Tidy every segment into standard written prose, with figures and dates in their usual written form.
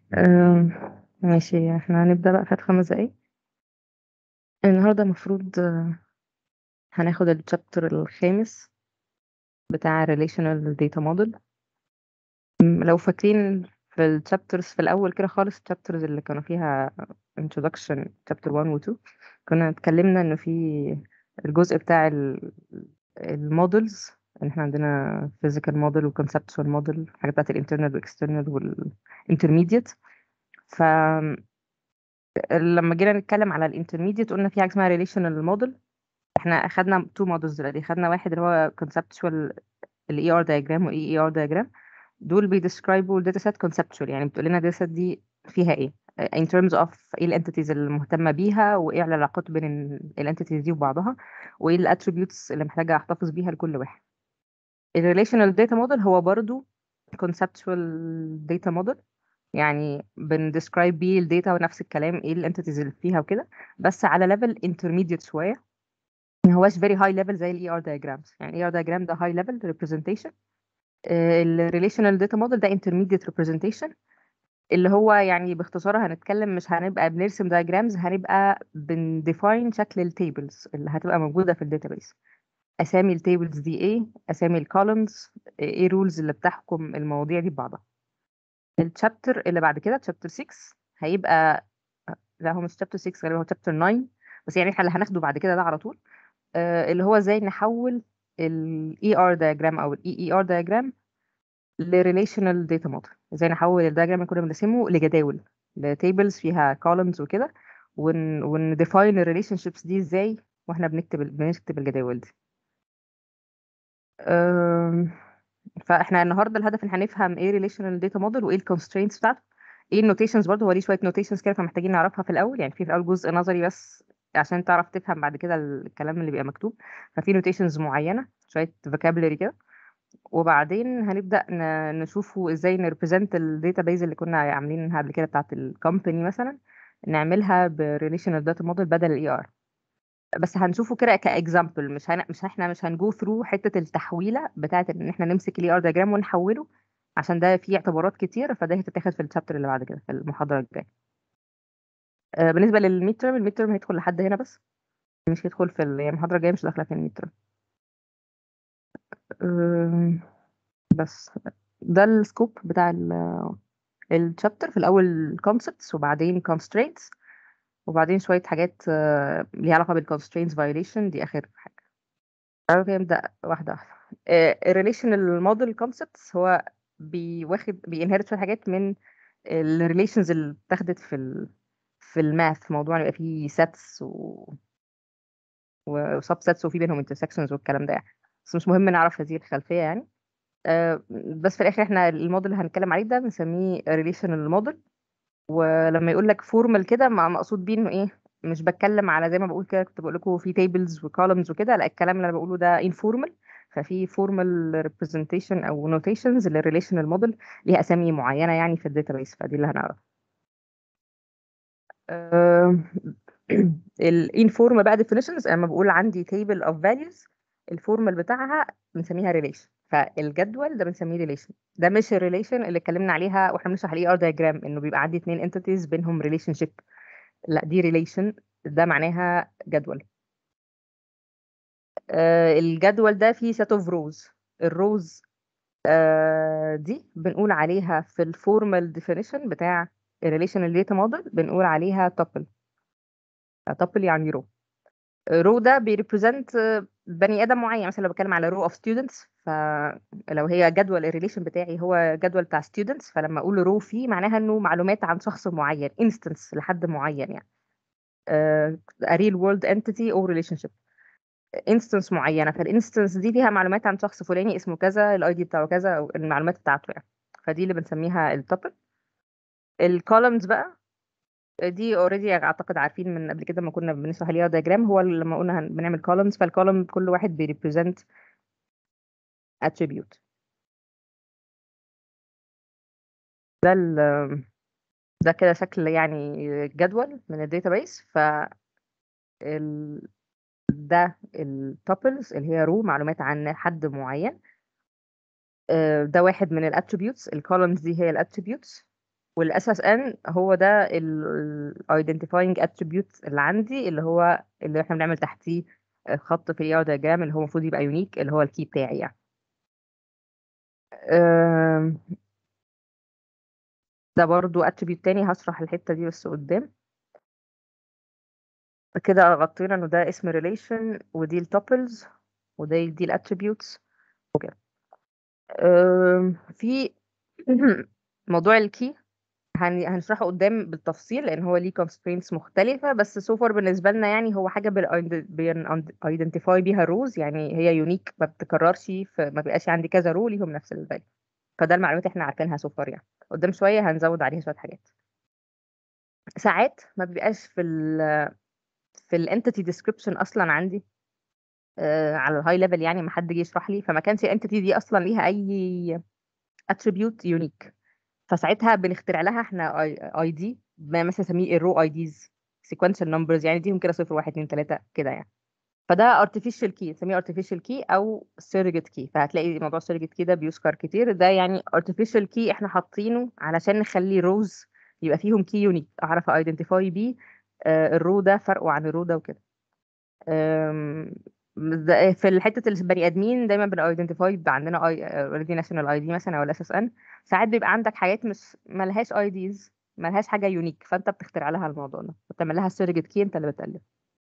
ماشي، احنا هنبدأ بقى في 5 دقايق. النهاردة المفروض هناخد الشابتر الخامس بتاع Relational Data Model. لو فاكرين في الشابترز في الأول كده خالص، الشابترز اللي كانوا فيها Introduction chapter 1 و 2، كنا اتكلمنا إنه في الجزء بتاع المودلز، إن احنا عندنا physical model و conceptual model، الحاجات بتاعت ال internal وال external وال intermediate. ف لما جينا نتكلم على الانترميديت قلنا في حاجه اسمها ريليشنال موديل. احنا اخدنا تو مودلز دلوقتي، خدنا واحد اللي هو conceptual الاي ار diagram والاي اي ار diagram. دول بيدسكرايبوا الداتا سيت conceptual، يعني بتقول لنا الداتا سيت دي فيها ايه in terms of ايه الانتيتيز المهتمه بيها، وايه العلاقات بين الانتيتيز دي وبعضها، وايه الاتريبيوتس اللي محتاجه احتفظ بيها لكل واحد. الريليشنال داتا موديل هو برضو conceptual data model، يعني بندسكرايب بيه الداتا ونفس الكلام ايه الانتيتيز اللي فيها وكده، بس على ليفل intermediate شويه، ما هواش very high level زي الاي ار diagrams. يعني الاي ار diagram ده high level representation، الريليشنال داتا موديل ده intermediate representation. اللي هو يعني باختصار هنتكلم، مش هنبقى بنرسم diagrams، هنبقى بنديفاين شكل التيبلز اللي هتبقى موجوده في الداتابيس. اسامي التيبلز دي ايه، اسامي الكولمز، ايه رولز اللي بتحكم المواضيع دي ببعضها. الشابتر اللي بعد كده تشابتر 6 هيبقى، لا هو مش تشابتر 6، غالبا هو تشابتر 9، بس يعني احنا اللي هناخده بعد كده ده على طول. اللي هو ازاي نحول ال ER diagram او ال EER diagram ل relational data model، ازاي نحول الدياجرام اللي كنا بنرسمه لجداول، لتيبلز فيها columns وكده، ونديفاين الريليشن شيبس دي ازاي واحنا بنكتب الجداول دي. أم، فاحنا النهارده الهدف ان هنفهم ايه ريليشنال داتا موديل، وايه الكونسترينتس بتاعته، ايه النوتيشنز. برضه هو ليه شويه نوتيشنز كده فمحتاجين نعرفها في الاول، يعني في الاول جزء نظري بس عشان تعرف تفهم بعد كده الكلام اللي بيبقى مكتوب. ففي نوتيشنز معينه، شويه vocabulary كده، وبعدين هنبدا نشوفه ازاي نريبريزنت الداتا بيز اللي كنا عاملينها قبل كده بتاعت الكومباني مثلا، نعملها بريليشنال داتا موديل بدل الاي ار. بس هنشوفه كده كاكزامبل، مش هنجو ثرو حته التحويله بتاعت ان احنا نمسك الاي ار دياجرام ونحوله، عشان ده فيه اعتبارات كتير، فده هتتاخد في الشابتر اللي بعد كده في المحاضره الجايه. بالنسبه للميد ترم، الميد ترم هيدخل لحد هنا بس، مش هيدخل في يعني المحاضره الجايه مش داخله في الميد ترم. بس ده السكوب بتاع الشابتر. في الاول concepts، وبعدين constraints، وبعدين شويه حاجات ليها علاقه بالconstraints violation، دي اخر حاجه. تعالوا كده نبدا واحده واحده. الريليشنال موديل كونسبتس هو بيواخد بينهرت شويه حاجات من الريليشنز اللي اتاخدت في الماث، موضوع يبقى فيه sets وسب سيتس وفي بينهم intersections والكلام ده يعني. بس مش مهم نعرف هذه الخلفيه يعني. بس في الاخر احنا الموديل اللي هنتكلم عليه ده بنسميه ريليشنال موديل. ولما يقول لك فورمال كده، مقصود بيه انه ايه، مش بتكلم على زي ما بقول كده، كنت بقول لكم في تيبلز وكولمز وكده، لا الكلام اللي انا بقوله ده informal. ففي formal representation او notations للريليشنال موديل ليها اسامي معينه يعني في الداتابيس، فدي اللي هنعرفها. الانفورمال بقى definitions، انا بقول عندي table of values، الفورمال بتاعها بنسميها relation، فالجدول ده بنسميه relation. ده مش الريليشن اللي اتكلمنا عليها واحنا بنشرح الاي ار diagram، انه بيبقى عندي اتنين entities بينهم relationship. لا دي relation، ده معناها جدول. الجدول ده فيه set of rows. الروز دي بنقول عليها في الفورمال definition بتاع الريليشنال داتا موديل بنقول عليها tuple. tuple يعني رو. رو ده بيريبريزنت بني ادم معين، مثلا لو بتكلم على رو اوف ستودنتس، فلو هي جدول الريليشن بتاعي هو جدول بتاع ستودنتس، فلما اقول رو فيه معناها انه معلومات عن شخص معين، انستنس لحد معين يعني. a real world entity or relationship، انستنس معينه، فالانستنس دي فيها معلومات عن شخص فلاني اسمه كذا، الاي دي بتاعه كذا، او المعلومات بتاعته يعني. فدي اللي بنسميها التوبل. الكولمز بقى دي اوريدي اعتقد عارفين من قبل كده، ما كنا بنشرح ليها دياجرام، هو لما قلنا بنعمل كولمز، فالكولم كل واحد بيريبريزنت اتريبيوت. ده ده كده شكل يعني جدول من الداتابيس. ال... ده التوبلز اللي هي رو معلومات عن حد معين. ده واحد من الاتريبيوتس، الكولمز دي هي الاتريبيوتس. والاساس ان هو ده ال identifying attribute اللي عندي، اللي احنا بنعمل تحتيه خط في الاي diagram اللي هو المفروض يبقى يونيك، اللي هو الكي بتاعي يعني. أم، ده برضو attribute تاني، هشرح الحتة دي بس قدام. كده غطينا انه ده اسم relation، ودي التوبلز، دي الاتريبيوتس وكده. في موضوع الكي هنشرحه قدام بالتفصيل، لان هو ليه constraints مختلفة، بس so far بالنسبة لنا يعني هو حاجة identify بيها روز، يعني هي يونيك ما بتكررش، فما بيبقاش عندي كذا رو ليهم نفس الفاليو. فده المعلومات احنا عارفينها so far يعني. قدام شوية هنزود عليها شوية حاجات. ساعات ما بيبقاش في الانتيتي ديسكريبشن اصلا عندي على الهاي ليفل، يعني ما حد جه يشرح لي، فما كانش الانتيتي دي اصلا ليها اي اتريبيوت يونيك. فساعتها بنخترع لها احنا اي دي، مثلا نسميه الرو اي ديز، سيكونشال نمبرز، يعني ديهم كده 0 1 2 3 كده يعني. فده artificial key، نسميه artificial key او surrogate key. فهتلاقي موضوع surrogate key ده بيذكر كتير. ده يعني artificial key احنا حاطينه علشان نخلي روز يبقى فيهم key يونيك، اعرف identify بيه الرو ده فرقه عن الرو ده وكده. أم، في حته البني ادمين دايما بنايدنتيفاي عندنا اوريدي ناشونال اي دي مثلا او الاس اس ان. ساعات بيبقى عندك حاجات مش ملهاش اي ديز، ملهاش حاجه يونيك، فانت بتخترع لها الموضوع ده، بتعمل لها سيرجت كي، انت اللي بتالف.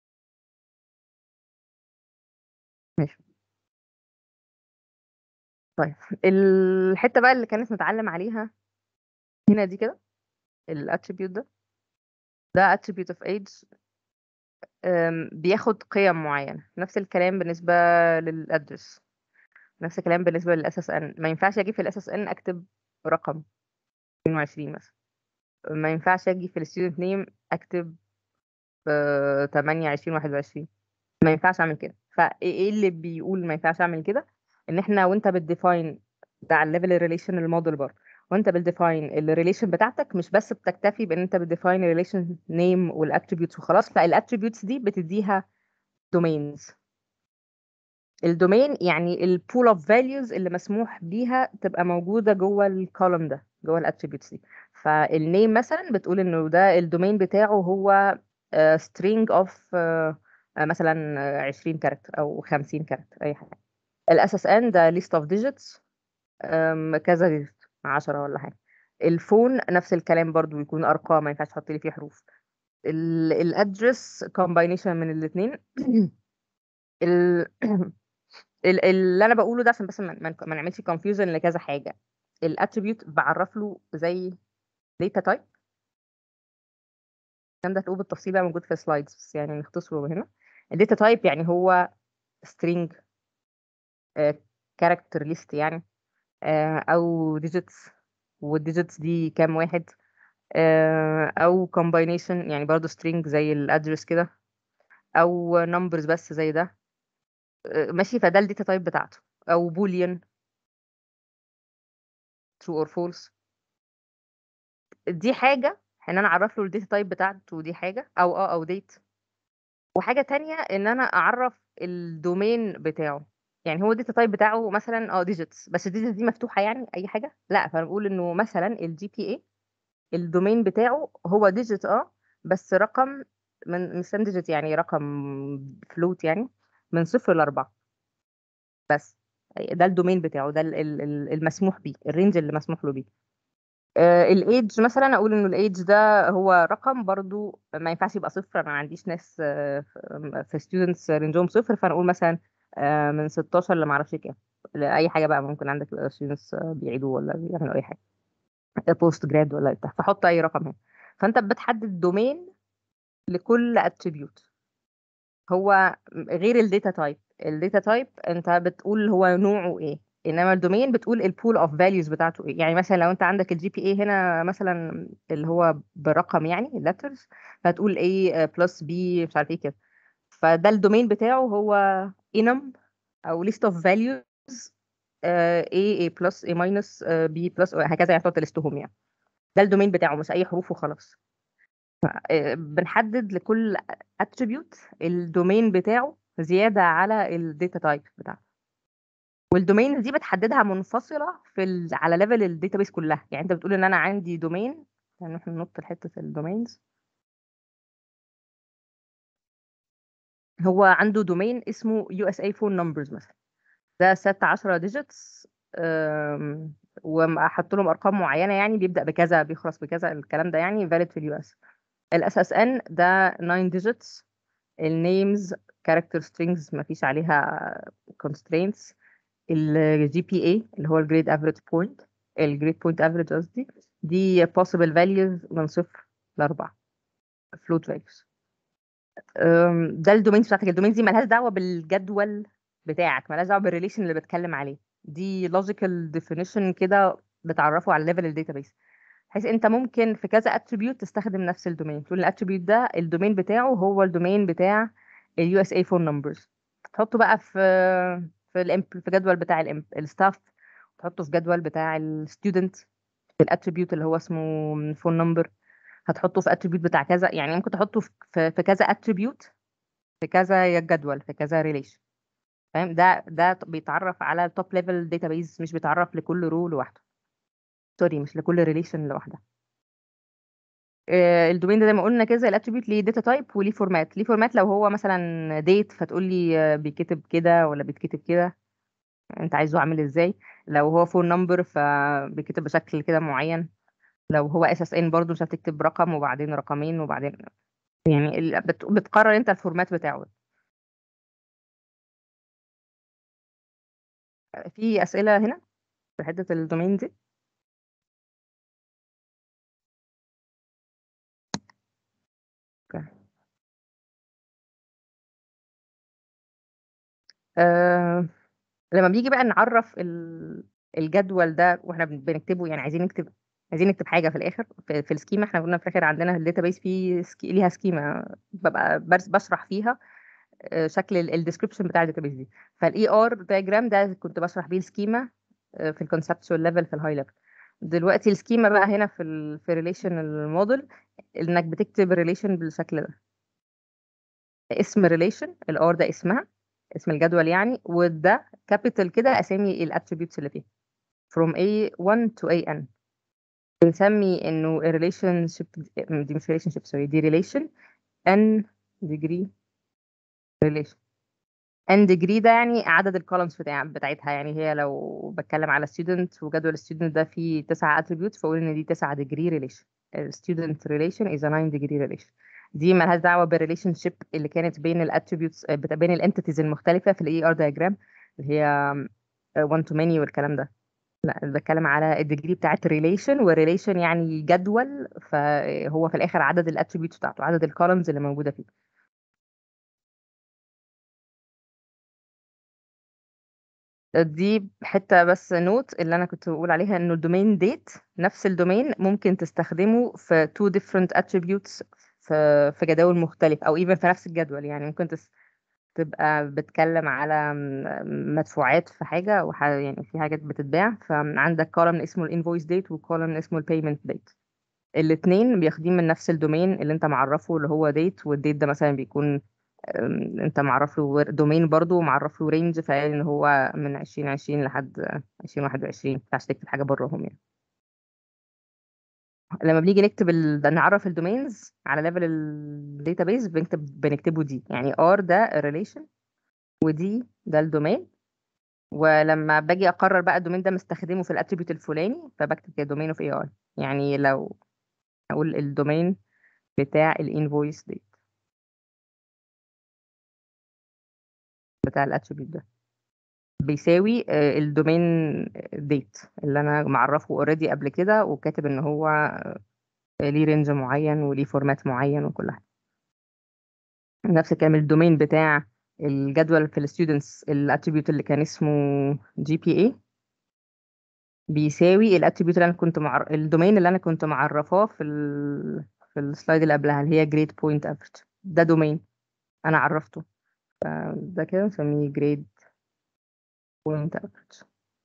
ماشي. طيب الحته بقى اللي كانت متعلم عليها هنا دي كده، الاتريبيوت ده attribute of age. بياخد قيم معينه. نفس الكلام بالنسبه للادرس، نفس الكلام بالنسبه للاس اس ان. ما ينفعش اجي في الاس اس ان اكتب رقم 22 مثلا، ما ينفعش اجي في الستودنت نيم اكتب 8 20 21، ما ينفعش اعمل كده. فايه اللي بيقول ما ينفعش اعمل كده؟ ان احنا وانت بتديفاين، ده على الليفل الريليشن الموديل برضه، وانت بتديفاين الريليشن بتاعتك مش بس بتكتفي بان انت بتديفاين الريليشن نيم والاتريبيوتس وخلاص، لا، الاتريبيوتس دي بتديها دومينز. الدومين يعني البول اوف فاليوز اللي مسموح بيها تبقى موجوده جوه الكولوم ده، جوه الاتريبيوتس دي. فالنيم مثلا بتقول انه ده الدومين بتاعه هو string of مثلا 20 كاركتر او 50 كاركتر اي حاجه. الاس اس ان ده list of digits، كذا ديجيت، 10 ولا حاجه. الفون نفس الكلام برضو، يكون ارقام، ما ينفعش تحط لي فيه حروف. الادرس كومباينيشن من الاثنين. اللي انا بقوله ده عشان بس ما نعملش كونفيوجن لكذا حاجه. الاتريبيوت بعرف له زي داتا تايب. الكلام ده هتلاقوه بالتفصيل بقى موجود في السلايدز، بس يعني نختصره هنا. الداتا تايب يعني هو string، كاركتر ليست يعني، او digits، والديجيتس دي كام واحد، او combination يعني برضو string زي الادرس كده، او numbers بس زي ده. ماشي. فده الداتا تايب بتاعته، او boolean true or false. دي حاجة ان انا اعرف له الداتا تايب بتاعته، دي حاجة، او ديت. وحاجة تانية ان انا اعرف الدومين بتاعه. يعني هو الداتا تايب بتاعه مثلا ديجيتس، بس الديجيتس دي مفتوحة يعني اي حاجة؟ لا. فنقول انه مثلا الجي بي اي الدومين بتاعه هو ديجيت، بس رقم، من مش ديجيت يعني رقم فلوت يعني، من 0 ل 4 بس. ده الدومين بتاعه، ده المسموح بيه، الرينج اللي مسموح له بيه. الايدج مثلا اقول انه الايدج ده هو رقم برضو، ما ينفعش يبقى صفر. انا ما عنديش ناس في ستودنتس رينجهم صفر، فنقول مثلا من 16 لما اعرفش كام، اي حاجه بقى. ممكن عندك ستودنتس بيعيدوا ولا بيعملوا اي حاجه، بوست جراد ولا بتاع، فحط اي رقم هنا. فانت بتحدد دومين لكل اتريبيوت. هو غير الداتا تايب. الداتا تايب انت بتقول هو نوعه ايه، انما الدومين بتقول البول اوف فاليوز بتاعته ايه. يعني مثلا لو انت عندك الجي بي اي هنا مثلا اللي هو برقم يعني اللترز، فهتقول A بلس B مش عارف ايه كده. فده الدومين بتاعه هو enum او list of values، A بلس A ماينس B بلس هكذا، يعني تقعد تلستهم يعني. ده الدومين بتاعه، مش اي حروف وخلاص. بنحدد لكل اتريبيوت الدومين بتاعه زيادة على الداتا تايب بتاعته. والدومين دي بتحددها منفصلة على ليفل الداتابيس كلها. يعني انت بتقول ان انا عندي دومين يعني احنا ننط لحته الدومينز. هو عنده دومين اسمه USA phone numbers مثلا، ده ست 10 digits. وحط لهم ارقام معينه، يعني بيبدا بكذا بيخلص بكذا، الكلام ده يعني valid في اليو اس. الاس اس ان ده 9 digits. النيمز character strings ما فيش عليها constraints. الجي بي اي اللي هو الجريد افريج بوينت، الجريد بوينت افريج قصدي، دي possible values من 0 ل 4 float values. ده الدومينز بتاعتك. الدومينز دي مالهاش دعوه بالجدول بتاعك، مالهاش دعوه بالريليشن اللي بتكلم عليه. دي logical definition كده بتعرفه على ليفل الداتابيس، بحيث انت ممكن في كذا اتريبيوت تستخدم نفس الدومين، تقول الاتريبيوت ده الدومين بتاعه هو الدومين بتاع اليو اس اي فون نمبرز، تحطه بقى في جدول بتاع الستاف، تحطه في جدول بتاع الستودنت، في الاتريبيوت اللي هو اسمه فون نمبر، هتحطه في اتريبيوت بتاع كذا، يعني ممكن تحطه في كذا اتريبيوت، في كذا جدول، في كذا ريليشن. فاهم؟ ده بيتعرف على التوب ليفل داتابيز، مش بيتعرف لكل رو لوحده، سوري مش لكل ريليشن لوحدها. الدومين ده زي ما قلنا كده زي الاتريبيوت، ليه داتا تايب وليه فورمات. ليه فورمات لو هو مثلا ديت فتقول لي بيتكتب كده ولا بيتكتب كده، انت عايزه عامل ازاي. لو هو فون نمبر فبيتكتب بشكل كده معين. لو هو اس اس ان برضه مش هتكتب رقم وبعدين رقمين وبعدين، يعني بتقرر انت الفورمات بتاعه. في اسئله هنا في حته الدومين دي؟ اوكي. أه لما بيجي بقى نعرف الجدول ده واحنا بنكتبه، يعني عايزين نكتب حاجه في الاخر في السكيما. احنا قلنا في الاخر عندنا الداتابيس فيه ليها سكيما، ببقى بشرح فيها شكل الديسكربشن بتاع الداتابيس دي. فالاي ار دايجرام ده كنت بشرح بيه السكيما في الكونسبشوال ليفل، في الهاي ليفل. دلوقتي السكيما بقى هنا في ريليشن الموديل، انك بتكتب ريليشن بالشكل ده. اسم ريليشن، الار ده اسمها، اسم الجدول يعني، وده كابيتال كده اسامي الاتريبيوتس اللي فيه from A1 to AN. بنسمي انه relationship، دي مش relationship سوري، دي relation n degree relation. n degree ده يعني عدد الكولمز بتاعتها، يعني هي لو بتكلم على student وجدول student ده فيه 9 attributes، فاقول ان دي 9 degree relation. student relation is a 9 degree relation. دي مالهاش دعوه بالريليشن شيب اللي كانت بين الاتريبيوتس، بين الانتيتيز المختلفه في الاي ار دايجرام، اللي هي one to many والكلام ده. لا أنا بتكلم على الديجري بتاعت ريليشن، وريليشن يعني جدول، فهو في الاخر عدد الاتريبيوتس بتاعته، عدد الكولمز اللي موجوده فيه. دي حته بس نوت اللي انا كنت بقول عليها، انه الدومين ديت نفس الدومين ممكن تستخدمه في two different attributes في جداول مختلفة، او even في نفس الجدول. يعني ممكن تبقى بتكلم على مدفوعات في حاجة يعني في حاجات بتتباع، فعندك كولمن اسمه الانفويس ديت وكولمن اسمه البيمنت ديت. الاتنين بياخدين من نفس الدومين اللي انت معرفه اللي هو ديت، والديت ده مثلا بيكون انت معرف له دومين برضو، ومعرف له رينج، فقال ان هو من 2020 لحد 2021، ما ينفعش تكتب حاجه براهم يعني. لما بنيجي نكتب نعرف الدومينز على ليفل الداتابيز، بنكتبه دي، يعني ار ده ريليشن، ودي ده الدومين. ولما باجي اقرر بقى الدومين ده مستخدمه في الاتريبيوت الفلاني، فبكتب كده دومين اوف اي اي. يعني لو اقول الدومين بتاع الانفويس ديت، بتاع الاتريبيوت ده بيساوي الدومين ديت اللي انا معرفه اوريدي قبل كده، وكاتب ان هو ليه رينج معين وليه فورمات معين وكل حاجه. نفس الكلام الدومين بتاع الجدول في الستودنتس، الاتريبيوت اللي كان اسمه جي بي اي، بيساوي الاتريبيوت اللي انا الدومين اللي انا كنت معرفاه في السلايد اللي قبلها، اللي هي جريد بوينت افريج. ده دومين انا عرفته، ده كده نسميه جريد بوينت افريج.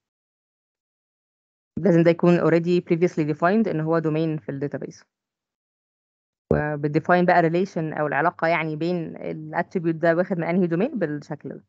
لازم ده يكون already previously defined ان هو دومين في الداتابيس، وبتديفاين بقى relation او العلاقه يعني بين الاتريبيوت ده واخد من انهي دومين بالشكل ده.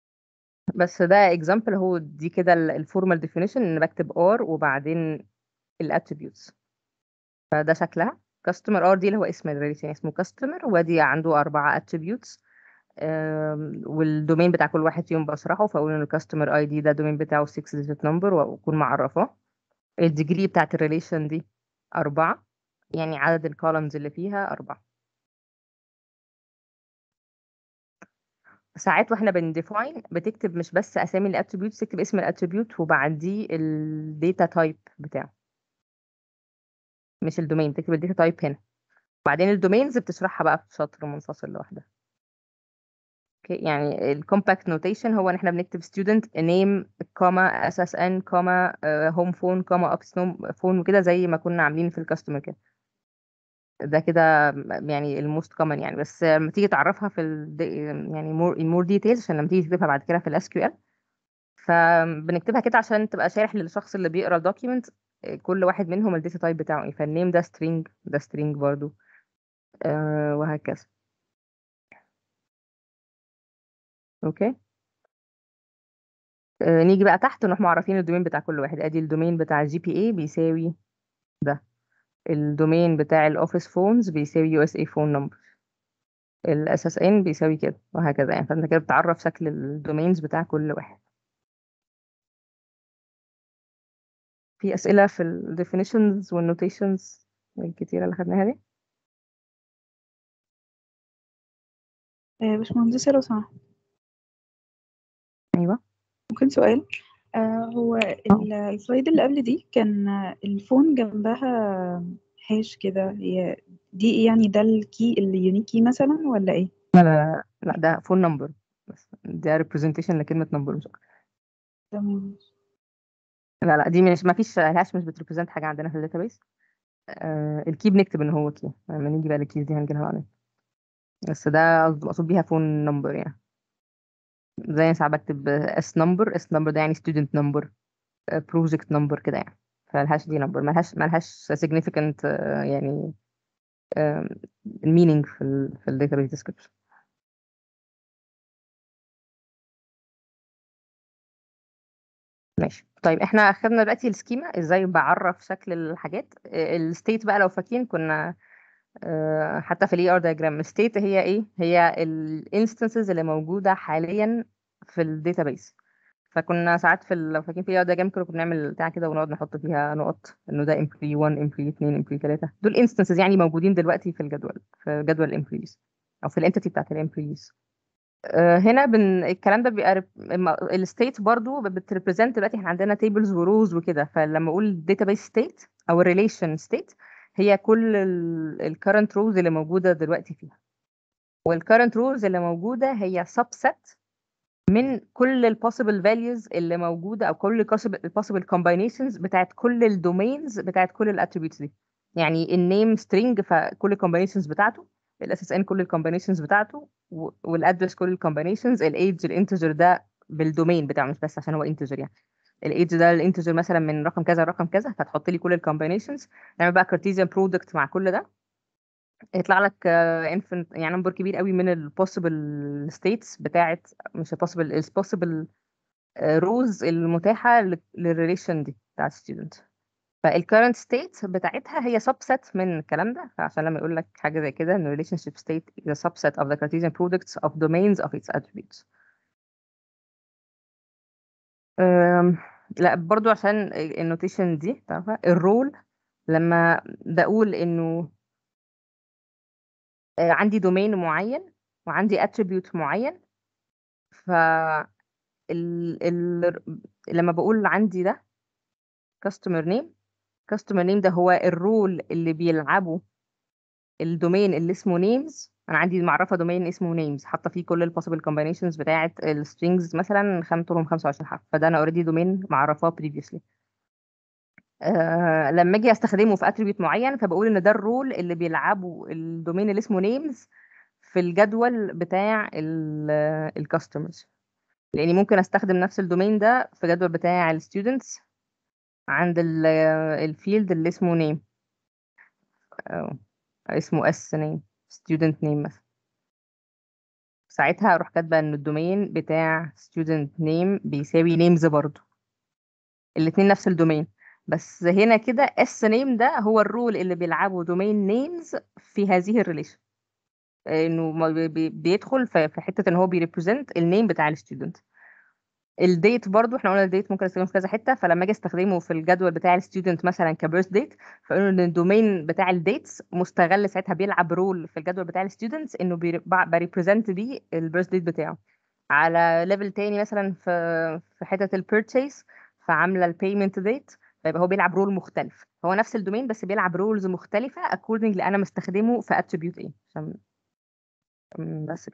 بس ده example، هو دي كده الفورمال definition، ان بكتب r وبعدين الاتريبيوتس. فده شكلها كاستمر ار دي اللي هو اسم الريليشن اسمه كاستمر، ودي عنده 4 اتريبيوتس. والدومين بتاع كل واحد فيهم بشرحه، فاقول ان الكاستمر اي دي ده الدومين بتاعه 6 ديجيت نمبر واكون معرفاه. الديجري بتاعت الريليشن دي 4، يعني عدد الكولمز اللي فيها 4. ساعات واحنا بنديفاين بتكتب مش بس اسامي الاتريبيوت، تكتب اسم الاتريبيوت وبعديه الداتا تايب بتاعه، مش الدومين، تكتب الداتا تايب هنا. وبعدين الدومينز بتشرحها بقى في سطر منفصل لوحدها. اوكي، يعني الكومباكت نوتيشن هو ان احنا بنكتب student name كوما SSN كوما home phone كوما office phone وكده، زي ما كنا عاملين في الكاستمر كده. ده كده يعني الموست كومن يعني. بس لما تيجي تعرفها في يعني more details، عشان لما تيجي تكتبها بعد كده في الاس كيو ال، فبنكتبها كده عشان تبقى شارح للشخص اللي بيقرا الدوكيمنت كل واحد منهم الداتا تايب بتاعه ايه. فالنيم ده string، ده string برضو، وهكذا. اوكي. نيجي بقى تحت نروح معرفين الدومين بتاع كل واحد. ادي الدومين بتاع الجي بي اي بيساوي ده، الدومين بتاع الاوفيس فونز بيساوي يو اس اي فون نمبر، الاس اس ان بيساوي كده، وهكذا يعني. فانت كده بتعرف شكل الدومينز بتاع كل واحد. في اسئله في الديفينيشنز والنوتيشنز الكتيره اللي خدناها دي؟ باشمهندسة لو سمحت، ايوه. ممكن سؤال؟ هو السلايد اللي قبل دي كان الفون جنبها هاش كده، هي دي إيه يعني؟ ده الكي اليونيك كي مثلا ولا ايه؟ لا لا لا لا، ده فون نمبر بس، ده ريبريزنتيشن لكلمه نمبر مش أكتر. تمام. لا لا، دي مش، ما فيش الهاش مش بتريبريزنت حاجه عندنا في الداتابيس. الكي بنكتب ان هو كي، لما نيجي بقى للكيز دي هنجيلها بعدين. بس ده مقصود بيها فون نمبر يعني. زي ساعات بكتب اس نمبر ده يعني ستودنت نمبر، بروجكت نمبر كده يعني. فالهاش دي نمبر ملهاش significant يعني meaning في ال database description. ماشي. طيب احنا اخدنا دلوقتي السكيما ازاي بعرف شكل الحاجات. الستيت بقى لو فاكرين كنا حتى في الاي ار diagram الستيت هي ايه؟ هي الانستنسز اللي موجوده حاليا في الداتابيس. فكنا ساعات لو فاكرين في ده جيم كنا بنعمل بتاع كده ونقعد نحط فيها نقط انه ده امبلي 1 امبلي 2 امبلي 3. دول انستنسز يعني موجودين دلوقتي في الجدول، في جدول الامبليز او في الانتيتي بتاعت الامبليز. هنا الكلام ده بيبقى الستيت برضو بتريبريزنت. دلوقتي احنا عندنا تيبلز وروز وكده، فلما اقول database ستيت او الريليشن ستيت هي كل الكرنت روز اللي موجوده دلوقتي فيها. والكرنت روز اللي موجوده هي subset من كل ال possible values اللي موجودة، أو كل ال possible combinations بتاعت كل ال domains بتاعت كل ال attributes دي. يعني النيم string فكل ال combinations بتاعته، ال SSN كل ال combinations بتاعته، والaddress كل ال combinations، age الانتجر ده بالدومين بتاعه مش بس عشان هو انتجر يعني. الايدج ده الانتجر مثلا من رقم كذا لرقم كذا، فتحط لي كل ال combinations. نعمل بقى Cartesian product مع كل ده، يطلع لك infinite يعني نمبر كبير قوي من ال possible states بتاعت، مش ال possible ال possible روز المتاحة للريليشن دي بتاعت student. فالكرنت ستيت بتاعتها هي subset من الكلام ده. فعشان لما يقول لك حاجة زي كده ان relationship state is a subset of the Cartesian products of domains of its attributes. أم، لا برضو عشان النوتيشن دي تعرفها الرول. لما بقول انه عندي دومين معين وعندي attribute معين، ف ال... ال... لما بقول عندي ده customer name، customer name ده هو الرول اللي بيلعبه الدومين اللي اسمه names. انا عندي معرفه دومين اسمه names حاطه فيه كل البوسيبل combinations بتاعه السترينجز مثلا طولهم 25 حرف، فده انا اوريدي دومين معرفاه previously. لما اجي استخدمه في اتريبيوت معين فبقول ان ده الرول اللي بيلعبه الدومين اللي اسمه names في الجدول بتاع الكاستمرز. لاني ممكن استخدم نفس الدومين ده في جدول بتاع الستودنتس عند الفيلد اللي اسمه name، أو اسمه اس نيم student name مثلا. ساعتها اروح كاتبه ان الدومين بتاع student name بيساوي names برضو، الاتنين نفس الدومين. بس هنا كده اس نيم ده هو الرول اللي بيلعبه دومين نيمز في هذه الريليشن، انه بيدخل في حته ان هو بيريبريزنت النيم بتاع الستودنت. الديت برضو احنا قلنا الديت ممكن استخدمه في كذا حته، فلما اجي استخدمه في الجدول بتاع الستودنت مثلا كبيرث ديت، فقالوا ان الدومين بتاع الديتس مستغل ساعتها، بيلعب رول في الجدول بتاع الستودنتس انه بريبريزنت بيه البيرث ديت بتاعه. على ليفل تاني مثلا في حته البيرتشيس، فعامله البيمنت ديت، فيبقى هو بيلعب رول مختلف. هو نفس الدومين بس بيلعب رولز مختلفه اكوردنج انا مستخدمه في اتريبيوت ايه، عشان بس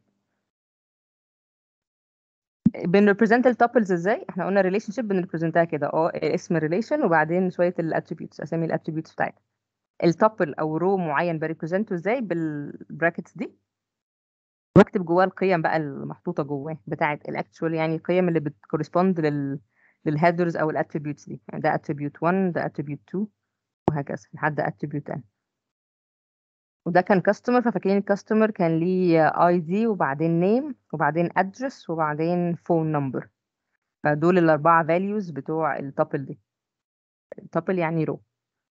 بنريبريزنت التابلز ازاي. احنا قلنا ريليشن شيب بنريبريزنتها كده، اسم الريليشن وبعدين شويه الاتريبيوتس، اسامي الاتريبيوتس بتاعتها. التابل او رو معين بريبريزنته ازاي بالبراكتس دي، واكتب جواه القيم بقى المحطوطه جواه بتاعه الاكتشوال، يعني القيم اللي بتكورسبوند للهيدرز او الاتريبيوتس دي. يعني ده اتريبيوت 1، ده اتريبيوت 2، وهكذا لحد اتريبيوت n. وده كان كاستمر، ففاكرين الكاستمر كان ليه اي دي وبعدين نيم وبعدين ادرس وبعدين فون نمبر، فدول الاربعه فاليوز بتوع التابل دي. التابل يعني رو.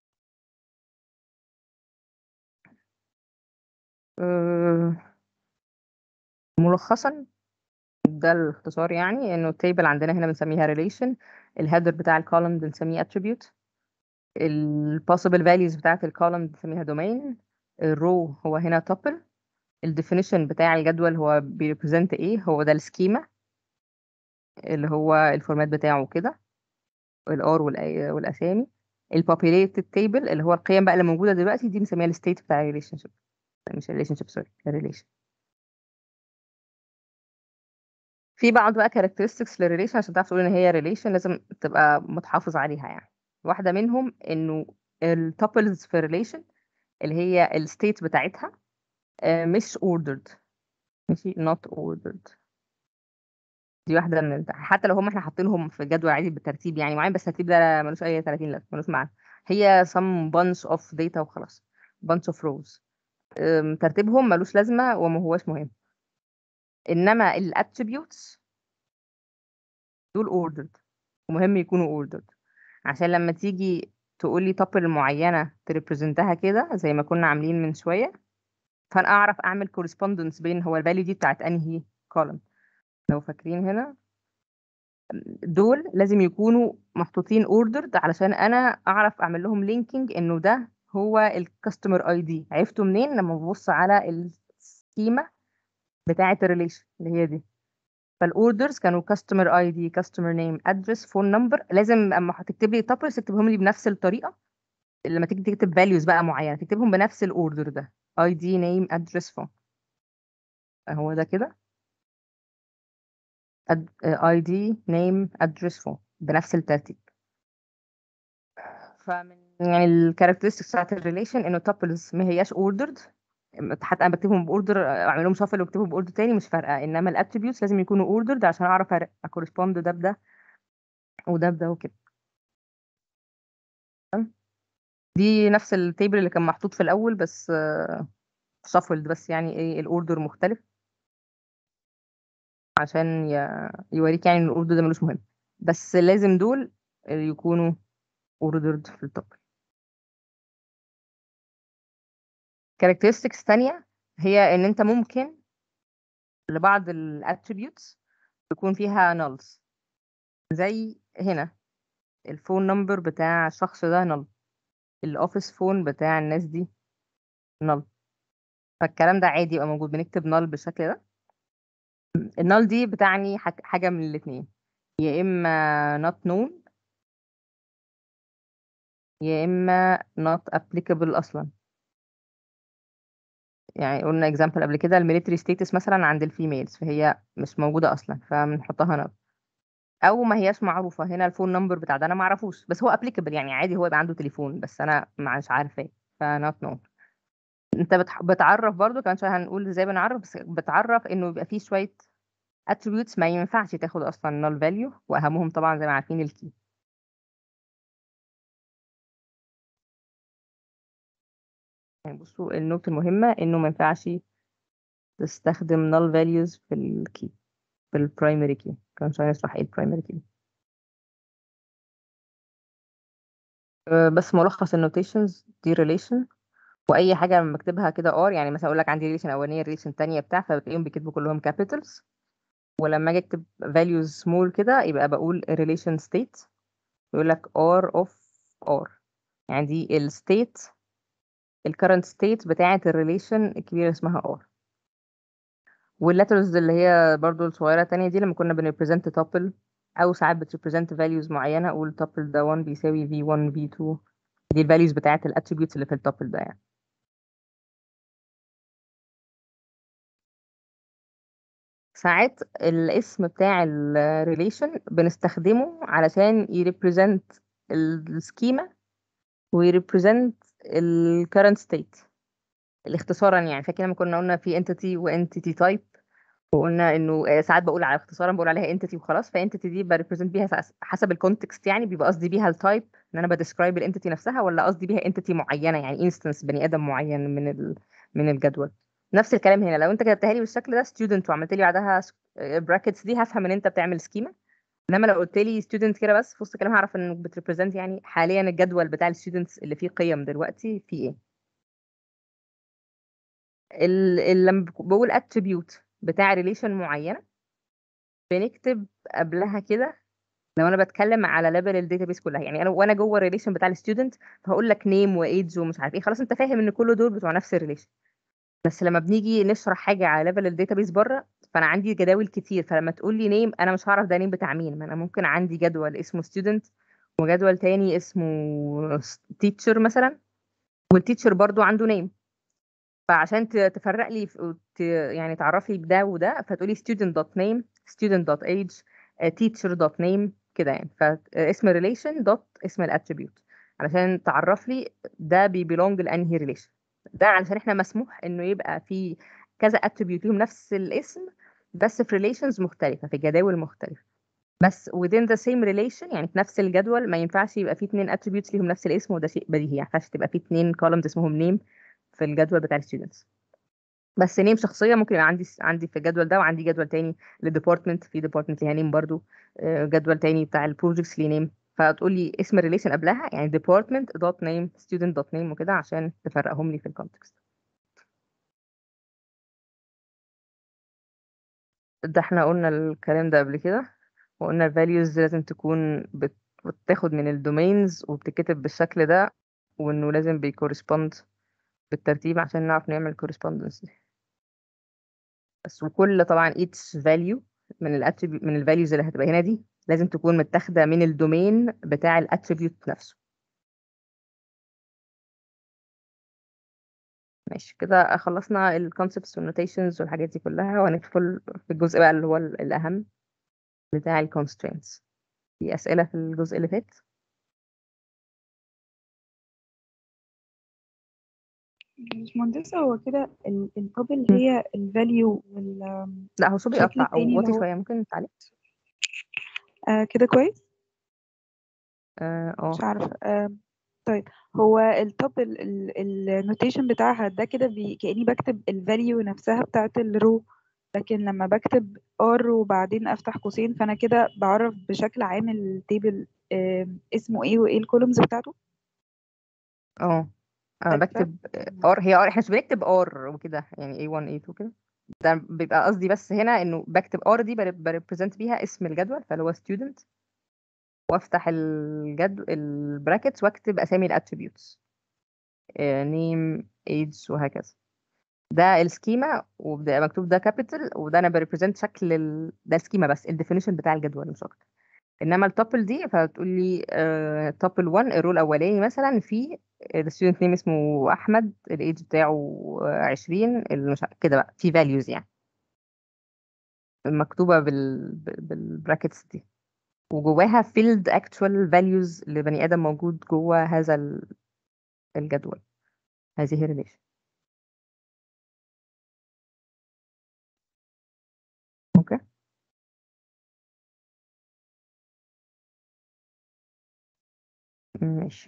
أه، ملخصا ده الاختصار، يعني انه التيبل عندنا هنا بنسميها relation، الهيدر بتاع الكولوم بنسميه attribute، ال possible values بتاعت الكولوم بنسميها domain، الرو هو هنا tuple، ال definition بتاع الجدول هو بيريبريزنت ايه، هو ده السكيما اللي هو الفورمات بتاعه كده، الار والاسامي. ال populated table اللي هو القيم بقى اللي موجوده دلوقتي دي بنسميها الستيت بتاع ال relationship، مش ال relationship سوري، ال relation. في بعض بقى characteristics للريليشن عشان تعرف تقول ان هي ريليشن لازم تبقى متحافظ عليها يعني. واحدة منهم انه التوبلز في الريليشن اللي هي الستيت بتاعتها مش ordered، ماشي not ordered. دي واحدة من حتى لو هم احنا حاطينهم في جدول عادي بالترتيب يعني معين، بس الترتيب ده ملوش اي 30 لازمة، ملوش معنى. هي some bunch of data وخلاص، bunch of rows. ترتيبهم ملوش لازمة وما هوش مهم. انما الاتريبيوتس دول ordered، ومهم يكونوا ordered، عشان لما تيجي تقولي تابل معينة تريبريزنتها كده زي ما كنا عاملين من شوية، فأنا أعرف أعمل كورسبوندنس بين هو الفاليو دي بتاعت أنهي كولم. لو فاكرين هنا دول لازم يكونوا محطوطين اوردرد علشان أنا أعرف أعمل لهم لينكينج إنه ده هو الكاستمر اي دي. عرفته منين؟ لما ببص على السكيما بتاعة الريليشن اللي هي دي. فالاوردرز كانوا كاستمر اي دي، كاستمر نيم، ادرس، فون نمبر. لازم اما هتكتب لي تابلز تكتبهم لي بنفس الطريقه. لما تيجي تكتب values بقى معينة تكتبهم بنفس الاوردر ده، ID name address phone. هو ده كده ID name address phone بنفس الترتيب. فمن يعني الكاركترستكس بتاعت الريليشن انه تابلز ما هياش ordered، حتى انا بكتبهم باوردر اعمل لهم شافل واكتبهم باوردر تاني مش فارقه، انما الاتريبيوتس لازم يكونوا ordered عشان اعرف اكورسبوند ده بده وده بده وكده. تمام؟ دي نفس التيبل اللي كان محطوط في الاول بس شافلد، بس يعني ايه الاوردر مختلف عشان يوريك يعني ان الاوردر ده ملوش مهم، بس لازم دول يكونوا اوردرد في التوب. كاركترستكس تانية هي ان انت ممكن لبعض الاتريبيوتس يكون فيها nulls، زي هنا الفون نمبر بتاع الشخص ده null، الاوفيس فون بتاع الناس دي null. فالكلام ده عادي يبقى موجود، بنكتب null بالشكل ده. النال دي بتعني حاجة من الاتنين، يا اما not known يا اما not applicable اصلا. يعني قلنا اكزامبل قبل كده الميليتري ستيتس مثلا عند الفيميلز فهي مش موجوده اصلا فبنحطها هنا. او ما هياش معروفه، هنا الفون نمبر بتاع ده انا ما اعرفوش بس هو ابليكابل، يعني عادي هو يبقى عنده تليفون بس انا مش عارفاه فنوت نون. انت بتعرف برضو كمان شويه هنقول ازاي بنعرف، بس بتعرف انه يبقى فيه شويه attributes ما ينفعش تاخد اصلا null value، واهمهم طبعا زي ما عارفين الكي. يعني بصوا النوت المهمه انه ما ينفعش تستخدم null values في الكي، في البرايمري كي. كان شويه نشرح ايه البرايمري كي. بس ملخص النوتيشنز دي relation، واي حاجه لما بكتبها كده ار، يعني مثلا اقول لك عندي relation اولانيه relation تانية بتاع، فبتلاقيهم بيكتبوا كلهم capitals. ولما اجي اكتب values small كده يبقى بقول relation state، يقول لك r of r، يعني دي الستيت، الكرنت ستيت بتاعه الريليشن الكبيره اسمها r. والليترز اللي هي برضو الصغيره التانية دي لما كنا بنريبريزنت tuple، او ساعات بتريبريزنت values معينه، اقول tuple ده 1 بيساوي v1 v2، دي الفاليوز بتاعه الاتريبيوتس اللي في التوبل ده يعني. ساعات الاسم بتاع الريليشن بنستخدمه علشان يريبريزنت السكيما ويريبريزنت الكرنت ستيت اختصارا. يعني فاكر لما كنا قلنا في entity و entity type، وقلنا انه ساعات بقول على اختصارا بقول عليها entity وخلاص، فانتيتي دي بريبريزنت بيها حسب الكونتكست، يعني بيبقى قصدي بيها التايب ان انا بديسكرايب الانتيتي نفسها، ولا قصدي بيها entity معينه يعني انستنس بني ادم معين من الجدول. نفس الكلام هنا، لو انت كتبتها لي بالشكل ده student وعملت لي بعدها براكتس دي، هفهم ان انت بتعمل سكيما. انما لو قلت لي student كده بس في وسط الكلام، هعرف انك بتريبريزنت يعني حاليا الجدول بتاع الستودنتس اللي فيه قيم دلوقتي فيه ايه. لما بقول attribute بتاع ريليشن معينه، بنكتب قبلها كده، لو انا بتكلم على ليفل الداتابيس كلها، يعني انا وانا جوه الريليشن بتاع الستودنت، فهقول لك نيم وايدج ومش عارف ايه، خلاص انت فاهم ان كل دول بتوع نفس الريليشن. بس لما بنيجي نشرح حاجه على ليفل الداتابيس بره، فانا عندي جداول كتير، فلما تقول لي نيم انا مش هعرف ده نيم بتاع مين. ما انا ممكن عندي جدول اسمه ستودنت، وجدول تاني اسمه تيتشر مثلا، والتيتشر برضو عنده نيم. فعشان تفرق لي يعني تعرف لي بده وده، فتقولي student dot name student dot age teacher dot name كده يعني. فاسم relation dot اسم الاتريبيوت، علشان تعرف لي ده بيبيلونج لانهي relation. ده علشان احنا مسموح انه يبقى في كذا اتريبيوت ليهم نفس الاسم، بس في relations مختلفة في جداول مختلفة. بس within the same relation، يعني في نفس الجدول ما ينفعش يبقى في اتنين attributes ليهم نفس الاسم، وده شيء بديهي. ما ينفعش تبقى في اتنين columns اسمهم name في الجدول بتاع الستودنتس. بس نيم شخصيه ممكن يبقى عندي في الجدول ده، وعندي جدول تاني للديبارتمنت، في ديبارتمنت ليها نيم برضو، جدول تاني بتاع البروجكتس ليه نيم. فتقول لي اسم الريليشن قبلها، يعني ديبارتمنت دوت نيم ستودنت دوت نيم وكده، عشان تفرقهم لي في الكونتكست. ده احنا قلنا الكلام ده قبل كده، وقلنا الفاليوز لازم تكون بتاخد من الدومينز وبتتكتب بالشكل ده، وانه لازم بيكورسبوند بالترتيب عشان نعرف نعمل كورسبوندنس. بس وكل طبعا each value من الاتريبيوت من الفاليوز اللي هتبقى هنا دي لازم تكون متاخده من الدومين بتاع الاتريبيوت نفسه. ماشي كده خلصنا الكونسبتس والنوتيشنز والحاجات دي كلها، وهندخل في الجزء بقى اللي هو الاهم بتاع الكونسترينتس. في اسئله في الجزء اللي فات؟ مش مهندسة، هو كده التوبل مم. هي الفاليو لا هو صوتي والشكل يقطع او التاني اللي واطي هو شويه، ممكن تعليق. كده كويس. اه مش عارفة طيب، هو التوب النوتيشن بتاعها ده كده كأني بكتب الفاليو نفسها بتاعت الرو، لكن لما بكتب ار وبعدين افتح قوسين فانا كده بعرف بشكل عام التيبل اسمه ايه وايه الكولومز بتاعته. اه انا ده الفرق. بكتب ار، هي ار، احنا مش بنكتب ار وكده يعني A1 A2 كده. ده بيبقى قصدي بس هنا انه بكتب ار دي بريبريزنت بيها اسم الجدول، فاللي هو student، وافتح البراكتس واكتب اسامي الاتريبيوتس نيم ايدج وهكذا. ده السكيما، وده مكتوب ده كابيتال، وده انا بريبريزنت شكل ده السكيما بس الديفينيشن بتاع الجدول مش اكتر. انما التابل دي فتقول لي تابل 1 الرول الاولاني مثلا في الستودنت نيم اسمه احمد، الايدج بتاعه 20، اللي مش كده بقى في فاليوز يعني مكتوبه بالبراكتس دي، وجواها فيلد اكتوال فاليوز لبني ادم موجود جوه هذا الجدول، هذه الريليشن. اوكي ماشي.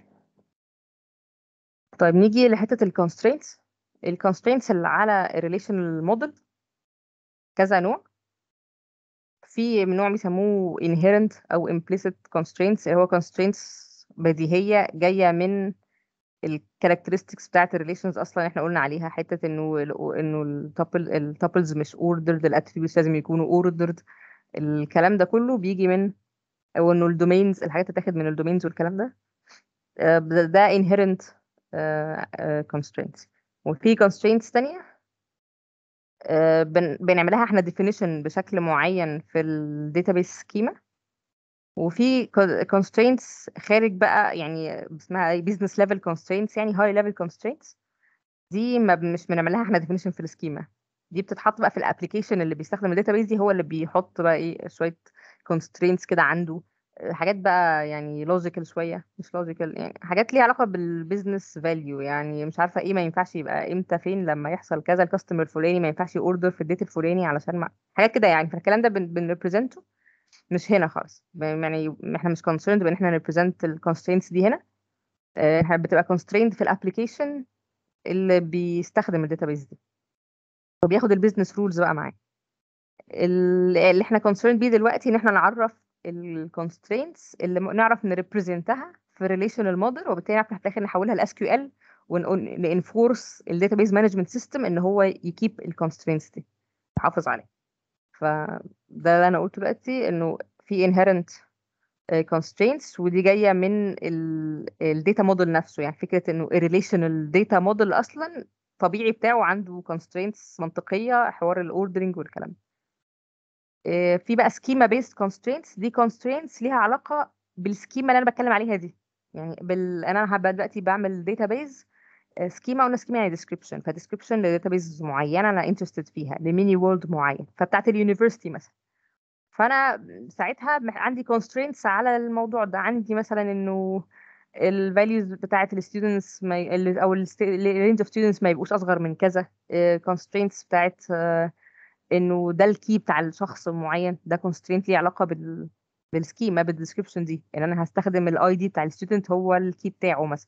طيب نيجي لحته الكونسترينتس. الكونسترينتس اللي على الريليشنال موديل كذا نوع. في نوع بيسموه inherent او implicit constraints، اللي هو constraints بديهيه جايه من الكاركترستكس بتاعت الريليشنز. اصلا احنا قلنا عليها حته انه التابلز مش اوردرد، الاتريبيوتس لازم يكونوا اوردرد. الكلام ده كله بيجي من، او انه الدومينز، الحاجات تتاخد من الدومينز والكلام ده. ده inherent constraints. وفي constraints تانية بنعملها احنا definition بشكل معين في ال database schema. وفي constraints خارج بقى، يعني اسمها ايه business level constraints، يعني high level constraints. دي ما مش بنعملها احنا definition في السكيما. دي بتتحط بقى في الابلكيشن اللي بيستخدم الداتابيز دي، هو اللي بيحط بقى ايه شويه constraints كده عنده. حاجات بقى يعني logical شويه، مش logical، يعني حاجات ليها علاقه بالبيزنس فاليو. يعني مش عارفه ايه ما ينفعش يبقى امتى فين لما يحصل كذا، الكاستمر الفلاني ما ينفعش يوردر في الديت الفلاني علشان ما حاجات كده يعني. فالكلام ده بنريبريزنته مش هنا خالص. يعني احنا مش concerned بان احنا نريبريزنت الكونسترينتس دي هنا. احنا بتبقى constrained في الابلكيشن اللي بيستخدم الداتابيز دي، وبياخد البيزنس رولز بقى معاه. اللي احنا concerned بيه دلوقتي ان احنا نعرف الكونسترينتس اللي نعرف نريبريزنتها في ريليشنال موديل، وبالتالي نعرف في الاخر نحولها لاس كيو ال، وننفورس الداتابيز مانجمنت سيستم ان هو يكيب الكونسترينتس دي، يحافظ عليها. فده اللي انا قلته دلوقتي، انه في inherent constraints، ودي جايه من الداتا موديل نفسه. يعني فكره انه الريليشنال داتا موديل اصلا طبيعي بتاعه عنده constraints منطقيه، حوار الاوردرنج والكلام ده. في بقى سكيما بيست constraints. دي constraints ليها علاقه بالسكيما اللي انا بتكلم عليها دي. يعني انا هبقى دلوقتي بعمل database سكيما. قلنا سكيما يعني ديسكريبشن، فديسكريبشن لداتابيز معينه انا انترستد فيها، لميني وورلد معين، فبتاعت اليونيفرستي مثلا. فانا ساعتها عندي constraints على الموضوع ده. عندي مثلا انه الفاليوز بتاعت الستودنتس او الرينج اوف ستودنتس ما يبقوش اصغر من كذا. constraints بتاعت انه ده الكي بتاع الشخص المعين. ده constraint ليه علاقه بالسكيما بالديسكريبشن دي، ان انا هستخدم الاي دي بتاع الستودنت هو الكي بتاعه مثلا.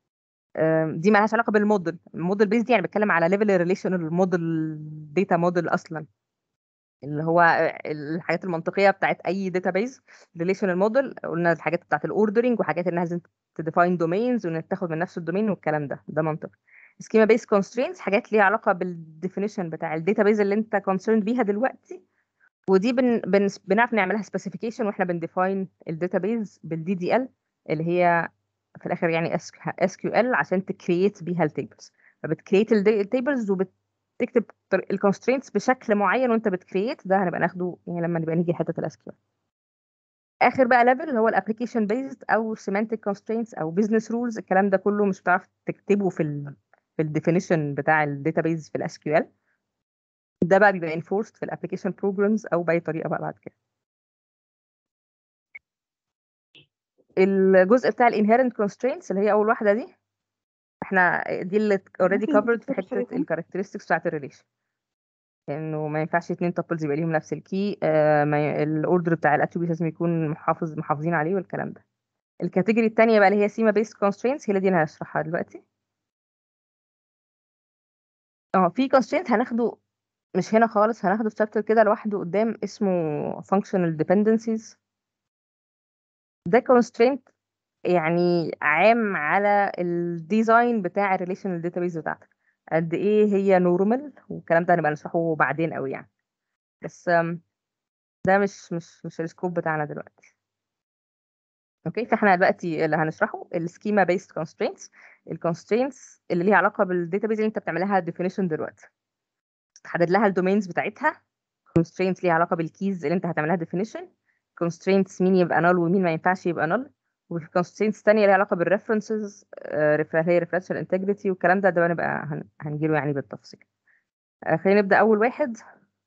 دي مالهاش علاقه بالموديل. الموديل بيز دي يعني بتكلم على ليفل الريليشنال موديل، داتا موديل اصلا، اللي هو الحاجات المنطقيه بتاعت اي داتابيز. ريليشنال موديل قلنا الحاجات بتاعت الاوردرنج، وحاجات انها لازم تديفاين دومينز وان تاخد من نفس الدومين والكلام ده منطق. سكيما بيس كونسترينتس حاجات ليها علاقه بالديفينيشن بتاع الداتابيز اللي انت كونسيرند بيها دلوقتي. ودي بنعرف نعملها سبيسيفيكيشن واحنا بنديفاين الداتابيز بالدي دي ال، اللي هي في الاخر يعني اس كيو ال، عشان تكريت بيها التيبلز. فبتكريت التيبلز وبتكتب الكونسترينتس بشكل معين وانت بتكريت. ده هنبقى ناخده يعني لما نبقى نيجي حته الاس كيو ال. اخر بقى ليفل اللي هو الابلكيشن بيزد او سيمانتك كونسترينتس او بزنس رولز. الكلام ده كله مش بتعرف تكتبه في الديفينيشن بتاع الداتابيز في الاس كيو ال. ده بقى بيبقى enforced في الابلكيشن بروجرامز او باي طريقه بقى بعد كده. الجزء بتاع الانهيرنت كونسترينتس اللي هي اول واحده دي، احنا دي اللي اوريدي ممكن كفرد في تذكر حته شوية؟ الكاركترستكس بتاعت الريليشن. انه ما ينفعش اتنين تابلز يبقى ليهم نفس الكي. الاوردر بتاع الاتريبيوت لازم يكون محافظين عليه والكلام ده. الكاتيجوري الثانيه بقى اللي هي سيما بيست كونسترينتس، هي اللي انا هشرحها دلوقتي. في كونسترينت هناخده مش هنا خالص، هناخده في شابتر كده لوحده قدام اسمه functional dependencies. ده constraint يعني عام على الديزاين بتاع الريليشنال داتابيز بتاعتك. قد ايه هي نورمال، والكلام ده هنبقى نشرحه بعدين قوي يعني. بس ده مش السكوب بتاعنا دلوقتي. اوكي، فاحنا دلوقتي اللي هنشرحه السكيما بيست كونسترينتس. الكونسترينتس اللي ليها علاقه بالداتابيز اللي انت بتعملها ديفينيشن دلوقتي، تحدد لها الدومينز بتاعتها. constraints ليها علاقه بالكيز اللي انت هتعملها definition. constraints مين يبقى null ومين ما ينفعش يبقى null. وفي constraints تانية ليها علاقه بالreferences، هي referential integrity والكلام ده بقى نبقى هنجيله يعني بالتفصيل. خلينا نبدا اول واحد.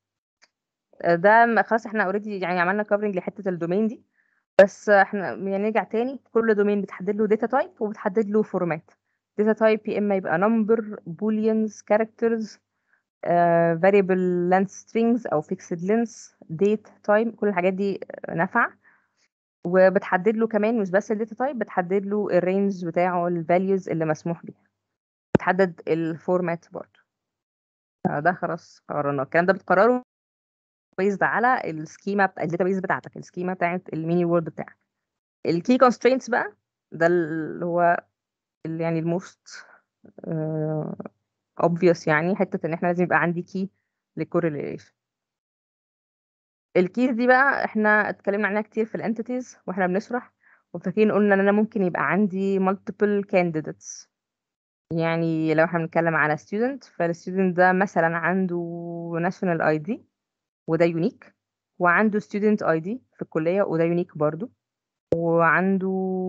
ده خلاص احنا اوريدي يعني عملنا كفرنج لحته الدومين دي. بس احنا يعني نرجع تاني، كل دومين بتحدد له داتا تايب وبتحدد له فورمات. داتا تايب يا اما يبقى number booleans characters، variable length strings او fixed length date time. كل الحاجات دي نافعه. وبتحدد له كمان مش بس الداتا تايب، بتحدد له الرينج بتاعه الفاليوز اللي مسموح بيها. بتحدد الفورمات برضه. ده خلاص قررنا الكلام ده، بتقرره بيزد على السكيما بتاع الداتا بيز بتاعتك، السكيما بتاعت الميني وورد بتاعك. الكي كونسترينتس بقى ده اللي هو يعني الموست obvious، يعني حتة ان احنا لازم يبقى عندي key للcorrelation. الكيز دي بقى احنا اتكلمنا عنها كتير في الانتيتيز واحنا بنشرح، وفاكرين قلنا ان انا ممكن يبقى عندي multiple candidates. يعني لو احنا بنتكلم على student، فالستودنت ده مثلا عنده national ID وده يونيك، وعنده student ID في الكلية وده يونيك برضو، وعنده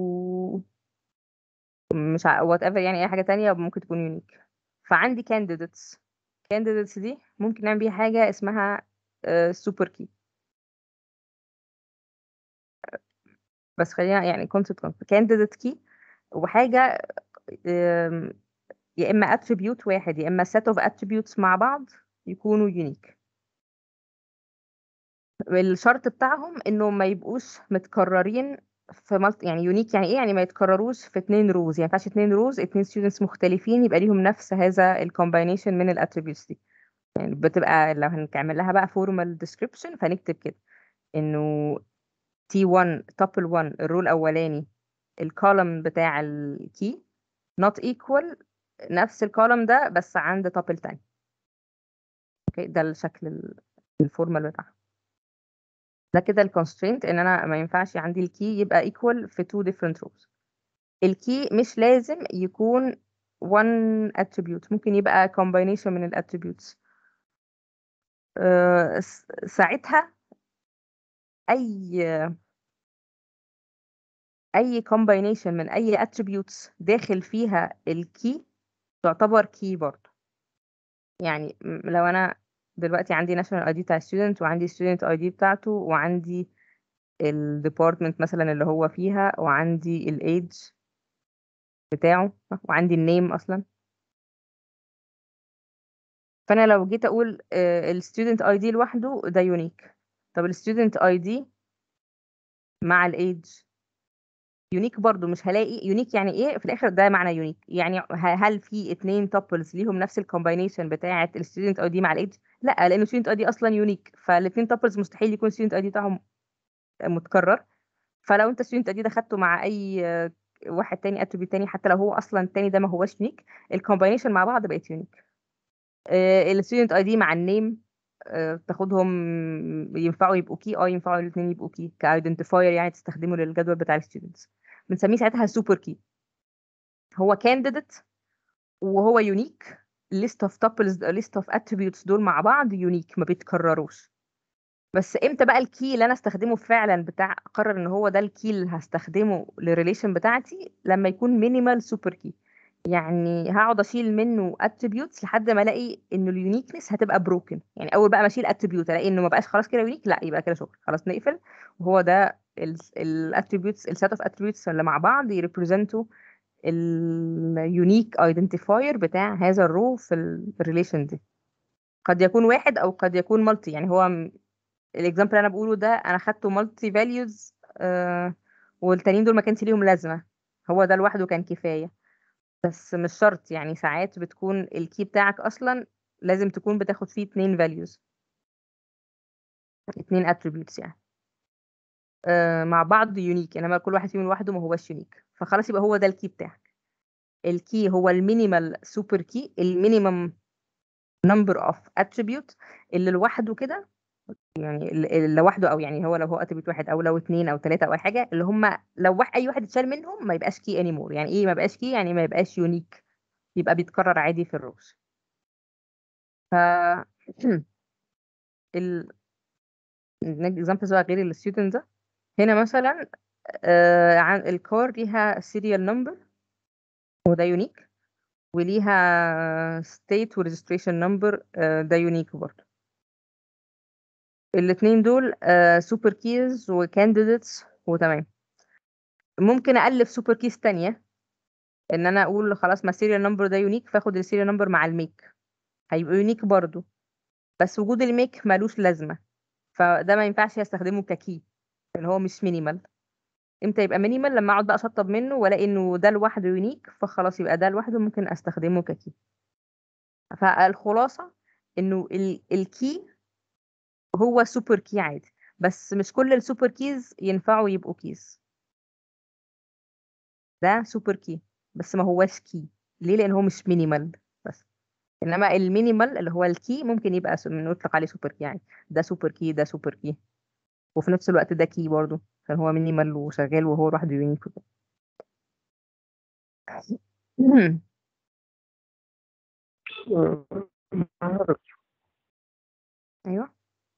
مش وات ايفر يعني اي حاجة تانية ممكن تكون يونيك. فعندي candidates دي ممكن نعمل بيها حاجة اسمها سوبر كي. بس خلينا يعني كونسبت candidate key، وحاجة آم، يا إما attribute واحد يا إما set of attributes مع بعض يكونوا unique. الشرط بتاعهم إنه ما يبقوش متكررين في يعني unique يعني إيه؟ يعني ما يتكرروش في 2 rows. يعني ما ينفعش 2 rows 2 students مختلفين يبقى ليهم نفس هذا الكومباينيشن من الاتريبيوتس دي. يعني بتبقى لو هنعمل لها بقى formal description فنكتب كده إنه T1 tuple 1 الرو الأولاني الكولم بتاع الكي not equal نفس الكولم ده بس عند tuple تاني. اوكي، ده الشكل الفورمال بتاعها. ده كده الكونسترينت ان انا ما ينفعش عندي الكي يبقى equal في two different rows. الكي مش لازم يكون one attribute، ممكن يبقى combination من الاتريبيوتس. ساعتها اي combination من اي attributes داخل فيها الكي تعتبر كي برضه. يعني لو انا دلوقتي عندي national ID بتاع student وعندي student ID بتاعته وعندي الديبارتمنت مثلا اللي هو فيها وعندي الايدج بتاعه وعندي النيم اصلا، فانا لو جيت اقول الستودنت اي دي لوحده ده يونيك. طب الستودنت اي دي مع الايدج يونيك برضو، مش هلاقي يونيك. يعني ايه في الاخر ده معنى يونيك؟ يعني هل في 2 تابلز ليهم نفس الكومباينيشن بتاعه الستودنت اي دي مع الايدج؟ لا، لان الستودنت اي دي اصلا يونيك، فالاثنين تابلز مستحيل يكون الستودنت اي دي بتاعهم متكرر. فلو انت الستودنت اي دي دخلته مع اي واحد تاني اتريبيوت تاني حتى لو هو اصلا التاني ده ما هوش يونيك، الكومباينيشن مع بعض بقت يونيك. الستودنت اي دي مع النيم تاخدهم ينفعوا يبقوا كي، ينفعوا الاثنين يبقوا كي كايدنتيفاير، يعني تستخدمه للجدول بتاع الستودنتس. بنسميه ساعتها سوبر كي. هو كانديديت وهو يونيك، list of tuples list of attributes دول مع بعض يونيك ما بيتكرروش. بس امتى بقى الكي اللي انا استخدمه فعلا بتاع اقرر ان هو ده الكي اللي هستخدمه للريليشن بتاعتي؟ لما يكون مينيمال سوبر كي. يعني هقعد اشيل منه اتريبيوتس لحد ما الاقي انه اليونيكنس هتبقى بروكن. يعني اول بقى ما اشيل اتريبيوت الاقي انه ما بقاش خلاص كده يونيك، لا يبقى كده شكرا خلاص نقفل. وهو ده الاتريبيوتس السيت اوف اتريبيوتس اللي مع بعض يريبريزنتوا اليونيك ايدنتيفاير بتاع هذا الرو في الريليشن دي. قد يكون واحد او قد يكون مالتي. يعني هو الاكزامبل اللي انا بقوله ده انا خدته مالتي فاليوز والتانيين دول ما كانش ليهم لازمه، هو ده لوحده كان كفايه. بس مش شرط، يعني ساعات بتكون الكي بتاعك اصلا لازم تكون بتاخد فيه 2 values 2 attributes يعني مع بعض يونيك، انما كل واحد فيهم لوحده ما هوش يونيك. فخلاص يبقى هو ده الكي بتاعك. الكي هو المينيمال سوبر كي، المينيمم نمبر اوف اتريبيوت اللي لوحده كده. يعني اللي لوحده، او يعني هو لو هو اتريبيوت واحد او لو اتنين او تلاته او اي حاجه، اللي هم لو اي واحد اتشال منهم ما يبقاش كي اني مور. يعني ايه ما يبقاش كي؟ يعني ما يبقاش يونيك، يبقى بيتكرر عادي في الروز. ف الاكزامبلز بقى غير الستودنت ده. هنا مثلا عن الكار ليها سيريال نمبر وده يونيك، وليها ستيت وريجستريشن نمبر ده يونيك برضه. الاثنين دول سوبر كيز وكانديديتس وتمام. ممكن الف سوبر كيز تانية ان انا اقول خلاص ما السيريال نمبر ده يونيك، فاخد السيريال نمبر مع الميك هيبقى يونيك برضه. بس وجود الميك مالوش لازمه، فده ما ينفعش استخدمه ككي لان هو مش مينيمال. امتى يبقى مينيمال؟ لما اقعد بقى اشطب منه والاقي انه ده لوحده يونيك، فخلاص يبقى ده لوحده ممكن استخدمه ككي. فالخلاصه انه الكي هو سوبر كي عادي، بس مش كل السوبر كيز ينفعوا يبقوا كيز. ده سوبر كي بس ما هواش كي. ليه؟ لان هو مش مينيمال بس. انما المينيمال اللي هو الكي ممكن يبقى نطلق عليه سوبر كي يعني. ده سوبر كي، ده سوبر كي، وفي نفس الوقت ده كي برضه عشان هو مينيمال وشغال وهو لوحده يونيك وكده. ايوه.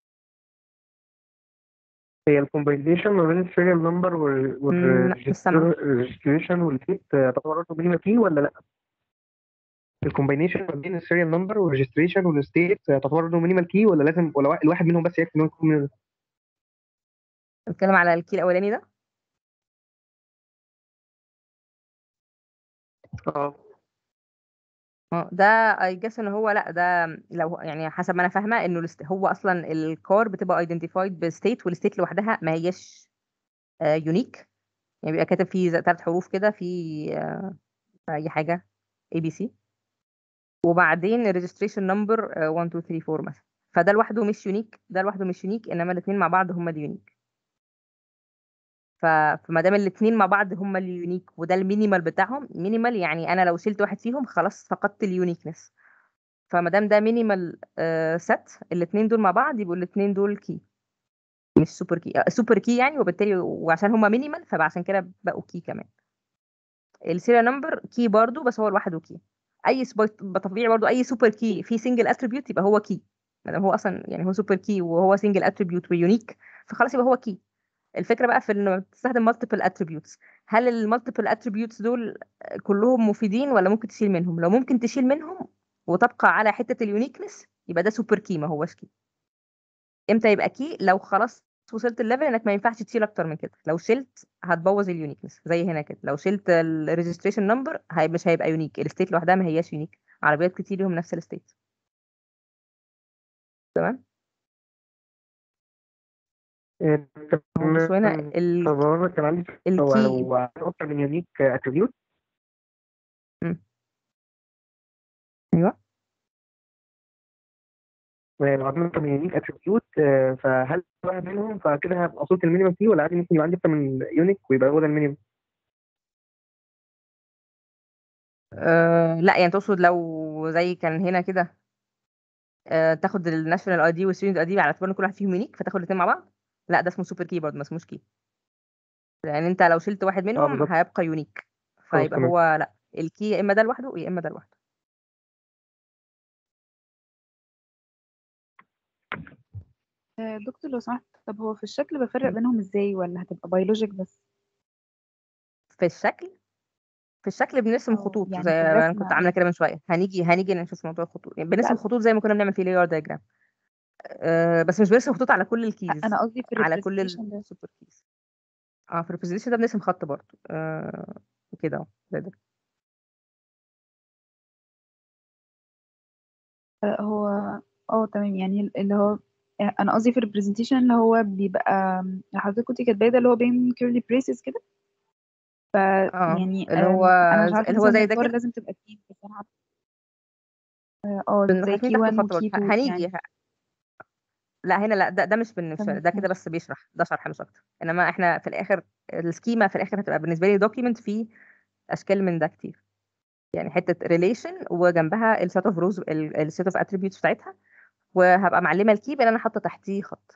هي الكومباينيشن ما بين السيريال نمبر لا مش سامعه. والريجستريشن والفيت تعتبر برضه مينيمال كي ولا لا؟ الكومباينيشن ما بين السيريال نمبر والريجستريشن والستيت تعتبر برضه مينيمال كي ولا لازم ولا الواحد منهم بس يكفي انه يكون بتكلم على الكي الاولاني ده. اه ده اي جس ان هو لا ده لو يعني حسب ما انا فاهمه انه هو اصلا الكار بتبقى ايدنتيفايد بستيت، والستيت لوحدها ما هيش يونيك. يعني بيبقى كاتب فيه 3 حروف كده في اي حاجه اي بي سي، وبعدين الريجستريشن نمبر 1 2 3 4 مثلا. فده لوحده مش يونيك، ده لوحده مش يونيك، انما الاثنين مع بعض هم اليونيك. فما دام الاثنين مع بعض هم اليونيك وده المينيمال بتاعهم، مينيمال يعني انا لو شلت واحد فيهم خلاص فقدت اليونيكنس. فما دام ده مينيمال سيت، الاثنين دول مع بعض يبقوا الاثنين دول كي، مش سوبر كي. سوبر كي يعني، وبالتالي وعشان هما مينيمال فعشان كده بقوا كي كمان. السيريال نمبر كي برضو بس هو لوحده كي. بطبيعي برضو اي سوبر كي فيه سنجل اتريبيوت يبقى هو كي. ما دام هو اصلا يعني هو سوبر كي وهو سنجل اتريبيوت ويونيك فخلاص يبقى هو كي. الفكره بقى في انه تستخدم مالتيبل اتريبيوتس. هل المالتيبل اتريبيوتس دول كلهم مفيدين ولا ممكن تشيل منهم؟ لو ممكن تشيل منهم وتبقى على حته اليونيكنس يبقى ده سوبر كي ما هوش كي. امتى يبقى كي؟ لو خلاص وصلت الليفل انك ما ينفعش تشيل اكتر من كده. لو شلت هتبوظ اليونيكنس زي هنا كده. لو شلت الريجستريشن نمبر مش هيبقى يونيك. الستيت لوحدها ما هياش يونيك. عربيات كتير ليهم نفس الستيت. تمام. هو بصوا هنا طب انا كان عندي هو الكي. لو اكتر من يونيك اتريبيوت ايوه. لو عندنا اكتر من يونيك اتريبيوت فهل واحد منهم فكده هبقى وصلت المينيمم فيه ولا عادي ممكن يبقى عندي اكتر من يونيك ويبقى هو ده المينيمم؟ لا يعني تقصد لو زي كان هنا كده تاخد الناشونال اي دي والستودنت اي دي على اعتبار ان كل واحد فيهم يونيك فتاخد الاثنين مع بعض. لا ده اسمه سوبر كيبورد ما اسموش كي. لان انت لو شلت واحد اه منهم بالظبط. هيبقى يونيك. خلاص فيبقى تمام. هو لا الكي يا اما ده لوحده يا اما ده لوحده. دكتور لو سمحت، طب هو في الشكل بفرق بينهم ازاي ولا هتبقى بيولوجيك بس؟ في الشكل، في الشكل بنرسم او خطوط زي يعني في ما انا الرسمة كنت عامله كده من شويه. هنيجي نشوف موضوع الخطوط. يعني بنرسم لا خطوط زي ما كنا بنعمل في لاير دايجرام. بس مش بنرسم خطوط على كل الكيز، انا قصدي في على كل الريبريزنتيشن ده. السوبر كيز. اه في الريبريزنتيشن ده بنرسم خط برضه كده اهو زي ده. هو تمام، يعني اللي هو انا قصدي في الريبريزنتيشن اللي هو بيبقى حضرتك كنت كاتباه ده اللي هو بين كيرلي بريسز كده. اه يعني اللي هو انا مش عارفه اللي هو مثلا زي ده البار كده. لازم تبقى كي، بس انا عارفه بنروح زي راسمين كي تحته 1 خط برضه. وكي 2 يعني. لا هنا لا ده مش تمام ده كده ماشي. بس بيشرح، ده شرح مش اكتر. انما احنا في الاخر السكيما في الاخر هتبقى بالنسبه لي دوكيمنت فيه اشكال من ده كتير. يعني حته ريليشن وجنبها السيت اوف روز السيت اوف اتريبيوتس بتاعتها، وهبقى معلمه الكي بان انا حاطه تحتيه خط.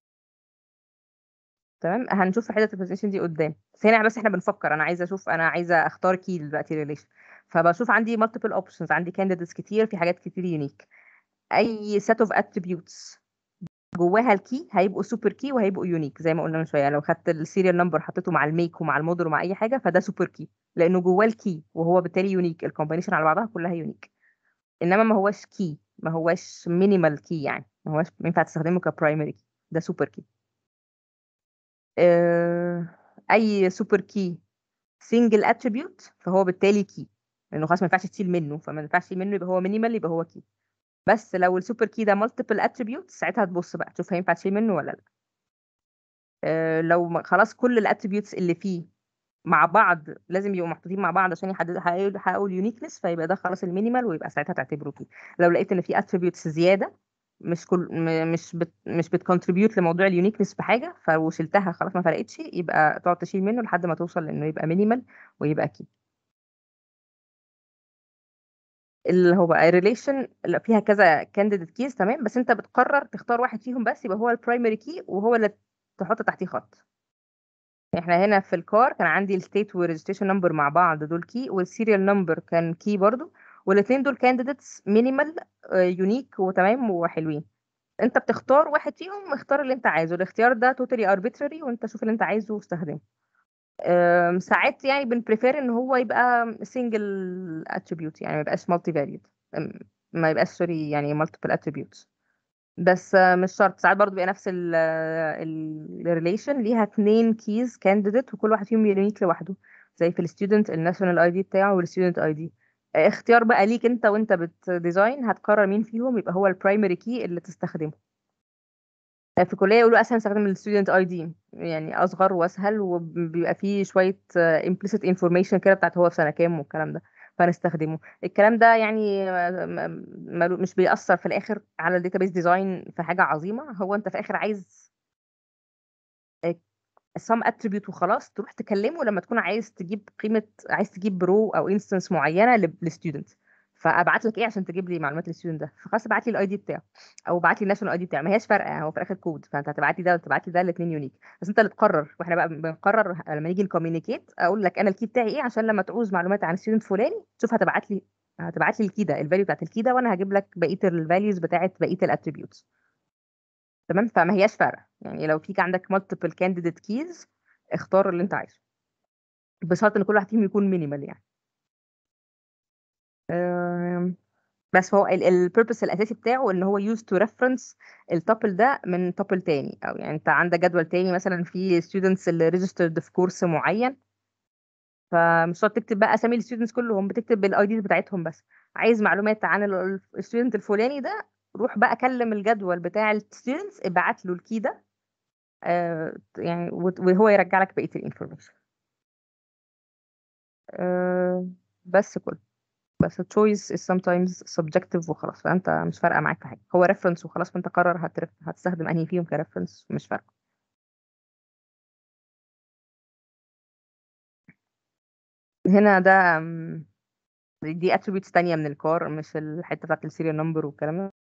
تمام. هنشوف في حته البوزيشن دي قدام. بس هنا بس احنا بنفكر. انا عايزه اشوف، انا عايزه اختار كي دلوقتي ريليشن. فبشوف عندي مالتيبل اوبشنز، عندي كانديديتس كتير في حاجات كتير يونيك. اي سيت اوف اتريبيوتس جواها الكي هيبقوا سوبر كي وهيبقوا يونيك زي ما قلنا من شويه. لو خدت السيريال نمبر حطيته مع الميك ومع الموديل ومع اي حاجه فده سوبر كي لانه جواه الكي وهو بالتالي يونيك. الكومبينيشن على بعضها كلها يونيك. انما ما هواش كي، ما هواش مينيمال كي يعني، ما هواش ينفع تستخدمه كبرايمري كي. ده سوبر كي. اي سوبر كي سنجل اتريبيوت فهو بالتالي كي، لانه خلاص ما ينفعش تشيل منه. فما ينفعش تشيل منه يبقى هو مينيمال يبقى هو كي. بس لو السوبر كي ده مالتيبل اتريبيوت ساعتها تبص بقى تشوف هينفع تشيل منه ولا لا. لو خلاص كل الاتريبيوتس اللي فيه مع بعض لازم يبقوا محطوطين مع بعض عشان يحققوا اليونيكنس فيبقى ده خلاص المينيمال ويبقى ساعتها تعتبره كي. لو لقيت ان في اتريبيوتس زياده مش بتكونتريبيوت لموضوع اليونيكنس بحاجه، فلو شلتها خلاص ما فرقتش، يبقى تقعد تشيل منه لحد ما توصل لانه يبقى مينيمال ويبقى كي. اللي هو بقى ريليشن فيها كذا كانديديت كيز، تمام، بس انت بتقرر تختار واحد فيهم بس يبقى هو البرايمري كي وهو اللي تحط تحتيه خط. احنا هنا في الكار كان عندي الستيت والريجستريشن نمبر مع بعض دول كي، والسيريال نمبر كان كي برضو، والاثنين دول كانديديتس مينيمال يونيك وتمام وحلوين. انت بتختار واحد فيهم، اختار اللي انت عايزه، الاختيار ده توتالي اربيتراري، وانت شوف اللي انت عايزه واستخدمه. ساعات يعني بنبريفير ان هو يبقى سنجل اتريبيوت، يعني ما يبقاش مالتي فاريد، ما يبقاش سوري يعني مالتيبل اتريبيوتس. بس مش شرط، ساعات برضو بيبقى نفس الريليشن ليها اتنين كيز كانديديت وكل واحد فيهم يونيك لوحده، زي في الستودنت الناشونال اي دي بتاعه والستودنت اي دي. اختيار بقى ليك انت وانت بتديزاين، هتقرر مين فيهم يبقى هو البرايمري كي اللي تستخدمه. في الكلية يقولوا أسهل نستخدم الستودنت اي دي، يعني أصغر وأسهل، وبيبقى فيه شوية implicit information كده بتاعت هو في سنة كام والكلام ده، فنستخدمه. الكلام ده يعني مش بيأثر في الآخر على الداتابيس ديزاين في حاجة عظيمة. هو أنت في الآخر عايز some attribute وخلاص، تروح تكلمه لما تكون عايز تجيب قيمة، عايز تجيب رو أو instance معينة للستودنت، فابعت لك ايه عشان تجيب لي معلومات الستودنت ده، فخلاص ابعت لي الاي دي بتاعه او ابعت لي الناشونال اي دي بتاعه، ما هياش فارقه، هو في الاخر كود، فانت هتبعت لي ده وتبعت لي ده، الاثنين يونيك، بس انت اللي تقرر. واحنا بقى بنقرر لما نيجي نكوميونيكيت، اقول لك انا الكي بتاعي ايه، عشان لما تعوز معلومات عن ستودنت فلاني تشوف هتبعت لي الكي ده، الفاليو بتاعت الكي ده، وانا هجيب لك بقيه الفاليوز بتاعت بقيه الاتريبيوتس. تمام، فما هياش فارقه، يعني لو فيك عندك مالتيبل كانديديت كيز اختار اللي انت عايزه، بشرط ان كل واحد فيهم يكون مينيمال يعني. بس هو البيربس الاساسي بتاعه ان هو يوز تو ريفرنس التابل ده من تابل تاني، او يعني انت عندك جدول تاني مثلا في ستودنتس اللي ريجسترد في كورس معين، فمش شرط تكتب بقى اسامي الستودنتس كلهم، بتكتب بالاي دي بتاعتهم بس. عايز معلومات عن الستودنت الفلاني ده، روح بقى كلم الجدول بتاع الستودنتس، ابعت له الكي ده، يعني وهو يرجع لك بقيه الانفورميشن. بس كله، بس choice is sometimes subjective وخلاص، فانت مش فارقه معاك في حاجه، هو reference وخلاص، فانت قرر هتستخدم انهي فيهم كريفرنس، مش فارقه. هنا ده دي attributes تانية من الكار، مش الحته بتاعت السيريال نمبر والكلام ده.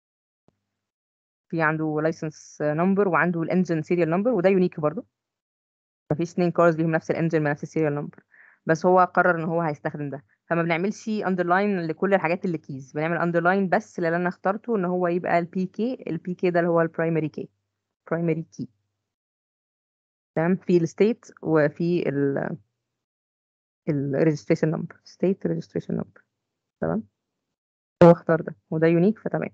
في عنده license number وعنده الانجن سيريال نمبر، وده يونيك برضو، مفيش اتنين كارز ليهم نفس الانجن بنفس السيريال نمبر، بس هو قرر ان هو هيستخدم ده، فما بنعملش اندرلاين لكل الحاجات اللي كيز، بنعمل اندرلاين بس اللي انا اخترته ان هو يبقى البي كي ده اللي هو البرايمري كي، برايمري كي. تمام، في الستيت وفي الريجستريشن نمبر، ستيت ريجستريشن نمبر. تمام، هو اختار ده وده يونيك فتمام.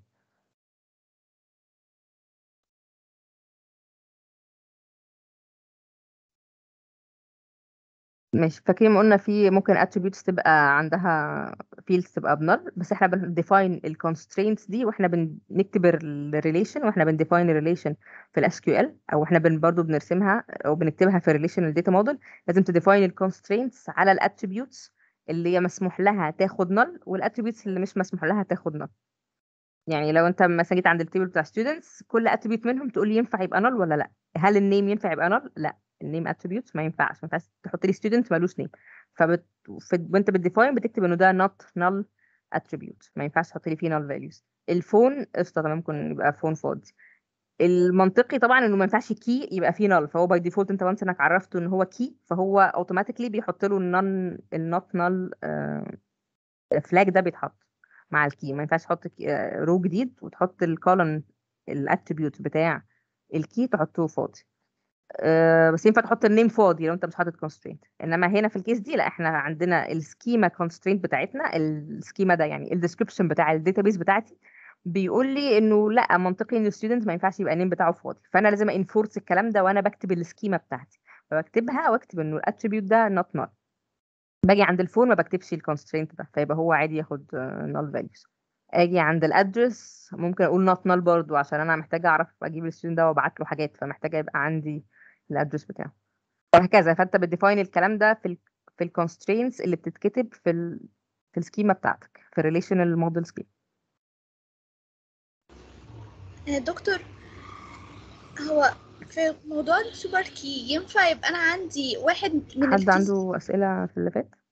ماشي، فاكرين ما قلنا في ممكن attributes تبقى عندها fields تبقى بنل، بس احنا بنديفاين الكونسترينتس دي واحنا بنكتب الريليشن، واحنا بنديفاين الريليشن في الاس كيو ال، او احنا برضه بنرسمها او بنكتبها في الريليشنال داتا موديل. لازم تديفاين الكونسترينتس على الاتريبيوتس اللي هي مسموح لها تاخد نل، والاتريبيوتس اللي مش مسموح لها تاخد نل. يعني لو انت مثلا جيت عند التيبل بتاع students، كل اتريبيوت منهم تقول لي ينفع يبقى null ولا لا. هل النيم ينفع يبقى null؟ لا، النيم اتريبيوت ما ينفعش تحط لي student مالوش نيم. وانت بالديفاين بتكتب انه ده not null attribute، ما ينفعش تحط لي فيه null values. الفون قشطه تمام، ممكن يبقى فون فاضي. المنطقي طبعا انه ما ينفعش كي يبقى فيه null، فهو باي ديفولت انت وانس انك عرفته ان هو كي، فهو اوتوماتيكلي بيحط له النوت null فلاج ده بيتحط مع الكي. ما ينفعش تحط رو جديد وتحط الكولن الاتريبيوت بتاع الكي تحطه فاضي. بس ينفع تحط النيم فاضي لو انت مش حاطط كونسترينت، انما هنا في الكيس دي لا، احنا عندنا السكيما كونسترينت بتاعتنا، السكيما ده يعني الديسكربشن بتاع الداتابيس بتاعتي بيقول لي انه لا، منطقي ان الستودنت ما ينفعش يبقى النيم بتاعه فاضي، فانا لازم انفورس الكلام ده وانا بكتب السكيما بتاعتي، فبكتبها واكتب انه الاتريبيوت ده نوت null. باجي عند الفون ما بكتبش الكونسترينت ده، فيبقى هو عادي ياخد null values. اجي عند الادرس ممكن اقول not null برضو، عشان انا محتاجه اعرف اجيب الستودنت ده وابعت له حاجات، فمحتاجه يبقى عندي الادرس بتاعه، وهكذا. فانت بتديفاين الكلام ده في الكونسترينتس اللي بتتكتب في السكيما بتاعتك، في الريليشنال موديل سكيما. دكتور، هو في موضوع السوبر كي ينفع يبقى أنا عندي واحد من حد عنده أسئلة في اللي فات؟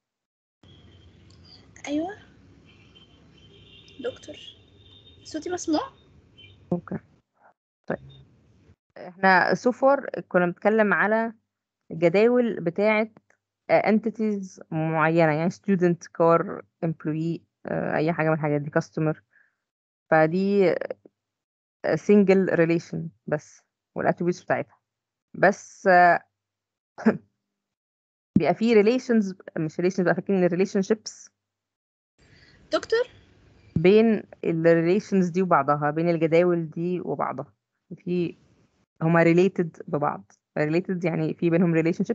أيوة دكتور، صوتي مسموع؟ اوكي. طيب احنا so far كنا بنتكلم على الجداول بتاعة entities معينة، يعني student car employee أي حاجة من الحاجات دي customer. فدي single relation بس، والاتريبيوتس بتاعتها بس. بيبقى فيه relations، مش relations بقى، فاكرين relationships دكتور بين relations دي وبعضها، بين الجداول دي وبعضها. في هما related ببعض. related يعني في بينهم relationship.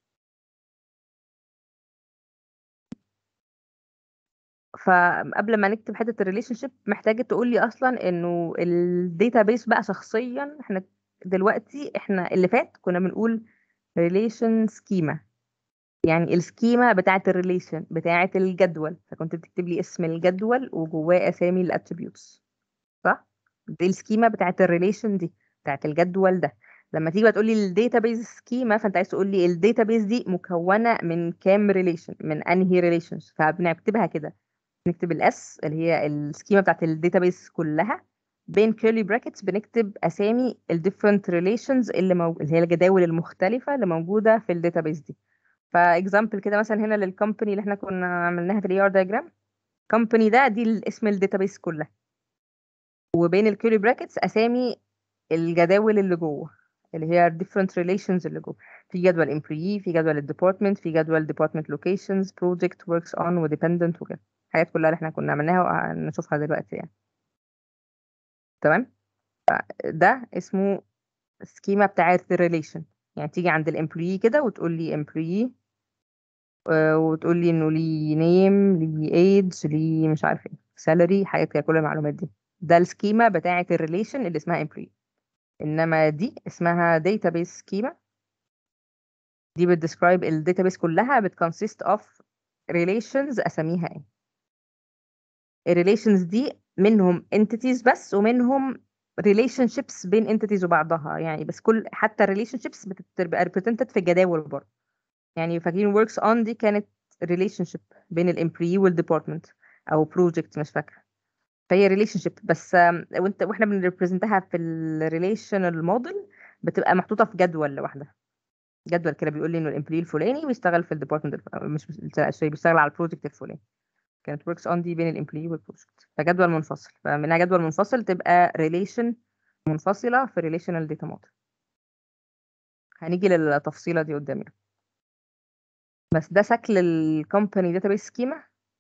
فقبل ما نكتب حته الريليشن شيب محتاجه تقول لي اصلا انه الداتابيس بقى شخصيا. احنا دلوقتي اللي فات كنا بنقول ريليشن سكيما، يعني السكيما بتاعه الريليشن بتاعه الجدول. فكنت بتكتب لي اسم الجدول وجواه اسامي الاتريبيوتس، صح؟ دي السكيما بتاعه الريليشن دي، بتاعه الجدول ده. لما تيجي بقى تقول لي الداتابيس سكيما، فانت عايز تقول لي الداتابيس دي مكونه من كام ريليشن، من انهي ريليشنز. فبنكتبها كده، نكتب الاس اللي هي السكيما بتاعت الداتابيس كلها، بين كيرلي براكتس بنكتب اسامي الديفرنت ريليشنز اللي هي الجداول المختلفه اللي موجوده في الداتابيس دي. فاكزامبل كده مثلا هنا للكومباني اللي احنا كنا عملناها في الاي ار دايجرام، كومباني دي اسم الداتابيس كلها، وبين الكيرلي براكتس اسامي الجداول اللي جوه اللي هي different relations اللي جوه. في جدول employee، في جدول الديبارتمنت، في جدول department locations project works on و dependent وكده. الحاجات كلها اللي احنا كنا عملناها ونشوفها دلوقتي يعني. تمام. ده اسمه سكيما بتاعة الريليشن. يعني تيجي عند الامبلوي كده وتقول لي امبلوي، وتقول لي انه ليه نيم، ليه ايج، ليه مش عارف ايه، سالري، حاجات كده، كل المعلومات دي. ده السكيما بتاعة الريليشن اللي اسمها امبلوي. انما دي اسمها database سكيما. دي بتديسكرايب الداتابيس كلها، بتكونسيست اوف ريليشنز اساميها ايه. الريليشنز دي منهم entities بس، ومنهم relationships بين entities وبعضها يعني. بس حتى relationships بتبقى represented في الجداول برضه. يعني فاكرين works on دي كانت relationship بين الامبلوي والديبارتمنت، او project مش فاكره. فهي relationship بس. واحنا بنريبريزنتها في الريليشنال موديل بتبقى محطوطه في جدول لوحدها. جدول كده بيقول لي انه الامبلوي الفلاني بيشتغل في الديبارتمنت مش سوري، بيشتغل على البروجكت الفلاني. كانت works on دي بين الامبلوي والبروجكت، فجدول منفصل. فمنها جدول منفصل تبقى relation منفصلة في relational data model. هنيجي للتفصيلة دي قدام يعني. بس ده شكل الكومباني database سكيما،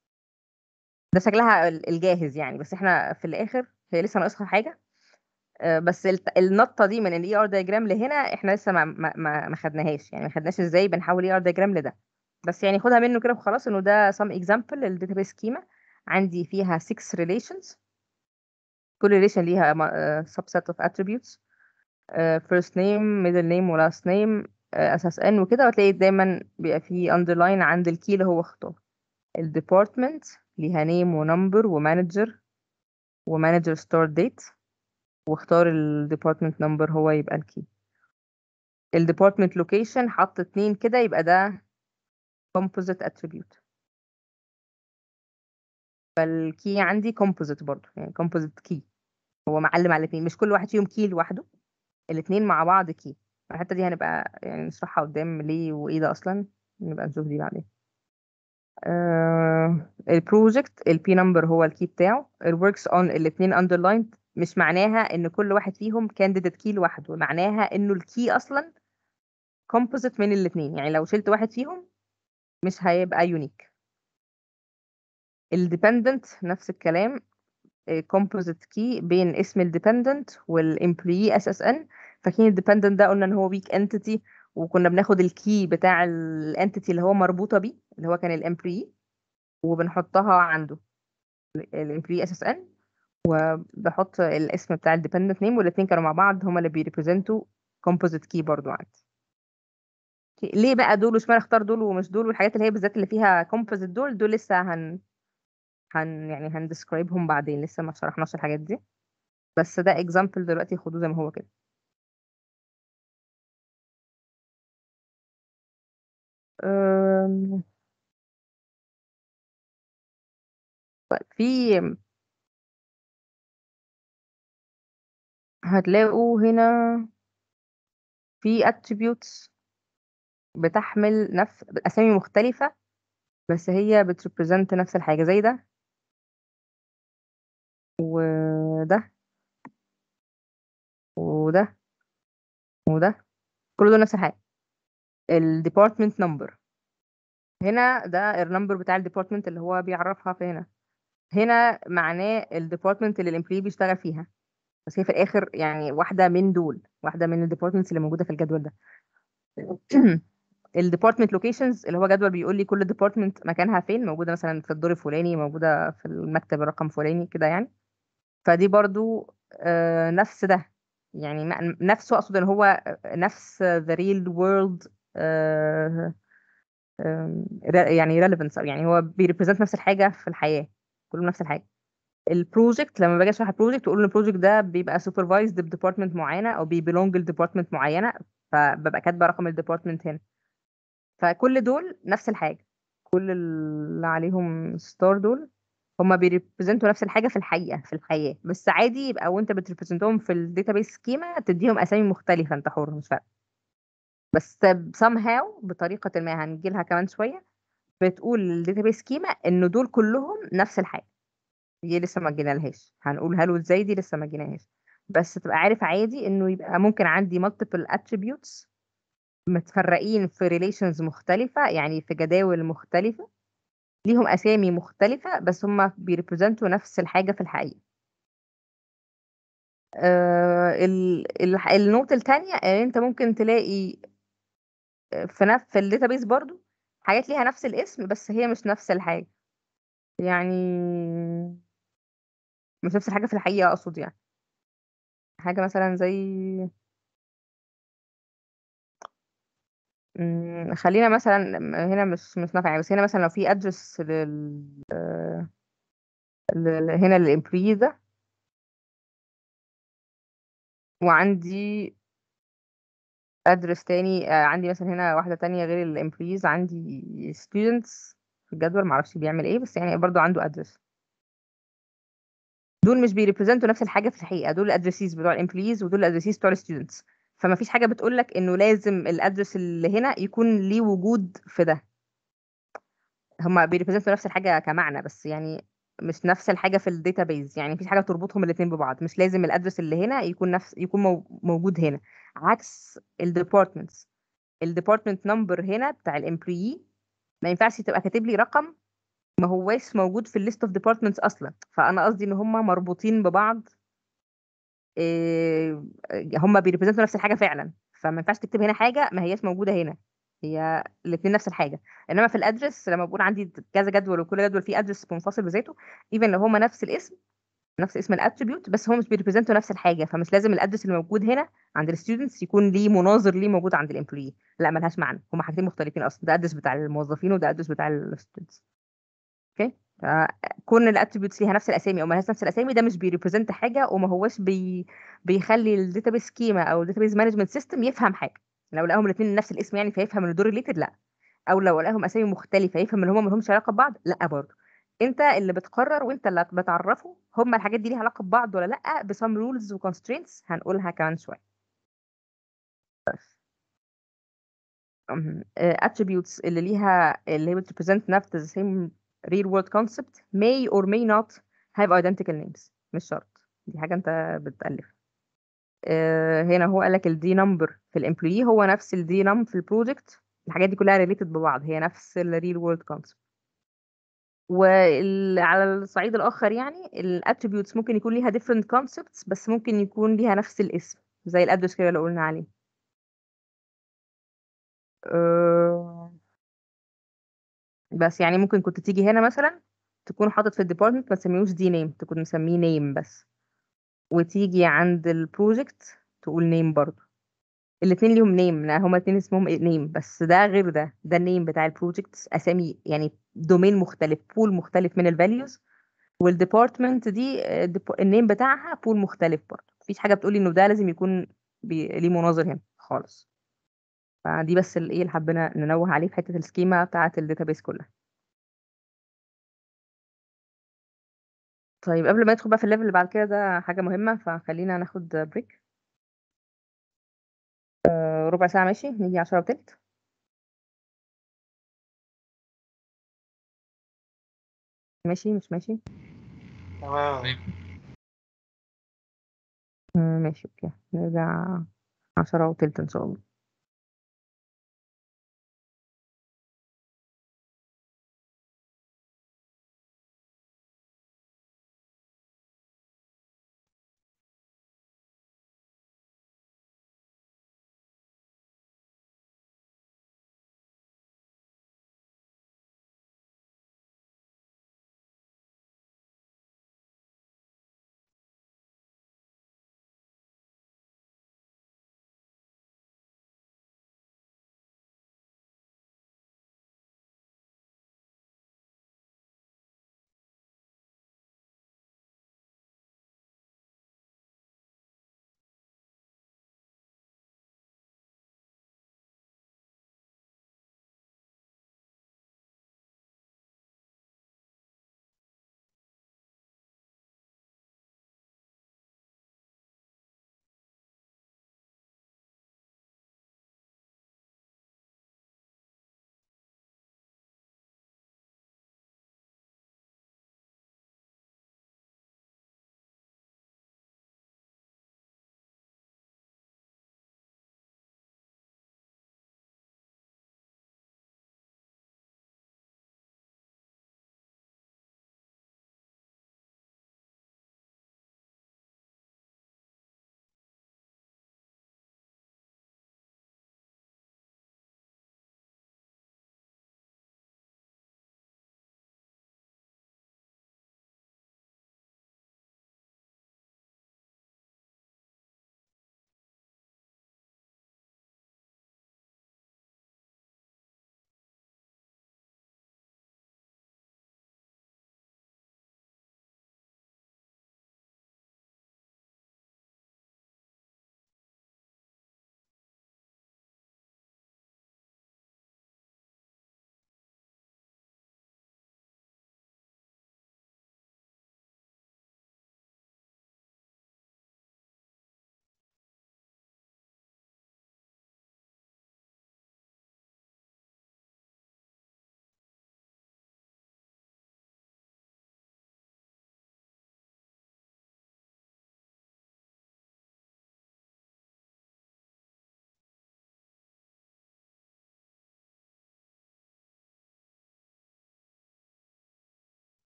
ده شكلها الجاهز يعني. بس احنا في الاخر هي لسه ناقصها حاجة. بس النطة دي من الاي ار دايجرام لهنا احنا لسه ما خدناهاش يعني. ما خدناش ازاي بنحول اي ار دايجرام لده. بس يعني خدها منه كده وخلاص، انه ده some example للداتابيس سكيما. عندي فيها 6 relations، كل relation ليها subset of attributes، first name middle name و last name SSN وكده. وتلاقي دايما بيبقى فيه underline عند الكي اللي هو اختار. الديبارتمنت ليها name ونمبر ومانجر ومانجر start date، واختار الديبارتمنت نمبر هو يبقى الكي. الديبارتمنت لوكيشن حط 2 كده، يبقى ده composite attribute. فالكي عندي composite برضو، يعني composite key، هو معلم على الاثنين، مش كل واحد فيهم كي لوحده، الاثنين مع بعض كي. الحته دي هنبقى يعني نشرحها قدام ليه وايه ده اصلا، نبقى نشوف دي بعدين. البروجكت البي نمبر هو الكي بتاعه. الوركس اون الاثنين اندرلايند، مش معناها ان كل واحد فيهم كانديديت كي لوحده، معناها انه الكي اصلا كومبوزيت من الاثنين. يعني لو شلت واحد فيهم مش هيبقى يونيك. الديبندنت نفس الكلام، كومبوزيت كي بين اسم الديبندنت والامبلوي اس اس ان. فاكرين الديبندنت ده قلنا ان هو ويك انتيتي، وكنا بناخد الكي بتاع الانتيتي اللي هو مربوطه بيه اللي هو كان الامبلوي، وبنحطها عنده الامبلوي اس اس ان، وبحط الاسم بتاع الديبندنت نيم، والاثنين كانوا مع بعض هما اللي بيريبريزنتوا كومبوزيت كي برضو عندي. ليه بقى دول واشمعنى اختار دول ومش دول؟ والحاجات اللي هي بالذات اللي فيها كومبوزيت دول لسه يعني هندسكرايبهم بعدين، لسه ما شرحناش الحاجات دي. بس ده example دلوقتي خدوه زي ما هو كده. أم، طيب في هتلاقوا هنا في attributes بتحمل نفس أسامي مختلفة، بس هي بتريبريزنت نفس الحاجة، زي ده وده وده وده، كل دول نفس الحاجة. الديبارتمنت نمبر هنا ده النمبر بتاع الديبارتمنت اللي هو بيعرفها في هنا. هنا معناه الديبارتمنت اللي الامبلوي بيشتغل فيها، بس هي في الآخر يعني واحدة من دول، واحدة من الديبارتمنتس اللي موجودة في الجدول ده. الديبارتمنت لوكيشنز اللي هو جدول بيقول لي كل ديبارتمنت مكانها فين، موجودة مثلا في الدور الفلاني، موجودة في المكتب الرقم فلاني كده يعني. فدي برضو نفس ده، يعني نفسه، اقصد ان هو نفس the real world يعني relevance، أو يعني هو بيريبريزنت نفس الحاجة في الحياة، كلهم نفس الحاجة. البروجكت لما باجي اشرح البروجكت واقول ان البروجكت ده بيبقى سوبرفايزد بديبارتمنت معينة او بيبلونج لديبارتمنت معينة، فببقى كاتبة رقم الديبارتمنت هنا. فكل دول نفس الحاجة، كل اللي عليهم ستار دول هما بيريبريزنتوا نفس الحاجة في الحقيقة في الحياة، بس عادي يبقى وانت بتريبريزنتهم في الداتابيس سكيما تديهم اسامي مختلفة، انت حر مش فارقة. بس somehow بطريقة ما هنجي لها كمان شوية، بتقول الداتابيس سكيما ان دول كلهم نفس الحاجة. دي لسه ما جينا لهاش، هنقولها له ازاي، دي لسه ما جيناهاش. بس تبقى عارف عادي انه يبقى ممكن عندي multiple attributes متفرقين في relations مختلفة، يعني في جداول مختلفة، ليهم أسامي مختلفة، بس هم بيريبريزنتوا نفس الحاجة في الحقيقة. النقطة التانية ان انت ممكن تلاقي في نفس في الداتابيس برضو حاجات ليها نفس الاسم، بس هي مش نفس الحاجة، يعني مش نفس الحاجة في الحقيقة اقصد، يعني حاجة مثلا زي خلينا مثلا هنا مش نافع يعني، بس هنا مثلا لو في ادرس هنا للامبلوي ده، وعندي ادرس تاني، عندي مثلا هنا واحدة تانية غير الامبلويز، عندي students في الجدول، معرفش بيعمل ايه، بس يعني برضو عنده ادرس. دول مش بيريبريزنتوا نفس الحاجة في الحقيقة، دول الادرسيز بتوع الامبلويز ودول الادرسيز بتوع الستودنتس. فما فيش حاجة بتقول لك انه لازم الادرس اللي هنا يكون ليه وجود في ده. هما بيريبريزنتوا نفس الحاجة كمعنى، بس يعني مش نفس الحاجة في الداتابيز، يعني مفيش حاجة تربطهم الاتنين ببعض، مش لازم الادرس اللي هنا يكون يكون موجود هنا. عكس الديبارتمنتس، الديبارتمنت نمبر هنا بتاع الامبلويي ما ينفعش تبقى كاتب لي رقم ما هواش موجود في الليست اوف ديبارتمنتس اصلا. فانا قصدي ان هم مربوطين ببعض، إيه، هم بيريبريزنتوا نفس الحاجه فعلا، فما ينفعش تكتب هنا حاجه ما هياش موجوده هنا، هي الاثنين نفس الحاجه. انما في الادرس لما بقول عندي كذا جدول وكل جدول فيه ادرس منفصل بذاته، ايفن لو هما نفس الاسم، نفس اسم الاتريبيوت، بس هم مش بيريبريزنتوا نفس الحاجه، فمش لازم الادرس اللي موجود هنا عند الستودنتس يكون ليه مناظر ليه موجود عند الامبلوي. لا، ملهاش معنى، هما حاجتين مختلفين اصلا، ده ادرس بتاع الموظفين وده ادرس بتاع الستودنتس. اوكي. كون الاتريبيوتس ليها نفس الاسامي او مالهاش نفس الاسامي، ده مش بيريبريزنت حاجه، وما هوش بيخلي الداتابيس سكيما او الداتابيس مانجمنت سيستم يفهم حاجه. لو لقاهم الاثنين نفس الاسم يعني فيفهم ان دول ريليتد، لا. او لو لقاهم اسامي مختلفه يفهم ان هم ما لهمش علاقه ببعض، لا برضه. انت اللي بتقرر وانت اللي بتعرفه هم الحاجات دي ليها علاقه ببعض ولا لا، بسم رولز وكونسترينتس هنقولها كمان شويه. attributes اللي ليها اللي هي بتريبريزنت نفس the same real world concept may or may not have identical names، مش شرط، دي حاجة انت بتألف. هنا هو قالك الدي نمبر في الامبلوي هو نفس الدي نم في البروجكت، الحاجات دي كلها related ببعض، هي نفس ال real world concept. وعلى الصعيد الآخر يعني ال attributes ممكن يكون ليها different concepts، بس ممكن يكون ليها نفس الاسم، زي الادرس كده اللي قلنا عليه. آه، بس يعني ممكن كنت تيجي هنا مثلا تكون حاطط في الديبارتمنت ما تسميهوش دي نيم، تكون مسميه نيم بس، وتيجي عند البروجكت تقول نيم برضه. الاتنين ليهم نيم، هما الاتنين اسمهم نيم، بس ده غير ده النيم بتاع البروجكت، اسامي يعني دومين مختلف، بول مختلف من الفاليوز، والديبارتمنت دي النيم بتاعها بول مختلف برضه، مفيش حاجه بتقولي انه ده لازم يكون ليه مناظر هنا خالص. فدي بس الايه اللي حبينا ننوه عليه في حته السكيما بتاعه الداتابيس كلها. طيب قبل ما ندخل بقى في الليفل اللي بعد كده، ده حاجه مهمه، فخلينا ناخد بريك ربع ساعه. ماشي، نيجي 10 وتلت. ماشي مش ماشي؟ تمام. ماشي اوكي، نرجع 10 وتلت ان شاء الله.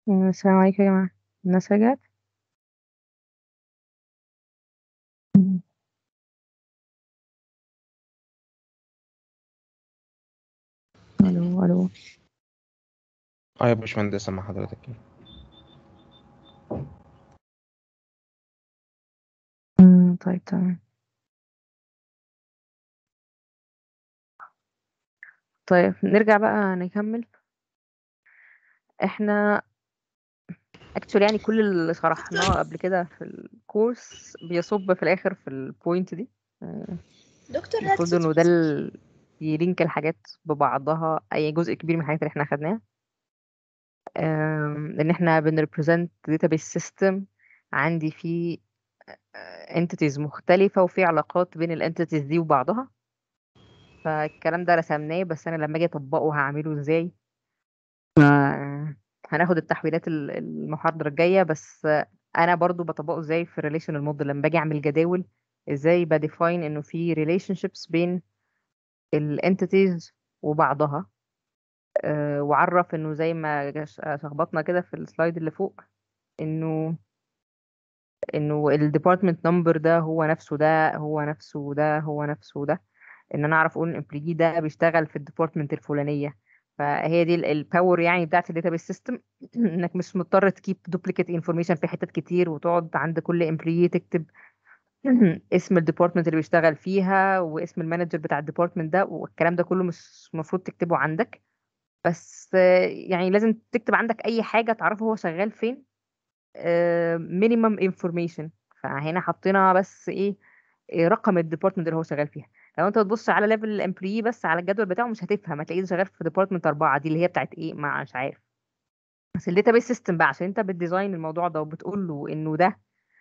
السلام عليكم يا جماعة. الناس رجعت. الو الو. اه يا باشمهندس سامع حضرتك. طيب تمام. طيب نرجع بقى نكمل. احنا اكتشولي يعني كل اللي شرحناه قبل كده في الكورس بيصب في الاخر في البوينت دي. دكتور هل المفروض انه ده يلينك الحاجات ببعضها، اي جزء كبير من الحاجات اللي احنا خدناها. ان احنا بنريبريزنت database system عندي فيه entities مختلفة وفي علاقات بين الانتيتيز دي وبعضها. فالكلام ده رسمناه، بس انا لما اجي اطبقه هعمله ازاي؟ هناخد التحويلات المحاضرة الجاية، بس انا برضو بطبقه ازاي في الريليشنال موديل لما باجي اعمل جداول. ازاي بديفاين انه في relationships بين الانتيتيز وبعضها. وعرف انه زي ما شخبطنا كده في السلايد اللي فوق، انه الديبارتمنت نمبر ده هو نفسه ده هو نفسه ده هو نفسه ده. ان انا اعرف اقول الامبلوي ده بيشتغل في الديبارتمنت الفلانيه. فهي دي الباور يعني بتاعت الداتابيس سيستم. انك مش مضطر تكيب دوبليكيت انفورميشن في حتت كتير، وتقعد عند كل امبلوي تكتب اسم الديبارتمنت اللي بيشتغل فيها واسم المانجر بتاع الديبارتمنت ده، والكلام ده كله مش المفروض تكتبه عندك. بس يعني لازم تكتب عندك اي حاجه تعرفه هو شغال فين. مينيمم انفورميشن. فهنا حطينا بس ايه؟ رقم الديبارتمنت اللي هو شغال فيها. لو انت تبص على ليفل الامبلوي بس على الجدول بتاعه مش هتفهم، هتلاقيه شغال في ديبارتمنت 4 دي اللي هي بتاعت ايه، ما مش عارف. بس الداتابيس سيستم بقى عشان انت بتديزاين الموضوع ده وبتقول له انه ده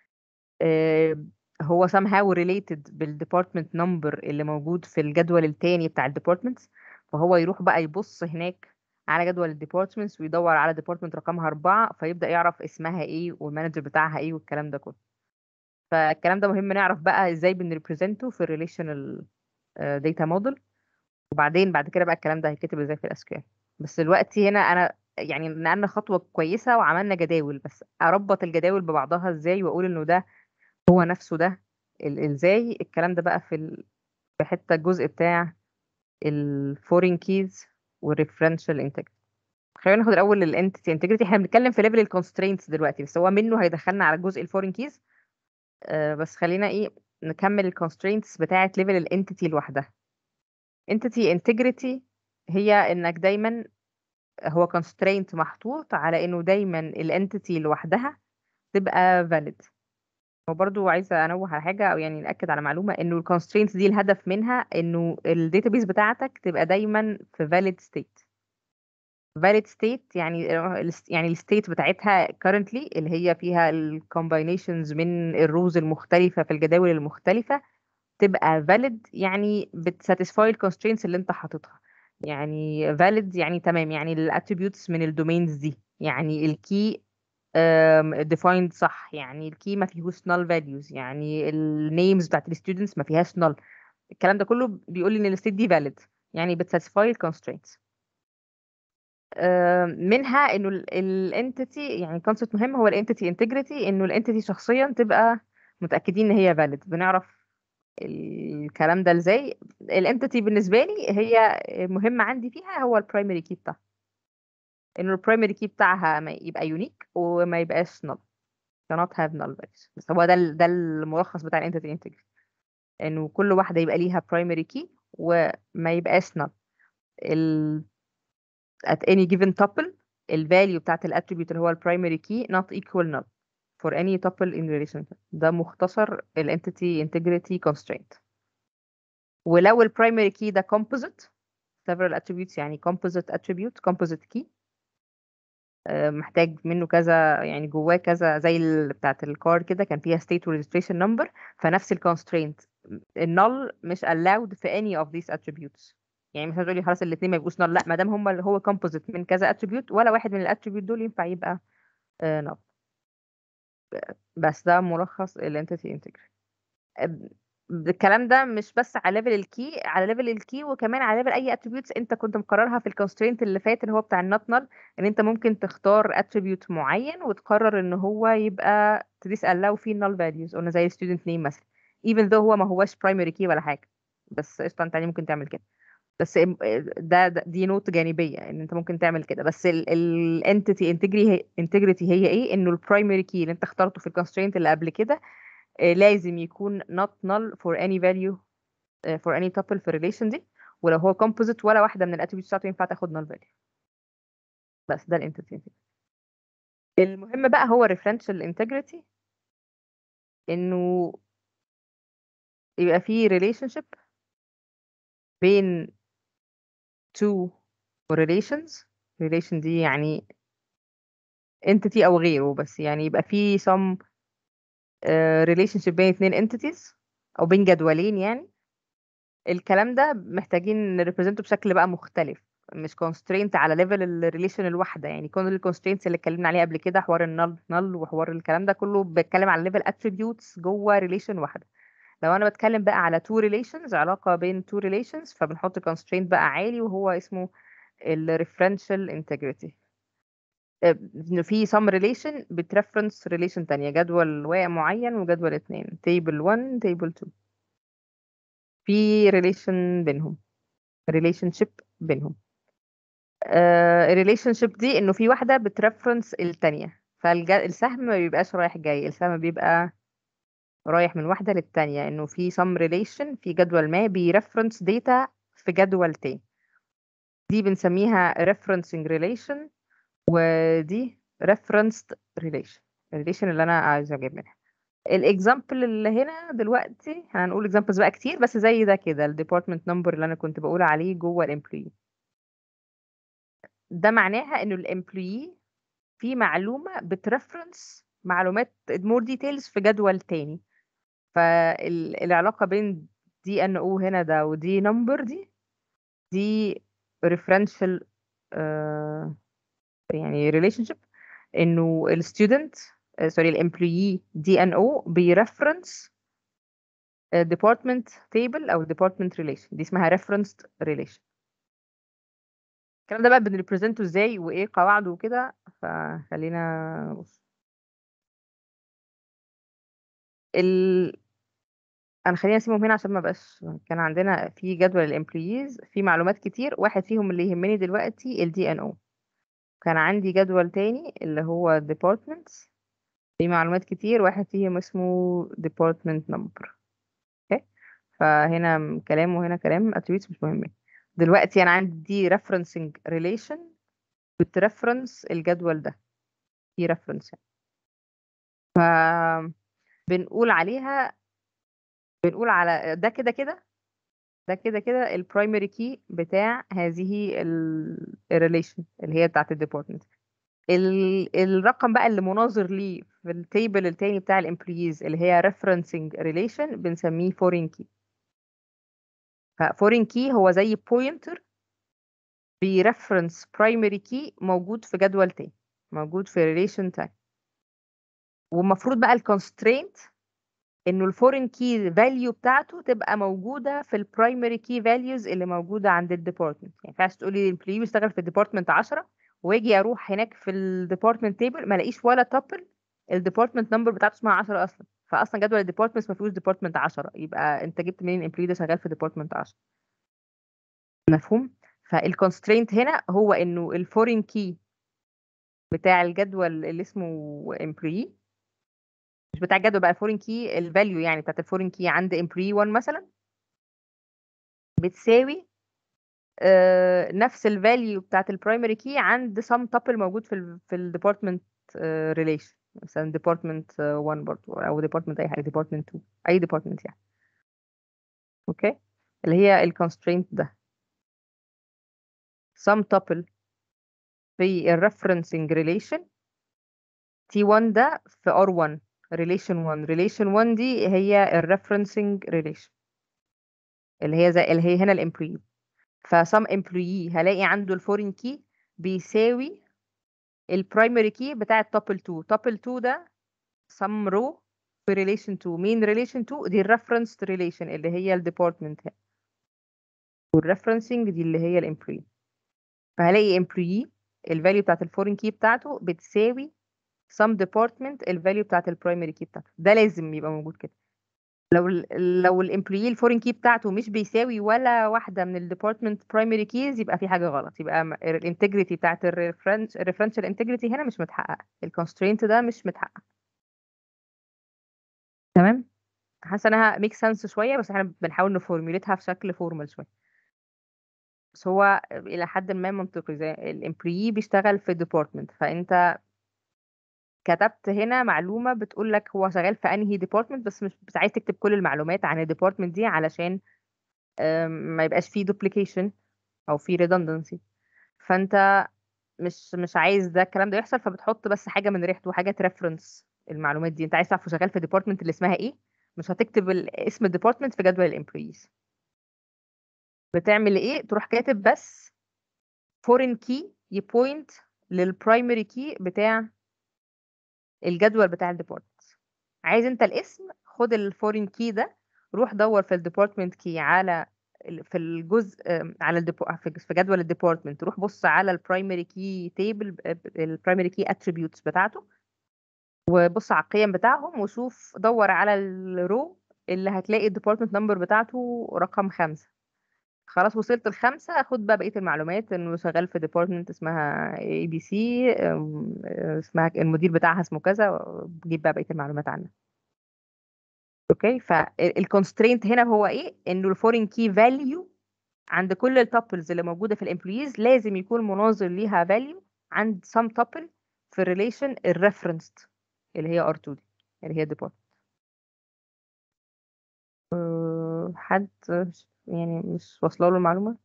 آه، هو somehow related بالديبارتمنت نمبر اللي موجود في الجدول التاني بتاع الديبارتمنتس. فهو يروح بقى يبص هناك على جدول الديبارتمنتس ويدور على ديبارتمنت رقمها 4، فيبدأ يعرف اسمها ايه والمانجر بتاعها ايه والكلام ده كله. فالكلام ده مهم نعرف بقى ازاي بنريبريزنته في الريليشنال داتا موديل. وبعدين بعد كده بقى الكلام ده هيتكتب ازاي في الاس كيو ال. بس دلوقتي هنا انا يعني نقلنا خطوة كويسة وعملنا جداول، بس اربط الجداول ببعضها ازاي واقول انه ده هو نفسه ده ازاي. الكلام ده بقى في حتة الجزء بتاع الفورين كيز والريفرنشال انتجريتي. خلينا ناخد الاول الانتيتي انتجريتي. احنا بنتكلم في ليفل الكونسترينتس دلوقتي، بس هو منه هيدخلنا على جزء الفورين كيز. بس خلينا ايه نكمل الكونسترينتس بتاعه ليفل الانتيتي لوحدها. انتيتي انتجريتي هي انك دايما هو constraint محطوط على انه دايما الانتيتي لوحدها تبقى valid. وبرضو عايزة أنوه على حاجة أو يعني نأكد على معلومة إنه ال constraints دي الهدف منها إنه ال database بتاعتك تبقى دايما في valid state. valid state يعني ال state بتاعتها currently اللي هي فيها ال combinations من الروز المختلفة في الجداول المختلفة تبقى valid، يعني بتساتسفاي ال constraints اللي أنت حاططها. يعني valid يعني تمام، يعني ال attributes من ال domains دي، يعني ال key defined صح، يعني الكي ما فيهوش null values، يعني النيمز بتاعت الستودنتس ما فيهاش null. الكلام ده كله بيقول لي ان الستيت دي valid، يعني بتساتسفاي الكونسترينتس. منها انه الانتيتي يعني كونسبت مهم هو الانتيتي انتجريتي، انه الانتيتي شخصيا تبقى متاكدين ان هي valid. بنعرف الكلام ده ازاي؟ الانتيتي بالنسبه لي هي مهم عندي فيها هو البرايمري كي بتاعها، انه البرايمري كي بتاعها ما يبقى يونيك وما يبقاش null. cannot have null values. بس هو ده الملخص بتاع الانتيتي انتجريتي، انه كل واحده يبقى ليها primary key وما يبقاش null. ال at any given tuple الفاليو بتاعت الاتريبيوت اللي هو primary key not equal null for any tuple in relationship. ده مختصر الانتيتي انتجريتي constraint. ولو primary key ده composite several attributes، يعني composite attribute composite key محتاج منه كذا، يعني جواه كذا زي بتاعت الكار كده كان فيها state و registration number. فنفس الكونسترينت النل مش allowed في any of these attributes. يعني مش هتقولي خلاص الاثنين ما يبقوش null، لا، ما دام هم اللي هو composite من كذا attribute ولا واحد من الاتريبيوت دول ينفع يبقى null. بس ده ملخص الانتيتي انتجريتي. الكلام ده مش بس على ليفل الكي، على ليفل الكي وكمان على ليفل اي اتريبيوتس انت كنت مقررها في الكونسترينت اللي فات اللي هو بتاع النوت نل، ان انت ممكن تختار اتريبيوت معين وتقرر ان هو يبقى تسال لو فيه null values، قلنا زي student name مثلا even though هو ما هوش primary key ولا حاجه، بس قشطه انت يعني ممكن تعمل كده. بس دي نوت جانبيه ان انت ممكن تعمل كده، بس الانتيتي انتجريتي هي ايه؟ انه البرايمري كي اللي انت اخترته في الكونسترينت اللي قبل كده لازم يكون not null for any value for any tuple في الريليشن دي، ولو هو composite ولا واحده من الاتريبيوتس بتاعته ينفع تاخد null value. بس ده الانتيتي. المهم بقى هو referential integrity، انه يبقى فيه relationship بين two relations. relation دي يعني entity او غيره، بس يعني يبقى فيه some relationship بين اتنين entities او بين جدولين يعني. الكلام ده محتاجين نريبريزنته بشكل بقى مختلف، مش constraint على ليفل الريليشن الواحده. يعني كل الكونسترينتس اللي اتكلمنا عليها قبل كده، حوار النل نل وحوار الكلام ده كله بيتكلم على ليفل attributes جوه ريليشن واحده. لو انا بتكلم بقى على two relations، علاقه بين two relations، فبنحط constraint بقى عالي وهو اسمه الريفرنشال integrity. انه في some relation بترفرنس relation تانية، جدول معين وجدول اتنين، table 1 table 2، في relation بينهم، relationship بينهم. الريليشن شيب دي انه في واحده بترفرنس التانية، فالسهم ما بيبقاش رايح جاي، السهم بيبقى رايح من واحده للتانية، انه في some relation في جدول ما بيرفرنس داتا في جدول تاني. دي بنسميها referencing relation، ودي referenced relation، الريليشن اللي انا عايزه اجيب منها. الاكزامبل اللي هنا دلوقتي هنقول اكزامبلز بقى كتير، بس زي ده كده الديبارتمنت نمبر اللي انا كنت بقول عليه جوه الامبلوي، ده معناها انه الامبلوي في معلومة بترفرنس معلومات more details في جدول تاني. فالعلاقة بين دي ان او هنا ده ودي نمبر دي referential يعني relationship، انه الستودنت سوري الامبلوي دي ان او بيرفرنس department table او department relation، دي اسمها referenced relation. الكلام ده بقى بنريبريزنته ازاي وايه قواعده وكده، فخلينا نبص. انا خلينا اسيبهم هنا عشان ما بقاش، كان عندنا في جدول الامبلويز في معلومات كتير، واحد فيهم اللي يهمني دلوقتي الدي ان او. كان عندي جدول تاني اللي هو departments في معلومات كتير، واحد فيهم اسمه department number. اوكي، فهنا كلام وهنا كلام، attributes مش مهمين دلوقتي. انا عندي referencing relation بترفرنس الجدول ده، في reference يعني. بنقول عليها، بنقول على ده كده كده، ده كده كده البرايمري كي بتاع هذه الريليشن اللي هي بتاعت الديبارتمنت. الرقم بقى اللي مناظر ليه في التيبل التاني بتاع الامبلويز اللي هي referencing relation بنسميه foreign key. فforeign key هو زي بوينتر بيرفرنس برايمري كي موجود في جدول تاني، موجود في ريليشن تاني. والمفروض بقى الكونسترينت انه الفورين كي فاليو بتاعته تبقى موجوده في البرايمري كي فاليوز اللي موجوده عند الديبارتمنت. يعني ما ينفعش تقولي الامبلوي بيشتغل في الديبارتمنت 10 واجي اروح هناك في الديبارتمنت تيبل ما الاقيش ولا تابل الديبارتمنت نمبر بتاعته اسمها 10 اصلا، فاصلا جدول الديبارتمنت ما فيهوش ديبارتمنت 10، يبقى انت جبت منين الامبلوي ده شغال في ديبارتمنت 10؟ مفهوم؟ فالكونسترينت هنا هو انه الفورين كي بتاع الجدول اللي اسمه امبلوي، مش بتاع الجدول بقى، الفورين كي الفاليو يعني بتاعت الفورين كي عند امبلوي 1 مثلا بتساوي نفس الفاليو بتاعت البرايمري كي عند سم تابل موجود في الديبارتمنت ريليشن، مثلا ديبارتمنت 1 برضو او ديبارتمنت اي حاجه، ديبارتمنت 2 اي ديبارتمنت يعني. اوكي، اللي هي الكونسترينت ده سم تابل في الريفرنسنج ريليشن T1 ده في R1 ريليشن 1. ريليشن 1 دي هي الريفرنسنج ريليشن اللي هي زي اللي هي هنا الامبلوي. فسم امبلوي هلاقي عنده الفورين كي بيساوي البرايمري كي بتاع التابل 2. تابل 2 ده سم رو في relation to مين relation to دي الريفرنس relation اللي هي الديبارتمنت، والريفرنسنج دي اللي هي الامبلوي. فهلاقي employee الفاليو بتاعت الفورين كي بتاعته بتساوي some department الفاليو بتاعت البرايمري كي بتاعته. ده لازم يبقى موجود كده. لو الامبلوي الفورين كي بتاعته مش بيساوي ولا واحده من الديبارتمنت برايمري كيز، يبقى في حاجه غلط، يبقى الانتجريتي بتاعت الريفرنشال انتجريتي هنا مش متحققه، الكونسترينت ده مش متحقق. تمام. حاسه انها ميك سنس شويه، بس احنا بنحاول نفورميليتها في شكل فورمال شويه. بس هو الى حد ما منطقي، زي الامبلوي بيشتغل في ديبارتمنت، فانت كتبت هنا معلومه بتقول لك هو شغال في انهي ديبارتمنت، بس مش عايز تكتب كل المعلومات عن الديبارتمنت دي علشان ما يبقاش فيه duplication او فيه redundancy. فانت مش عايز ده الكلام ده يحصل، فبتحط بس حاجه من ريحته، حاجه تريفرنس المعلومات دي. انت عايز تعرف شغال في الديبارتمنت اللي اسمها ايه، مش هتكتب اسم الديبارتمنت في جدول الامبلويز. بتعمل ايه؟ تروح كاتب بس foreign key يبوينت للبرايمري كي بتاع الجدول بتاع الديبارتمنت. عايز انت الاسم، خد الفورين كي ده، روح دور في الديبارتمنت كي على في الجزء على في جدول الديبارتمنت، روح بص على البرايمري كي تيبل، البرايمري كي اتريبيوتس بتاعته، وبص على القيم بتاعهم، وشوف دور على الرو اللي هتلاقي الديبارتمنت نمبر بتاعته رقم 5. خلاص وصلت ل5، خد بقى بقية المعلومات، انه شغال في ديبارتمنت اسمها اي بي سي، اسمها المدير بتاعها اسمه كذا، جيب بقى بقية المعلومات عنها. اوكي. فالكونسترينت هنا هو ايه؟ انه الفورين كي فاليو عند كل التابلز اللي موجوده في الامبلويز لازم يكون مناظر ليها فاليو عند some tuple في الريليشن الريفرنسد اللي هي R2 دي اللي هي ديبارتمنت. حد يعني مش واصله له المعلومه؟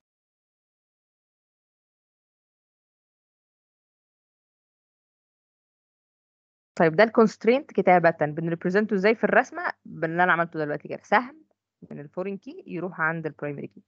طيب ده الكونسترينت كتابه بنريبريزنته ازاي في الرسمه باللي انا عملته دلوقتي كده. سهم من الفورين كي يروح عند البرايمري كي،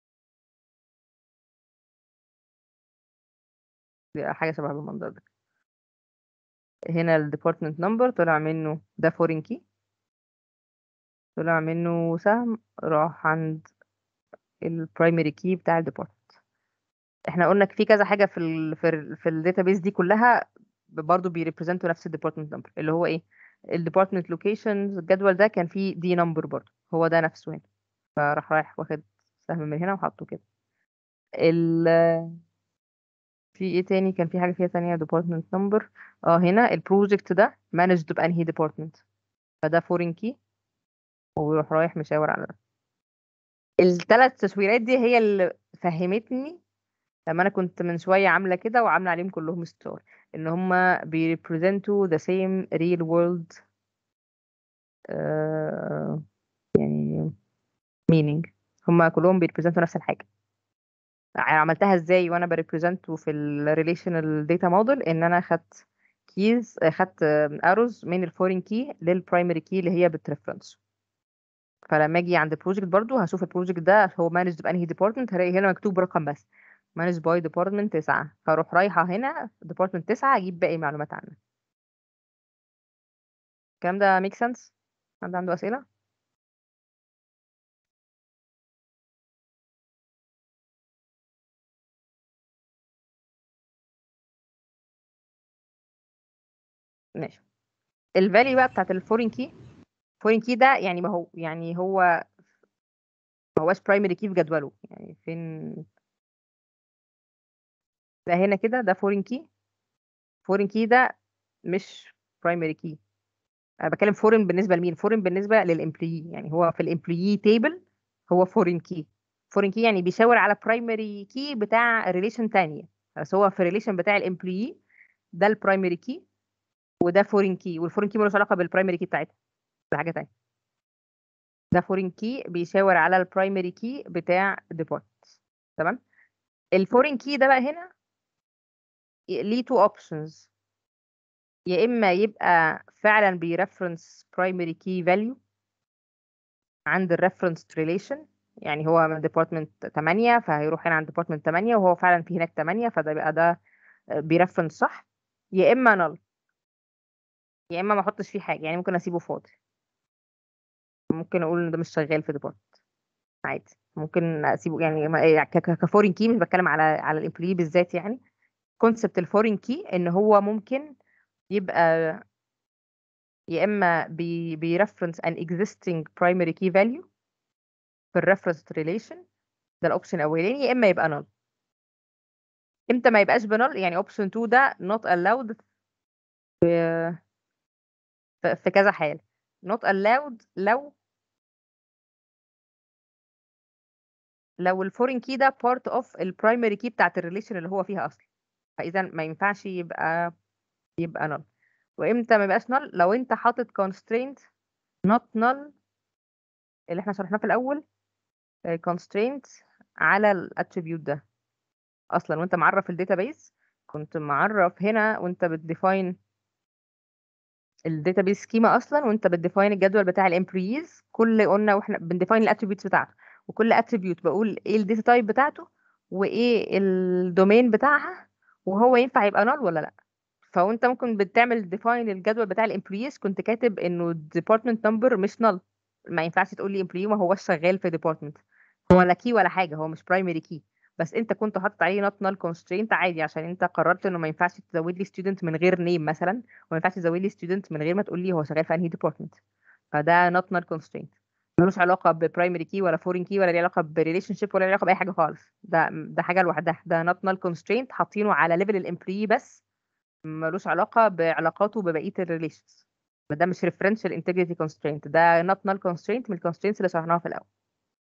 دي حاجه شبه بالمنظر ده. هنا الديبارتمنت نمبر طلع منه ده فورين كي، طلع منه سهم راح عند البرايمري كي بتاع الديبارتمنت. احنا قلنا في كذا حاجه في الداتابيس دي كلها برضه بيريبريزنتوا نفس الديبارتمنت نمبر، اللي هو ايه؟ الديبارتمنت لوكيشن. الجدول ده كان فيه دي نمبر برضه، هو ده نفسه هنا، فراح رايح واخد سهم من هنا وحطه كده. ال في ايه تاني؟ كان في حاجه فيها تانية ديبارتمنت نمبر. هنا البروجكت ده مانجد بانهي ديبارتمنت، فده فورين كي، ويروح رايح مشاور على ده. الثلاث تشويرات دي هي اللي فهمتني لما انا كنت من شويه عامله كده وعامله عليهم كلهم ستار، ان هم بيريبريزنتوا the same real world يعني meaning. هم كلهم بيريبريزنتوا نفس الحاجه. عملتها ازاي وانا بريبريزنته في الريليشنال داتا موديل؟ ان انا خدت كيز، خدت اروز من الفورين كي للبرايمري كي اللي هي بتريفرنس. فلما اجي عند البروجكت برضو هشوف البروجكت ده هو مانجد بانهي ديبارتمنت، هلاقي هنا مكتوب رقم بس مانج باي ديبارتمنت 9، فاروح رايحه هنا ديبارتمنت 9 اجيب باقي المعلومات عنه. الكلام ده ميك سنس؟ حد عنده اسئله؟ ماشي. الفاليو بقى بتاعت الفورين كي، الفورين كي ده يعني ما هو يعني هو ما هوش برايمري كي في جدوله، يعني فين ده؟ هنا كده ده فورين كي. فورين كي ده مش برايمري كي. انا بتكلم فورين بالنسبه لمين؟ فورين بالنسبه للامبلوي، يعني هو في الامبلوي تيبل هو فورين كي. فورين كي يعني بيشاور على برايمري كي بتاع ريليشن تانية، بس هو في الريليشن بتاع الامبلوي ده البرايمري كي، وده فورين كي، والفورين كي ملوش علاقه بالبرايمري كي بتاعتها، ده حاجه تانية. ده فورين كي بيشاور على البرايمري كي بتاع ديبارتمنت. تمام. الفورين كي ده بقى هنا ليه تو اوبشنز، يا اما يبقى فعلا بيرفرنس برايمري كي فاليو عند الريفرنس ريليشن، يعني هو من ديبارتمنت 8 فهيروح هنا عند ديبارتمنت 8 وهو فعلا في هناك 8، فده يبقى ده بيرفرنس صح. يا اما نل، يا اما ما احطش فيه حاجه، يعني ممكن اسيبه فاضي، ممكن اقول ان ده مش شغال في ديبارتمنت عادي، ممكن اسيبه يعني كفورين كي، مش بتكلم على الامبلوي بالذات. يعني كونسبت الفورين كي ان هو ممكن يبقى يا اما بيرفرنس ان existing primary key value في الريفرنس ريليشن، ده الاوبشن الاولاني، يا اما يبقى null. امتى ما يبقاش بنل؟ يعني اوبشن 2 ده not allowed في كذا حال. not allowed لو الفورين كي ده part of البرايمري كي بتاعت الريليشن اللي هو فيها اصلا، فاذا ما ينفعش يبقى null. وامتى ما يبقاش null؟ لو انت حاطط constraint not null اللي احنا شرحناه في الاول، constraint على الاتريبيوت ده اصلا، وانت معرف الداتابيس، كنت معرف هنا وانت بتديفاين الداتابيس سكيما اصلا، وانت بتديفاين الجدول بتاع الامبلويز، قلنا واحنا بنديفاين الاتريبيوتس بتاعته، وكل اتريبيوت بقول ايه الداتا تايب بتاعته وايه الدومين بتاعها، وهو ينفع يبقى نال ولا لا. فوانت ممكن بتعمل ديفاين الجدول بتاع الامبلويز كنت كاتب انه الديبارتمنت نمبر مش نال، ما ينفعش تقول لي امبلوي ما هوش شغال في ديبارتمنت، هو لا كي ولا حاجه، هو مش برايمري كي، بس انت كنت حاطط عليه نوت نال كونسترينت عادي، عشان انت قررت انه ما ينفعش تزود لي ستودنت من غير نيم مثلا، وما ينفعش تزود لي ستودنت من غير ما تقول لي هو شغال في انهي ديبارتمنت. فده نوت نال كونسترينت، ملوش علاقه ببرايمري كي ولا فورين كي، ولا ليه علاقه بريليشن شيب، ولا ليه علاقه باي حاجه خالص. ده حاجه لوحدها، ده نوت نال كونسترينت حاطينه على ليفل الامبلوي بس، ملوش علاقه بعلاقاته ببقيه الريليشنز. ده مش ريفرنشال انتجريتي كونسترينت، ده نوت نال كونسترينت من الكونسترينتس اللي شرحناها في الاول.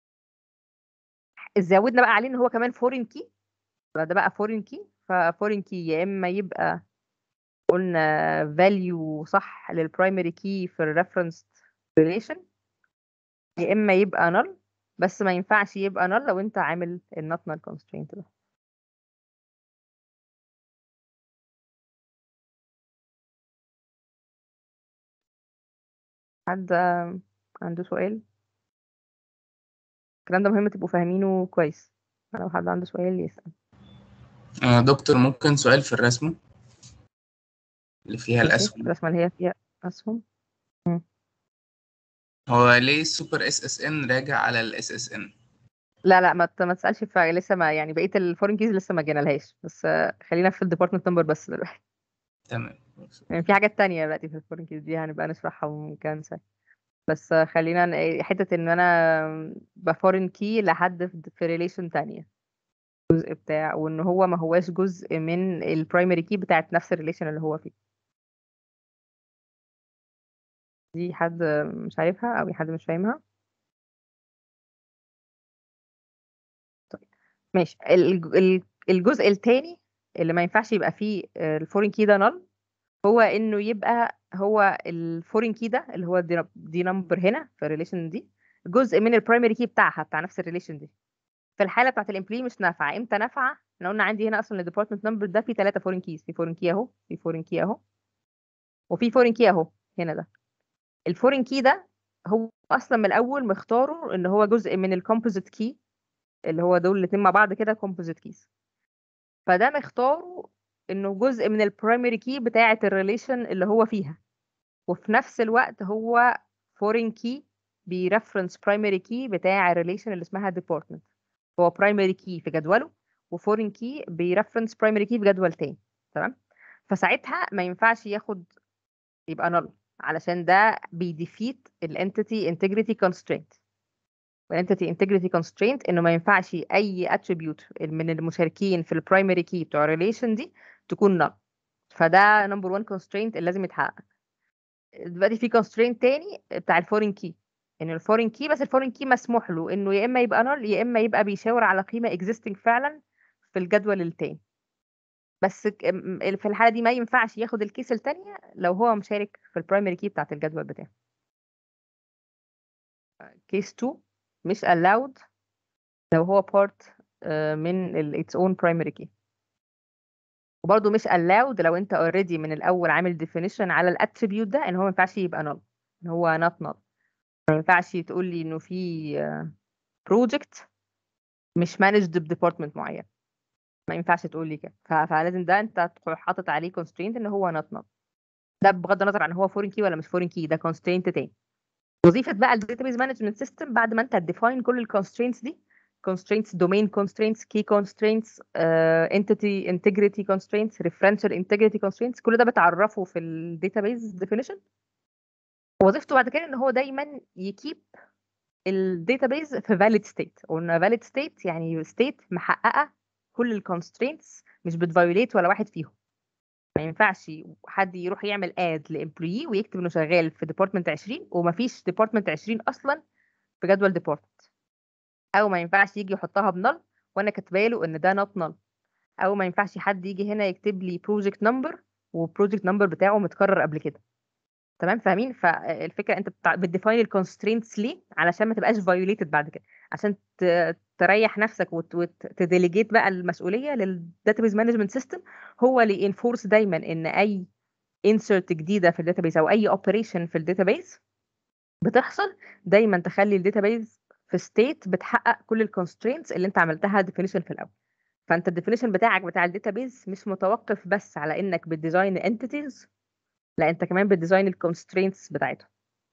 زودنا بقى عليه ان هو كمان فورين كي، فده بقى فورين كي. ففورين كي يا اما يبقى قلنا فاليو صح للبرايمري كي في الريفرنس ريليشن، يا اما يبقى null، بس ما ينفعش يبقى null لو انت عامل النوت null constraint ده. حد عنده سؤال؟ الكلام ده مهم تبقوا فاهمينه كويس، لو حد عنده سؤال يسأل. دكتور ممكن سؤال في الرسمة اللي فيها ماشي، الأسهم؟ الرسمة اللي هي فيها أسهم. هو ليه السوبر اس اس ان راجع على الاس اس ان؟ لا ما تسألش، لسه ما يعني بقية الفورين كيز لسه ما جينا لهاش، بس خلينا في الديبارتمنت نمبر بس دلوقتي. تمام. يعني في حاجات تانية دلوقتي في الفورين كيز دي هنبقى نشرحها ممكن سهل، بس خلينا حتة ان انا بفورين كي لحد في ريليشن تانية جزء بتاع، وان هو ما هواش جزء من البرايمري كي بتاعت نفس الريليشن اللي هو فيه. دي حد مش عارفها او حد مش فاهمها؟ طيب ماشي. الجزء التاني اللي ما ينفعش يبقى فيه الفورين كي ده نل، هو انه يبقى هو الفورين كي ده اللي هو دي نمبر هنا في الريليشن دي جزء من البرايمري كي بتاعها بتاع نفس الريليشن دي. في الحاله بتاعت الامبلوي مش نافعه. امتى نافعه؟ احنا قلنا عندي هنا اصلا الديبارتمنت نمبر ده فيه 3 فورين كيز، في فورين كي اهو، في فورين كي اهو، وفي فورين كي اهو هنا. ده الفورين كي ده هو اصلا من الاول مختاره ان هو جزء من الكومبوزيت كي، اللي هو دول الاثنين مع بعض كده كومبوزيت كيز. فده مختاره انه جزء من البرايمري كي بتاعه الريليشن اللي هو فيها، وفي نفس الوقت هو فورين كي بيرفرنس برايمري كي بتاع الريليشن اللي اسمها ديبارتمنت. هو برايمري كي في جدوله، وفورين كي بيرفرنس برايمري كي في جدول تاني. تمام. فساعتها ما ينفعش يبقى null، علشان ده بيديفيت الانتيتي انتجريتي كونسترينت. والانتيتي انتجريتي كونسترينت انه ما ينفعش اي اتريبيوت من المشاركين في البرايمري كي بتوع الريليشن دي تكون null. فده نمبر 1 كونسترينت اللي لازم يتحقق. دلوقتي في كونسترينت تاني بتاع الفورين كي، ان الفورين كي بس الفورين كي مسموح له انه يا اما يبقى null يا اما يبقى بيشاور على قيمه existing فعلا في الجدول التاني. بس في الحاله دي ما ينفعش ياخد الكيس التانية لو هو مشارك في البرايمري كي بتاعت الجدول بتاعه. كيس 2 مش allowed لو هو part من its own primary key. وبرضه مش allowed لو انت already من الاول عامل definition على الاتريبيوت ده ان هو ما ينفعش يبقى null، ان هو not null. ما ينفعش تقول لي انه في project مش managed بديبارتمنت معين، ما ينفعش تقول لي كده. فلازم ده انت تروح حاطط عليه constraint ان هو not null. ده بغض النظر عن هو فورين كي ولا مش فورين كي، ده كونسترينت تاني. وظيفه بقى الداتابيز مانجمنت سيستم بعد ما انت هتديفاين كل الكونسترينتس دي، constraints domain constraints key constraints entity integrity constraints referential integrity constraints، كل ده بتعرفه في الداتابيز definition. وظيفته بعد كده ان هو دايما يكيب الداتابيز في valid state. قلنا valid state يعني state محققه كل الكونسترينتس، مش بتفايوليت ولا واحد فيهم. ما ينفعش حد يروح يعمل اد لامبلوي ويكتب انه شغال في ديبارتمنت 20 ومفيش ديبارتمنت 20 اصلا في جدول ديبارتمنت، او ما ينفعش يجي يحطها بنل وانا كاتبه له ان ده نوت نل، او ما ينفعش حد يجي هنا يكتب لي بروجكت نمبر والبروجكت نمبر بتاعه متكرر قبل كده. تمام فاهمين؟ فالفكره انت بتديفاين الكونسترينتس ليه؟ علشان ما تبقاش فايوليتد بعد كده، عشان تريح نفسك وتديليجيت بقى المسؤوليه للداتابيز مانجمنت سيستم، هو اللي ينفورس دايما ان اي انسرت جديده في الداتابيز او اي اوبريشن في الداتابيز بتحصل دايما تخلي الداتابيز في ستيت بتحقق كل الكونسترينتس اللي انت عملتها ديفينيشن في الاول. فانت الديفينيشن بتاعك بتاع الداتابيز مش متوقف بس على انك بتديزاين انتيتيز، لا انت كمان بتديزاين الكونسترينتس بتاعتهم.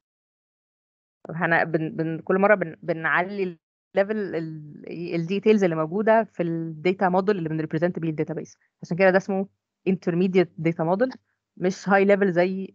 احنا كل مره بنعلي الليفل الديتيلز اللي موجوده في الداتا موديل اللي بنريبريزنت بيه الداتابيز، عشان كده ده اسمه intermediate data model مش هاي ليفل زي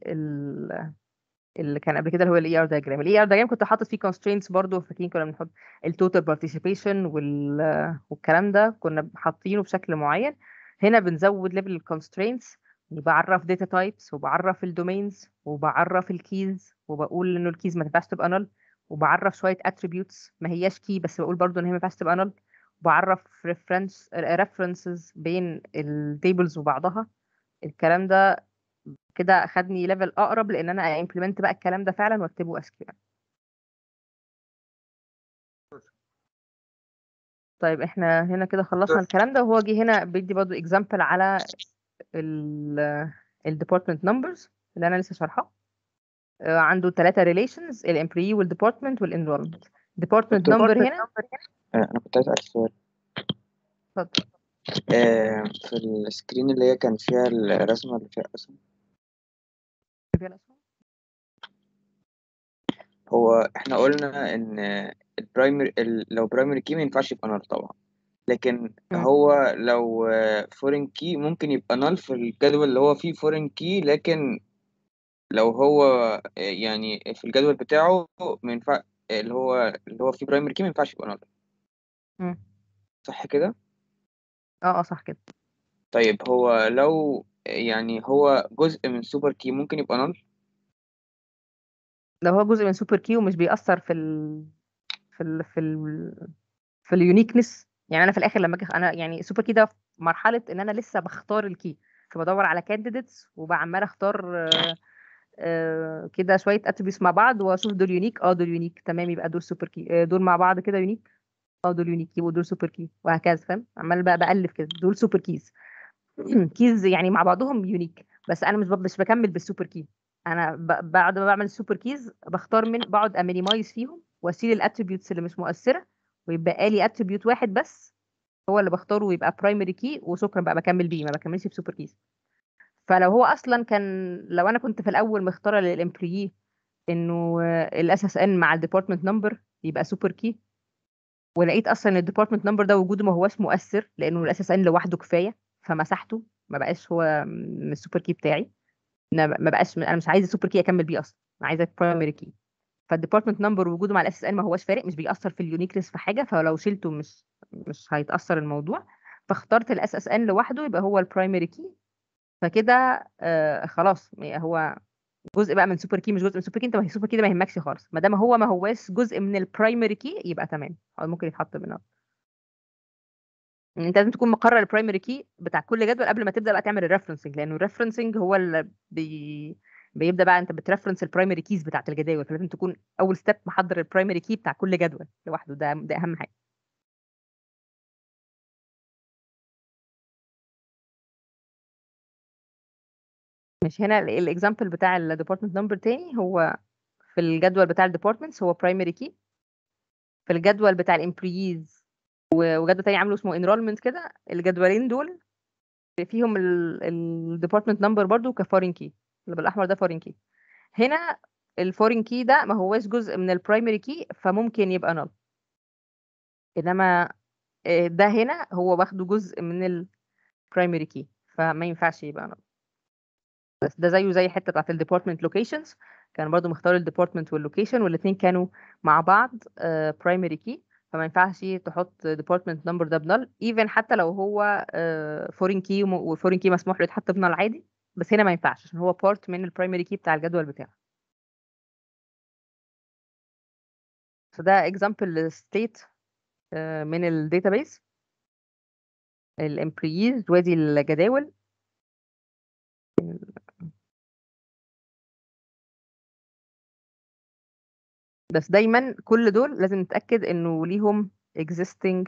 اللي كان قبل كده اللي هو الاي ار دايجرام. الاي ار دايجرام كنت حاطط فيه constraints برضه، فاكرين كنا بنحط التوتال بارتيسيبيشن والكلام ده كنا حاطينه بشكل معين. هنا بنزود ليفل الكونسترينتس، بعرف داتا تايبس وبعرف الدومينز وبعرف الكيز وبقول انه الكيز ما تنفعش تبقى نل، وبعرف شويه اتريبيوتس ما هياش كي بس بقول برضو ان هي ما ينفعش تبقى نل، وبعرف references بين التيبلز وبعضها. الكلام ده كده خدني ليفل اقرب لان انا امبلمنت بقى الكلام ده فعلا واكتبه اس كيو ال. طيب احنا هنا كده خلصنا الكلام ده، وهو جه هنا بيدي برضه اكزامبل على الديبارتمنت نمبرز اللي انا لسه شارحاه. عنده 3 ريليشنز، الامبلوي والديبارتمنت والانرولمنت. ديبارتمنت نمبر هنا انا كنت عايز اسال سؤال. اتفضل. في السكرين اللي هي كان فيها الرسمه اللي فيها اسم، هو احنا قلنا ان البرايمري لو برايمري كي ما ينفعش يبقى نل طبعا، لكن هو لو فورين كي ممكن يبقى نل في الجدول اللي هو فيه فورين كي، لكن لو هو يعني في الجدول بتاعه ما ينفع اللي هو فيه برايمري كي ما ينفعش يبقى نل. صح كده؟ اه صح كده. طيب هو لو يعني هو جزء من سوبر كي ممكن يبقى نل؟ لو هو جزء من سوبر كي ومش بيأثر في ال في ال في ال في اليونيكنس، يعني انا في الاخر لما انا يعني سوبر كي ده في مرحله ان انا لسه بختار الكي، فبدور على كانديديتس وبعمال اختار كده شويه اتريبيوتس مع بعض واشوف دول يونيك، دول يونيك تمام يبقى دول سوبر كي، دول مع بعض كده يونيك، دول يونيك يبقوا دول سوبر كي، وهكذا. فاهم؟ عمال بقى بألف كده دول سوبر كيز كيز يعني مع بعضهم يونيك، بس انا مش بكمل بالسوبر كي. انا بعد ما بعمل السوبر كيز بختار من بقعد امينيمايز فيهم واشيل الاتريبيوتس اللي مش مؤثره، ويبقى لي اتريبيوت واحد بس هو اللي بختاره ويبقى برايمري كي، وشكرا بقى بكمل بيه ما بكملش بسوبر كيز. فلو هو اصلا كان، لو انا كنت في الاول مختاره للامبلوي انه الاس اس ان مع الديبارتمنت نمبر يبقى سوبر كي، ولقيت اصلا الديبارتمنت نمبر ده وجوده ما هوش مؤثر لانه الاس اس ان لوحده كفايه، فمسحته ما بقاش هو من السوبر كي بتاعي. ما بقاش انا مش عايزه السوبر كي اكمل بيه اصلا، انا عايزه برايمري كي. فالديبارتمنت نمبر وجوده مع الاس اس ان ما هوش فارق، مش بيأثر في اليونيكنس في حاجه، فلو شلته مش هيتأثر الموضوع. فاخترت الاس اس ان لوحده يبقى هو البرايمري كي. فكده خلاص هو جزء بقى من سوبر كي مش جزء من سوبر كي، انت ما هي سوبر كي ده ما يهمكش خالص، ما دام هو ما هواش جزء من البرايمري كي يبقى تمام ممكن يتحط بنار. انت لازم تكون مقرر البرايمري كي بتاع كل جدول قبل ما تبدا بقى تعمل الريفرنسنج، لانه الريفرنسنج هو اللي بيبدا بقى انت بتريفرنس البرايمري كيز بتاعت الجداول، فلازم تكون اول ستيب محضر البرايمري كي بتاع كل جدول لوحده، ده اهم حاجه. مش هنا الاكزامبل بتاع الديبارتمنت نمبر تاني، هو في الجدول بتاع الديبارتمنتس هو برايمري كي، في الجدول بتاع الامبلويز وجدول تاني عامله اسمه انرولمنت كده، الجدولين دول فيهم الديبارتمنت نمبر برضو كفورين كي، اللي بالاحمر ده فورين كي. هنا الفورين كي ده ما هواش جزء من البرايمري كي، فممكن يبقى null. انما ده هنا هو واخده جزء من البرايمري كي، فما ينفعش يبقى null. بس ده زيه زي حته بتاعت الديبارتمنت لوكيشنز، كان برضو مختار الديبارتمنت واللوكيشن والاثنين كانوا مع بعض برايمري كي، فما ينفعش تحط ديبارتمنت نمبر ده بنل ايفن حتى لو هو فورين كي، وفورين كي مسموح له يتحط بنل عادي، بس هنا ما ينفعش عشان هو بارت من البرايمري كي بتاع الجدول بتاعه. فده اكزامبل ستيت من الداتابيس، الامبلويز وادي الجداول. بس دايما كل دول لازم نتأكد انه ليهم existing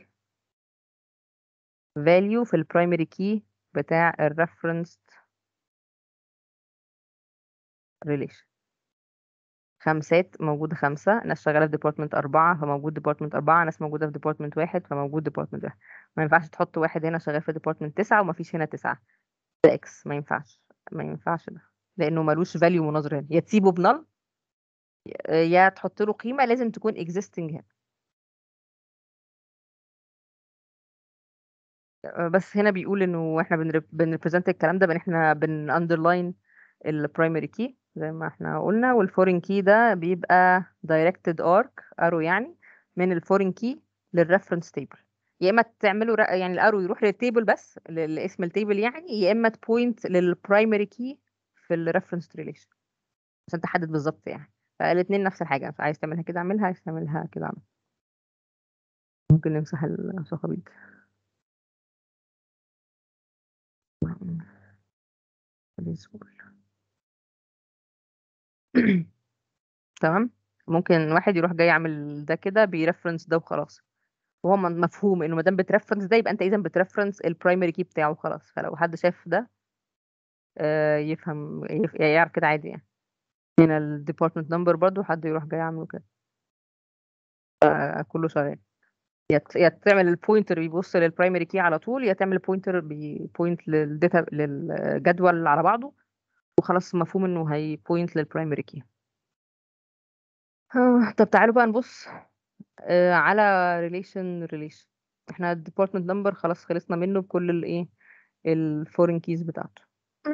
value في البرايمري كي بتاع الريفرنس ريليشن. خمسات موجود 5، ناس شغالة في ديبارتمنت 4 فموجود ديبارتمنت 4، ناس موجودة في ديبارتمنت 1 فموجود ديبارتمنت 1. ما ينفعش تحط واحد هنا شغال في ديبارتمنت 9 ومفيش هنا 9، ده اكس، ما ينفعش. ما ينفعش ده لأنه ملوش فاليو مناظر هنا، يا تسيبه بنل يا تحط له قيمة لازم تكون existing هنا. بس هنا بيقول انه احنا بنريبريزنت الكلام ده بان احنا بنأندرلاين البرايمري كي زي ما احنا قلنا، والفورين كي ده بيبقى دايركتد ارك ارو يعني من الفورين كي للريفرنس تيبل. يا اما تعملوا يعني الارو يروح للتيبل بس لاسم التيبل يعني، يا اما تبوينت للبرايمري كي في الريفرنس ريليشن عشان تحدد بالظبط يعني. فالاثنين نفس الحاجه، عايز تعملها كده اعملها، عايز تعملها كده اعملها. ممكن نمسح الصخابيط. تمام. ممكن واحد يروح جاي يعمل ده كده بيرفرنس ده وخلاص، وهو مفهوم انه ما دام بترفرنس ده يبقى انت اذا بترفرنس البرايمري كي بتاعه خلاص. فلو حد شاف ده يفهم يعرف كده عادي يعني. هنا الديبارتمنت نمبر برضو حد يروح جاي يعمله كده، كله شغال. يا تعمل البوينتر بيبص للبرايمري كي على طول، يا تعمل بوينتر بيبوينت للداتا للجدول على بعضه وخلاص مفهوم انه هيبوينت للبرايمري كي. طب تعالوا بقى نبص على ريليشن. احنا الديبارتمنت نمبر خلاص خلصنا منه بكل الايه الفورين كيز بتاعته.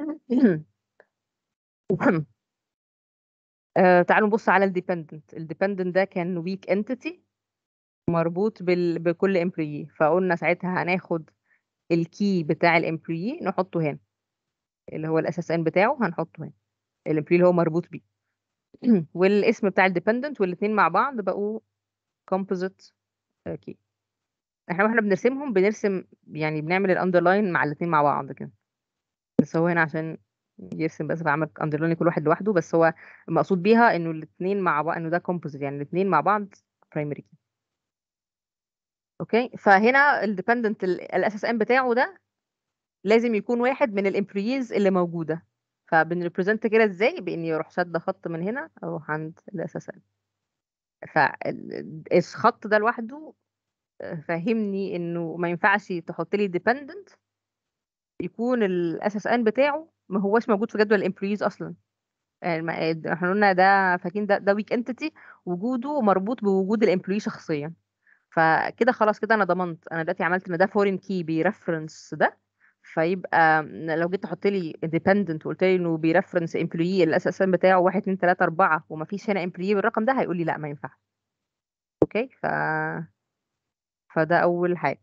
تعالوا نبص على الديبندنت ده كان ويك انتيتي مربوط بكل امبلوي، فقلنا ساعتها هناخد الكي بتاع الامبلوي نحطه هنا اللي هو الاساس ان بتاعه هنحطه هنا الامبلوي اللي هو مربوط بيه والاسم بتاع الديبندنت، والاثنين مع بعض بقوا composite key. احنا بنرسمهم بنرسم يعني بنعمل الاندرلاين مع الاثنين مع بعض كده، بس هو هنا عشان يرسم بس فعمل اندرلاين كل واحد لوحده، بس هو المقصود بيها انه الاثنين مع بعض انه ده كومبوزيت يعني الاثنين مع بعض برايمري كي. اوكي، فهنا الديبندنت الاساس ان بتاعه ده لازم يكون واحد من الامبلويز اللي موجوده، فبنريبريزنت كده ازاي؟ باني اروح شاده خط من هنا اروح عند الاساس ان. فالخط ده لوحده فهمني انه ما ينفعش تحط لي ديبندنت يكون الاساس ان بتاعه ما هوش موجود في جدول الامبلويز اصلا. احنا قلنا ده فاكرين ده ويك انتيتي وجوده مربوط بوجود الامبلوي شخصيا. فكده خلاص كده انا ضمنت، انا دلوقتي عملت ان ده فورين كي بيرفرنس ده، فيبقى لو جيت تحط لي ديبندنت وقلت لي انه بيرفرنس امبلوي الاساس ان بتاعه 1 2 3 4 وما فيش هنا امبلوي بالرقم ده، هيقول لي لا ما ينفعش. اوكي، فده اول حاجه.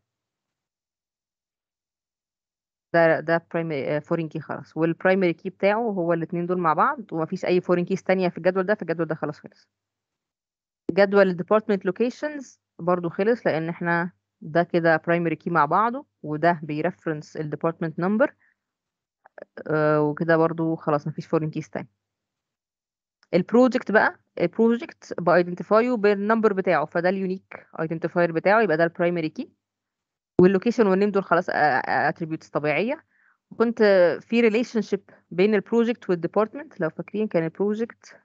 ده برايمري فورين كي خلاص، والبرايمري كي بتاعه هو الاثنين دول مع بعض ومفيش اي فورين كيز تانية في الجدول ده، فالجدول ده خلاص خلص. جدول الديبارتمنت لوكيشنز برضو خلص لان احنا ده كده برايمري كي مع بعضه وده بيرفرنس الديبارتمنت نمبر، وكده برضو خلاص مفيش فورين كيز تاني. البروجكت بقى، البروجكت بايدنتيفايو بالنمبر بتاعه، فده اليونيك ايدنتيفاير بتاعه يبقى ده البرايمري كي، واللوكيشن والنيم دول خلاص اتريبيوتس طبيعيه. كنت في ريليشن شيب بين البروجكت والديبارتمنت، لو فاكرين كان البروجكت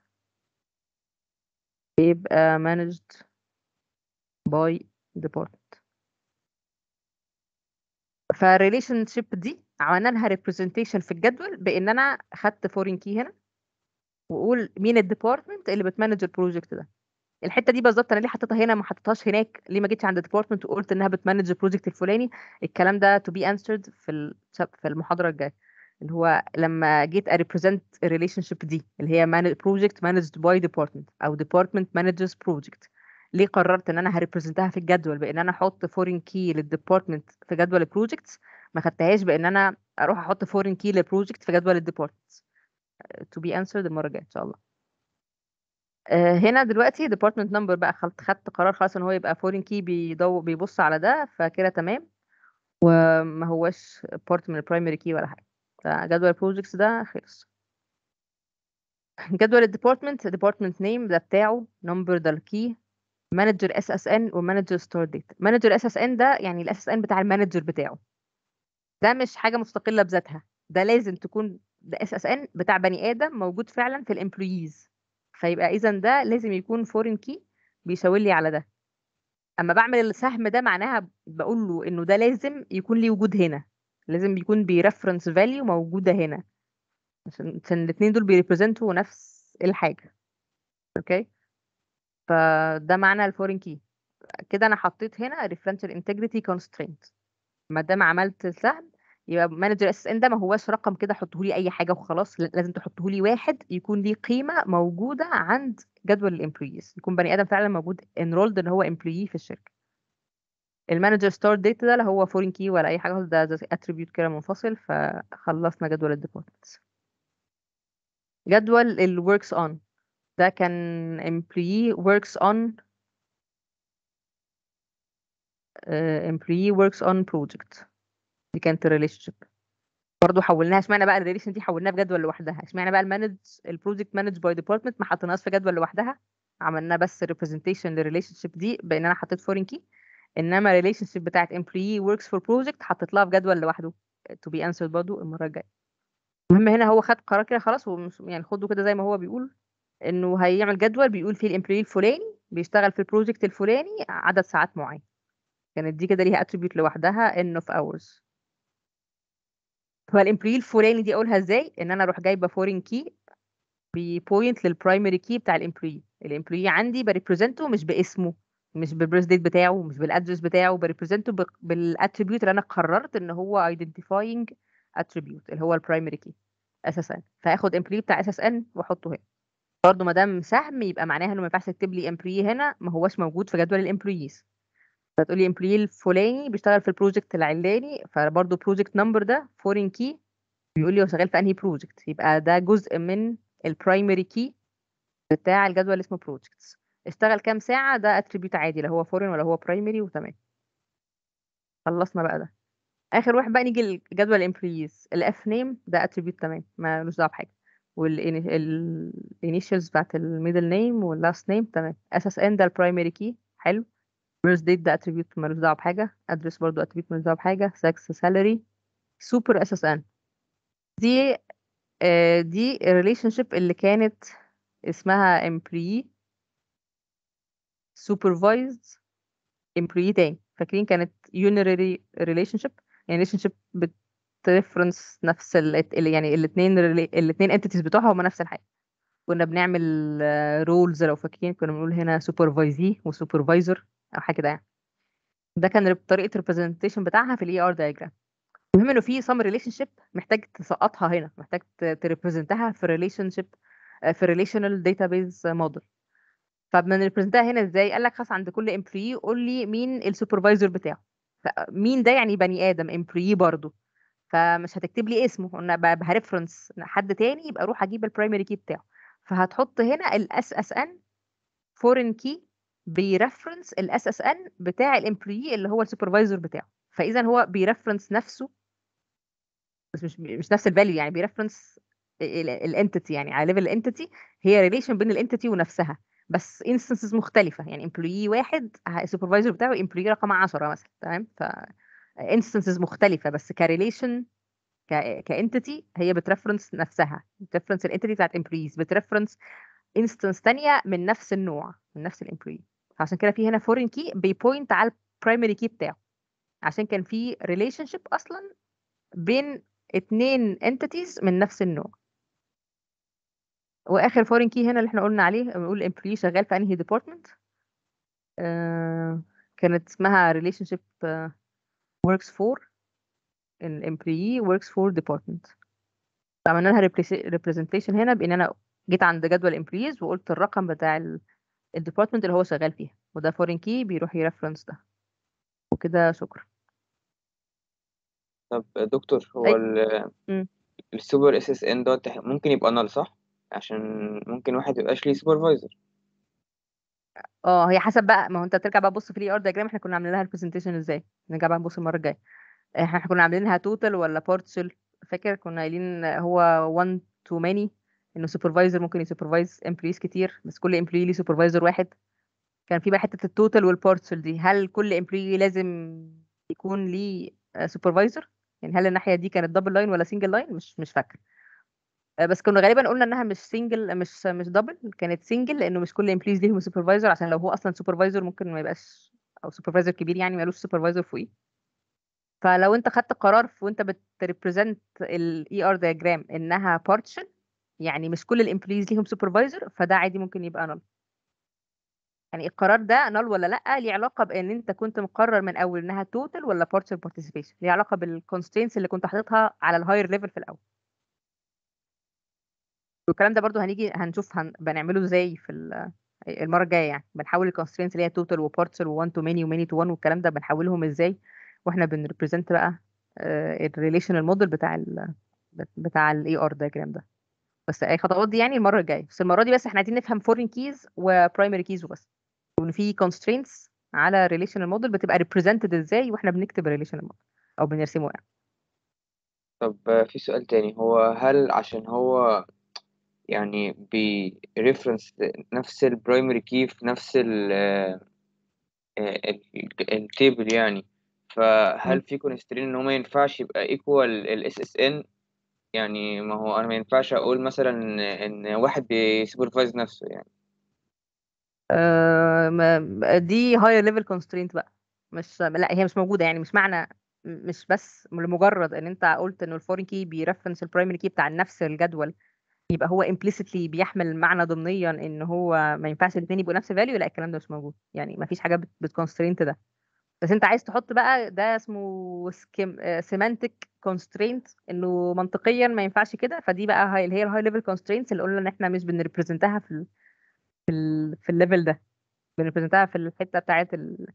بيبقى managed by department. فالريليشن شيب دي عملنا لها ريبريزنتيشن في الجدول بان انا خدت فورين كي هنا وقول مين الديبارتمنت اللي بتمانج البروجكت ده. الحته دي بالظبط انا ليه حطيتها هنا ما حطيتهاش هناك؟ ليه ما جيتش عند الديبارتمنت وقلت انها بتمانج البروجكت الفلاني؟ الكلام ده to be answered في المحاضره الجايه، اللي هو لما جيت اريبريزنت الريليشن شيب دي اللي هي بروجكت مانجد باي ديبارتمنت او ديبارتمنت مانجز بروجكت. ليه قررت ان انا هريبريزنتها في الجدول بان انا احط فورين كي للديبارتمنت في جدول البروجكتس، ما خدتهاش بان انا اروح احط فورين كي للبروجكت في جدول الديبارتمنتس؟ to be answered المره الجايه ان شاء الله. هنا دلوقتي department number بقى خدت قرار خلاص ان هو يبقى foreign key بيبص على ده، فكده تمام وما هوش part من البرايمري key ولا حاجه. فجدول projects ده خلص. جدول الديبارتمنت department name ده بتاعه، number ده الكي، manager SSN ومانجر start date. manager SSN ده يعني ال SSN بتاع المانجر بتاعه، ده مش حاجه مستقله بذاتها، ده لازم تكون ده SSN بتاع بني ادم موجود فعلا في الامبلويز، فيبقى اذا ده لازم يكون foreign key بيشاور لي على ده. اما بعمل السهم ده معناها بقول له انه ده لازم يكون ليه وجود هنا، لازم يكون بيرفرنس فاليو موجوده هنا، عشان الاثنين دول بيريبريزنتوا نفس الحاجه. اوكي، فده معنى الفورين كي. كده انا حطيت هنا ريفرنشال انتجريتي كونسترينت. ما دام عملت السهم يبقى مانجر اس ان ده ما هواش رقم كده حطه لي اي حاجه وخلاص، لازم تحطه لي واحد يكون ليه قيمه موجوده عند جدول الامبلويز، يكون بني ادم فعلا موجود انرولد ان هو امبلوي في الشركه. المانجر ستارت ديت ده لا هو فورين كي ولا اي حاجه خالص، ده اتريبيوت كده منفصل. فخلصنا جدول الديبارتمنتس. جدول الوركس اون ده كان employee works on employee works on project. دي كانت الريليشن شيب برضه حولناها. اشمعنى بقى الريليشن دي حولناها في جدول لوحدها؟ اشمعنى بقى البروجكت مانج باي ديبارتمنت ما حطيناهاش في جدول لوحدها؟ عملنا بس ريبريزنتيشن للريليشن شيب دي بان انا حطيت فورين كي، انما الريليشن شيب بتاعت employee works for project حطيت لها في جدول لوحده to be answered برضه المره الجايه. المهم هنا هو خد قرار كده خلاص، يعني خده كده زي ما هو بيقول، انه هيعمل جدول بيقول فيه الامبلوي الفلاني بيشتغل في البروجكت الفلاني عدد ساعات معين. كانت دي كده ليها اتريبيوت لوحدها ان اوف اورز. فالامبلوي الفلاني دي اقولها ازاي؟ ان انا اروح جايبه فورين كي ببوينت للبرايمري كي بتاع الامبلوي. الامبلوي عندي بريبريزنته مش باسمه، مش بالبيرث ديت بتاعه، مش بالادرس بتاعه، بريبريزنته بالاتريبيوت اللي انا قررت ان هو ايدنتيفاينج اتريبيوت اللي هو البرايمري كي اساسا. فاخد امبلوي بتاع اس اس ان واحطه هنا. برضه ما دام سهم يبقى معناها انه ما ينفعش تكتب لي امبلوي هنا ما هوش موجود في جدول الامبلويز. فتقول لي امبلوي الفلاني بيشتغل في البروجكت العلاني، فبرضه بروجكت نمبر ده فورين كي بيقول لي هو شغال في انهي بروجكت، يبقى ده جزء من البرايمري كي بتاع الجدول اللي اسمه بروجكتس. اشتغل كام ساعه ده اتريبيوت عادي لا هو فورين ولا هو برايمري، وتمام. خلصنا بقى ده. اخر واحد بقى نيجي لجدول الامبلويز. الاف نيم ده اتريبيوت تمام ما لوش دعوه بحاجه، والانيشالز بتاعت الميدل نيم واللاست نيم تمام. اس ان ده البرايمري كي حلو. بيرث ديت ده اتريبيوت مالوش دعوه بحاجه. ادرس برضو اتريبيوت مالوش دعوه بحاجه. سكس سالري سوبر اس ان دي دي الريليشن شيب اللي كانت اسمها employee supervised employee تاني. فاكرين كانت unary relationship، يعني relationship بتريفرنس نفس يعني الاثنين entities بتوعها هما نفس الحاجه. كنا بنعمل رولز لو فاكرين، كنا بنقول هنا supervisee وسوبرفايزر او حاجه كده يعني. ده كان طريقه representation بتاعها في الاي ار diagram. المهم انه في some relationship محتاج تسقطها هنا، محتاج تريبريزنتها في relationship في relational database model. فبنريبريزنتها هنا ازاي؟ قال لك خلاص عند كل امبلوي قول لي مين السوبرفايزر بتاعه. مين ده؟ يعني بني ادم امبلوي برضه، فمش هتكتب لي اسمه، قلنا بهريفرنس حد تاني يبقى اروح اجيب البرايمري كي بتاعه. فهتحط هنا الاس اس ان فورين كي بيرفرنس الاس اس ان بتاع الامبلوي اللي هو السوبرفايزر بتاعه. فاذا هو بيرفرنس نفسه بس مش نفس الفاليو، يعني بيرفرنس الانتيتي، يعني على ليفل الانتيتي هي ريليشن بين الانتيتي ونفسها بس انستنسز مختلفه. يعني امبلوي واحد السوبرفايزر بتاعه امبلوي رقم 10 مثلا، تمام؟ ف انستنسز مختلفه بس كريليشن كانتيتي هي بترفرنس نفسها، بترفرنس الانتيتي بتاعت امبلويز، بترفرنس انستنس ثانيه من نفس النوع من نفس الامبلوي. فعشان كده في هنا فورين كي بيبوينت على البرايمري كي بتاعه، عشان كان في ريليشن شيب اصلا بين اتنين entities من نفس النوع. واخر فورين كي هنا اللي احنا قلنا عليه بنقول employee شغال في انهي ديبارتمنت. كانت اسمها relationship works for an employee works for department. عملنا لها representation هنا بان انا جيت عند جدول employees وقلت الرقم بتاع الديبارتمنت اللي هو شغال فيها، وده فورين كي بيروح يرفرنس ده. وكده شكرا. طب دكتور، هو أي. مم. السوبر اس اس ان دوت ممكن يبقى نال صح؟ عشان ممكن واحد ميبقاش ليه سوبرفايزر. هي حسب بقى، ما هو انت ترجع بقى تبص في الاي ار دياجرام احنا كنا عاملين لها البرزنتيشن ازاي. نرجع بقى نبص المره الجايه احنا كنا عاملينها توتال ولا بارتشل. فاكر كنا قايلين هو 1 to many، انه سوبرفايزر ممكن يسوبرفايز امبلويز كتير بس كل امبلوي ليه سوبرفايزر واحد. كان في بقى حته التوتال والبارتشل دي، هل كل امبلوي لازم يكون ليه سوبرفايزر؟ يعني هل الناحيه دي كانت دبل لاين ولا سنجل لاين؟ مش فاكر. بس كنا غالبا قلنا انها مش سنجل، مش دبل، كانت سنجل لانه مش كل امبلويز ليهم سوبرفايزر، عشان لو هو اصلا سوبرفايزر ممكن ما يبقاش، او سوبرفايزر كبير يعني ما لوش سوبرفايزر فوقيه. فلو انت خدت قرار وانت بتريبريزنت الاي ار دياجرام انها بارتشل، يعني مش كل الامبلويز ليهم سوبرفايزر، فده عادي ممكن يبقى نل. يعني القرار ده نل ولا لا ليه علاقه بان انت كنت مقرر من اول انها توتال ولا بارتشل بارتيسيبيشن، ليه علاقه بالكونسترينتس اللي كنت حاططها على الهاير ليفل في الاول. والكلام ده برضو هنيجي هنشوف بنعمله ازاي في المره الجايه. يعني بنحول الكونسترينتس اللي هي توتال وبارتشل و1 تو ماني وماني تو 1 والكلام ده بنحولهم ازاي واحنا بنريبريزنت بقى الريليشنال موديل بتاع الاي ار دايجرام ده. بس اي خطوات دي يعني المره الجايه، بس المره دي بس احنا عايزين نفهم فورين كيز وبرايمري كيز وبس، وان في كونسترينتس على ريليشنال موديل بتبقى ريبريزنتد ازاي واحنا بنكتب ريليشنال موديل او بنرسمه يعني. طب في سؤال تاني، هو هل عشان هو يعني بريفرنس نفس البرايمري كي في نفس التيبل يعني، فهل في كونسترين ان هو ما ينفعش يبقى ايكوال الاس اس ان؟ يعني ما هو انا ما ينفعش اقول مثلا ان واحد بيسوبرفايز نفسه يعني. دي هاير ليفل كونسترينت بقى، مش لا هي مش موجوده. يعني مش معنى مش بس لمجرد ان انت قلت انه الفورين كي بيرفرنس البرايمري كي بتاع نفس الجدول يبقى هو implicitly بيحمل معنى ضمنيا ان هو ما ينفعش الاثنين يبقوا نفس الفاليو. لا الكلام ده مش موجود، يعني ما فيش حاجه بتكونسترينت ده. بس انت عايز تحط بقى ده اسمه سيمانتك كونسترينت، انه منطقيا ما ينفعش كده. فدي بقى هاي اللي هي الهاي ليفل كونسترينتس اللي قلنا ان احنا مش بنريبريزنتها في الليفل ده، بنريبريزنتها في الحته بتاعت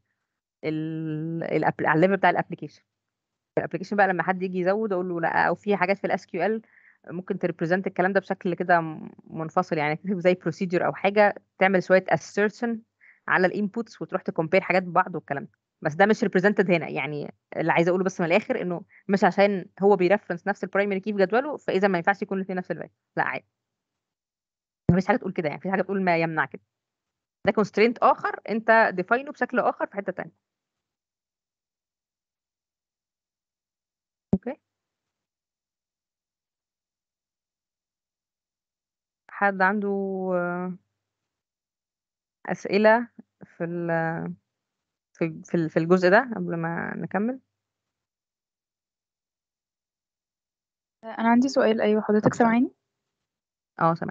على الليفل بتاع الابلكيشن. الابلكيشن بقى لما حد يجي يزود اقول له لا، او في حاجات في الاس كيو ال ممكن تريبريزنت الكلام ده بشكل كده منفصل. يعني تكتب زي بروسيجر او حاجه تعمل شويه assertion على الانبوتس وتروح تكومبير حاجات ببعض والكلام ده. بس ده مش ريبريزنتد هنا. يعني اللي عايزه اقوله بس من الاخر انه مش عشان هو بيرفرنس نفس البرايمري كي في جدوله فاذا ما ينفعش يكون الاثنين نفس الفاليو. لا عادي، مفيش حاجه تقول كده. يعني في حاجه تقول ما يمنع كده. ده كونسترينت اخر انت ديفاينه بشكل اخر في حته تانيه. اوكي. حد عنده أسئلة في في الجزء ده قبل ما نكمل؟ انا عندي سؤال. ايوه حضرتك سامعيني؟ سامع.